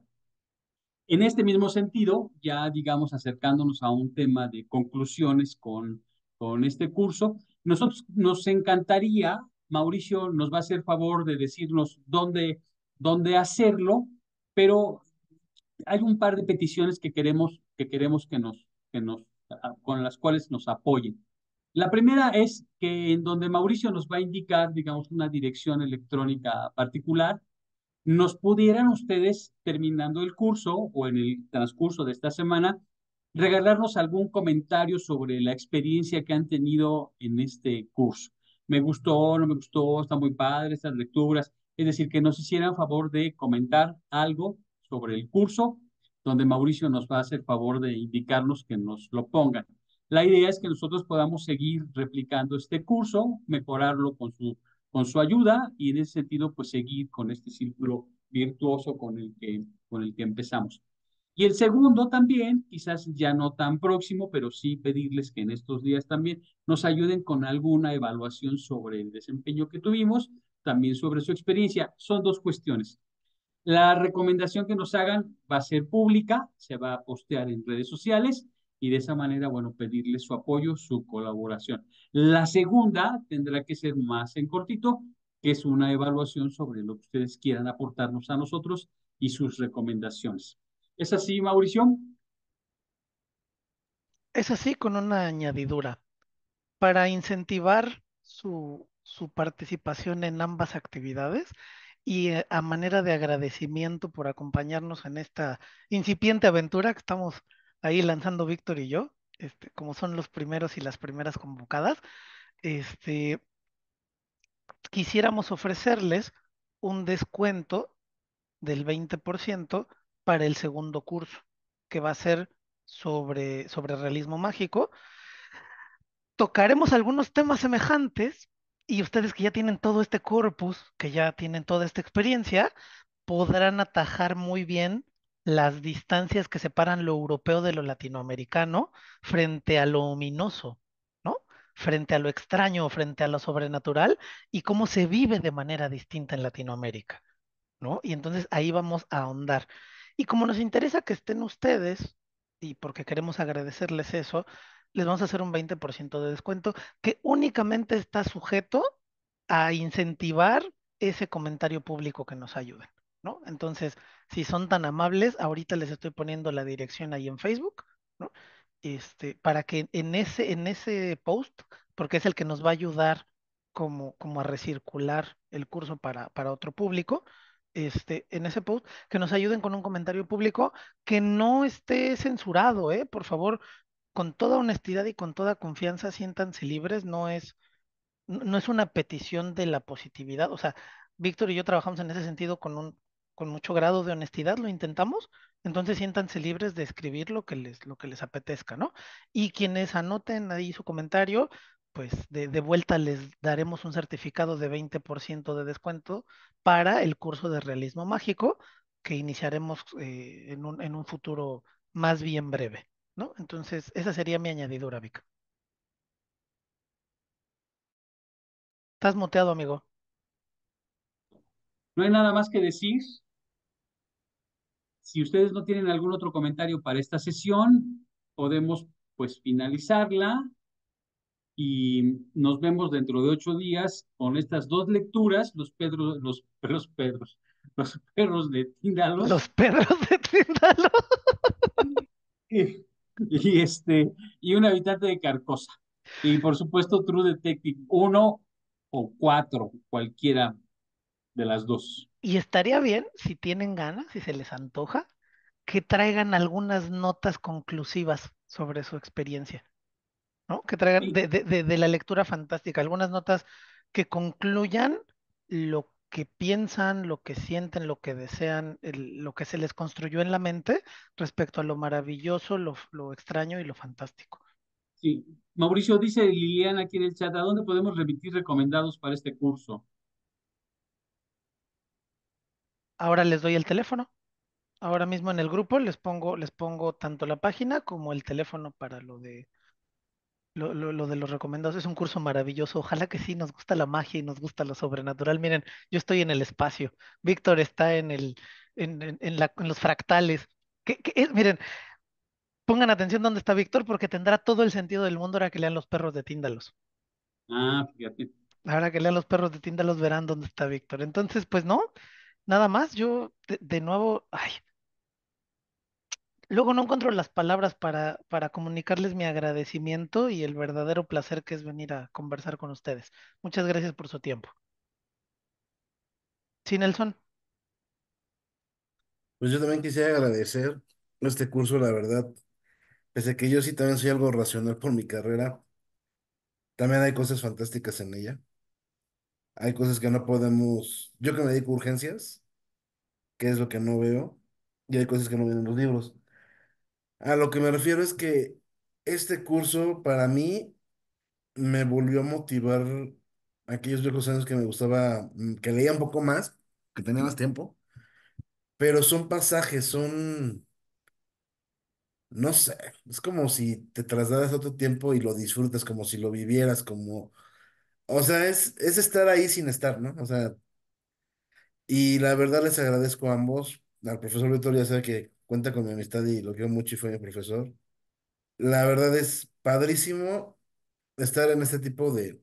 En este mismo sentido, ya digamos acercándonos a un tema de conclusiones con, con este curso, nosotros nos encantaría, Mauricio nos va a hacer favor de decirnos dónde, dónde hacerlo, pero hay un par de peticiones que queremos que, queremos que nos, que nos, con las cuales nos apoyen. La primera es que en donde Mauricio nos va a indicar, digamos, una dirección electrónica particular, nos pudieran ustedes, terminando el curso o en el transcurso de esta semana, regalarnos algún comentario sobre la experiencia que han tenido en este curso. Me gustó, no me gustó, está muy padre estas lecturas. Es decir, que nos hicieran favor de comentar algo sobre el curso, donde Mauricio nos va a hacer favor de indicarnos que nos lo pongan. La idea es que nosotros podamos seguir replicando este curso, mejorarlo con su con su ayuda y en ese sentido, pues seguir con este círculo virtuoso con el que, con el que empezamos. Y el segundo también, quizás ya no tan próximo, pero sí pedirles que en estos días también nos ayuden con alguna evaluación sobre el desempeño que tuvimos, también sobre su experiencia. Son dos cuestiones. La recomendación que nos hagan va a ser pública, se va a postear en redes sociales y de esa manera, bueno, pedirles su apoyo, su colaboración. La segunda tendrá que ser más en cortito, que es una evaluación sobre lo que ustedes quieran aportarnos a nosotros y sus recomendaciones. ¿Es así, Mauricio? Es así con una añadidura. Para incentivar su, su participación en ambas actividades y eh, a manera de agradecimiento por acompañarnos en esta incipiente aventura que estamos ahí lanzando Víctor y yo, este, como son los primeros y las primeras convocadas, este, quisiéramos ofrecerles un descuento del veinte por ciento para el segundo curso, que va a ser sobre, sobre realismo mágico. Tocaremos algunos temas semejantes y ustedes que ya tienen todo este corpus, que ya tienen toda esta experiencia, podrán atajar muy bien las distancias que separan lo europeo de lo latinoamericano frente a lo ominoso, ¿no? Frente a lo extraño, frente a lo sobrenatural y cómo se vive de manera distinta en Latinoamérica, ¿no? Y entonces ahí vamos a ahondar. Y como nos interesa que estén ustedes, y porque queremos agradecerles eso, les vamos a hacer un veinte por ciento de descuento que únicamente está sujeto a incentivar ese comentario público que nos ayuden, ¿no? Entonces, si son tan amables, ahorita les estoy poniendo la dirección ahí en Facebook, ¿no? Este, para que en ese, en ese post, porque es el que nos va a ayudar como, como a recircular el curso para, para otro público, este, en ese post, que nos ayuden con un comentario público que no esté censurado, ¿eh? Por favor, con toda honestidad y con toda confianza, siéntanse libres, no es, no no es una petición de la positividad, o sea, Víctor y yo trabajamos en ese sentido con un, con mucho grado de honestidad, lo intentamos, entonces siéntanse libres de escribir lo que les, lo que les apetezca, ¿no? Y quienes anoten ahí su comentario, pues de, de vuelta les daremos un certificado de veinte por ciento de descuento para el curso de realismo mágico que iniciaremos eh, en un, en un futuro más bien breve, ¿no? Entonces, esa sería mi añadidura, Vic. Estás muteado, amigo. No hay nada más que decir. Si ustedes no tienen algún otro comentario para esta sesión, podemos pues finalizarla y nos vemos dentro de ocho días con estas dos lecturas, los Pedros, los perros Pedros, los perros de Tíndalos Los perros de Tindalo. y, y este y un habitante de Carcosa. Y por supuesto True Detective uno o cuatro, cualquiera de las dos. Y estaría bien, si tienen ganas, si se les antoja, que traigan algunas notas conclusivas sobre su experiencia, ¿no? Que traigan Sí, de, de, de, de la lectura fantástica, algunas notas que concluyan lo que piensan, lo que sienten, lo que desean, el- lo que se les construyó en la mente respecto a lo maravilloso, lo, lo extraño y lo fantástico. sí. Mauricio, dice Liliana aquí en el chat, ¿a dónde podemos remitir recomendados para este curso? Ahora les doy el teléfono. Ahora mismo en el grupo les pongo, les pongo tanto la página como el teléfono para lo de lo, lo, lo de los recomendados. Es un curso maravilloso. Ojalá que sí, nos gusta la magia y nos gusta lo sobrenatural. Miren, yo estoy en el espacio. Víctor está en el, en, en, en la, en los fractales. ¿Qué, qué es? Miren, pongan atención dónde está Víctor porque tendrá todo el sentido del mundo ahora que lean los perros de Tíndalos. Ah, fíjate. Ahora que lean los perros de Tíndalos verán dónde está Víctor. Entonces, pues no, nada más. Yo de, de nuevo, ay, luego no encuentro las palabras para, para comunicarles mi agradecimiento y el verdadero placer que es venir a conversar con ustedes. Muchas gracias por su tiempo. Sí, Nelson, Pues yo también quisiera agradecer este curso, la verdad. Pese a que yo sí también soy algo racional por mi carrera, también hay cosas fantásticas en ella. Hay cosas que no podemos, yo que me dedico a urgencias, que es lo que no veo, y hay cosas que no vienen en los libros. A lo que me refiero es que este curso para mí me volvió a motivar aquellos viejos años que me gustaba, mm, que leía un poco más, que tenía más tiempo, pero son pasajes, son, no sé, es como si te trasladas a otro tiempo y lo disfrutas, como si lo vivieras, como, o sea, es, es estar ahí sin estar, ¿no? O sea, y la verdad les agradezco a ambos, al profesor Víctor ya sabe que cuenta con mi amistad y lo quiero mucho y fue mi profesor. La verdad es padrísimo estar en este tipo de,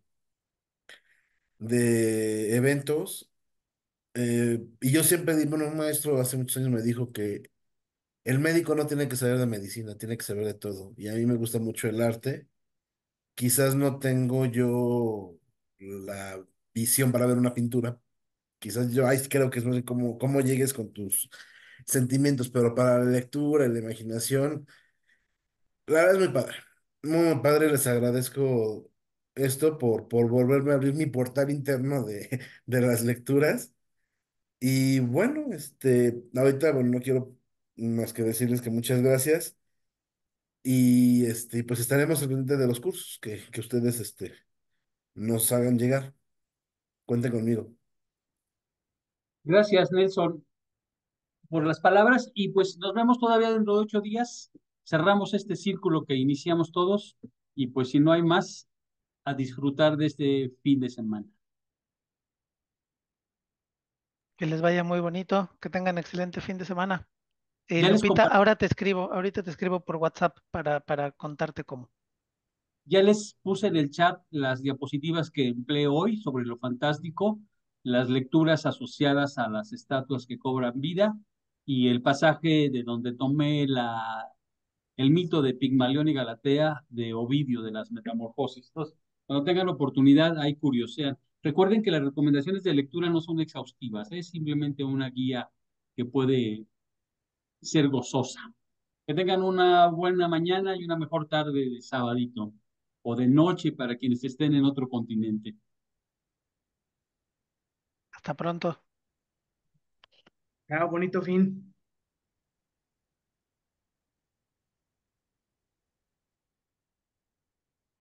de eventos. Eh, y yo siempre di, bueno, un maestro hace muchos años me dijo que el médico no tiene que saber de medicina, tiene que saber de todo. Y a mí me gusta mucho el arte. Quizás no tengo yo la visión para ver una pintura. Quizás yo ahí sí creo que es no sé cómo, cómo llegues con tus sentimientos, pero para la lectura y la imaginación, la verdad es muy padre. Muy padre, les agradezco esto por, por volverme a abrir mi portal interno de, de las lecturas. Y bueno, este, ahorita, bueno, no quiero más que decirles que muchas gracias y este, pues estaremos al pendiente de los cursos que, que ustedes, este, nos hagan llegar. Cuenten conmigo. Gracias, Nelson, por las palabras y pues nos vemos todavía dentro de ocho días. Cerramos este círculo que iniciamos todos y pues si no hay más, a disfrutar de este fin de semana. que les vaya muy bonito, que tengan excelente fin de semana. Eh, Ya les Lupita, compartí. ahora te escribo, ahorita te escribo por WhatsApp para, para contarte cómo. Ya les puse en el chat las diapositivas que empleé hoy sobre lo fantástico, las lecturas asociadas a las estatuas que cobran vida y el pasaje de donde tomé la, el mito de Pigmalión y Galatea de Ovidio de las Metamorfosis. Entonces, cuando tengan oportunidad, ahí curiosean. Recuerden que las recomendaciones de lectura no son exhaustivas, es simplemente una guía que puede ser gozosa. Que tengan una buena mañana y una mejor tarde de sabadito o de noche para quienes estén en otro continente. Hasta pronto. Ah, bonito fin.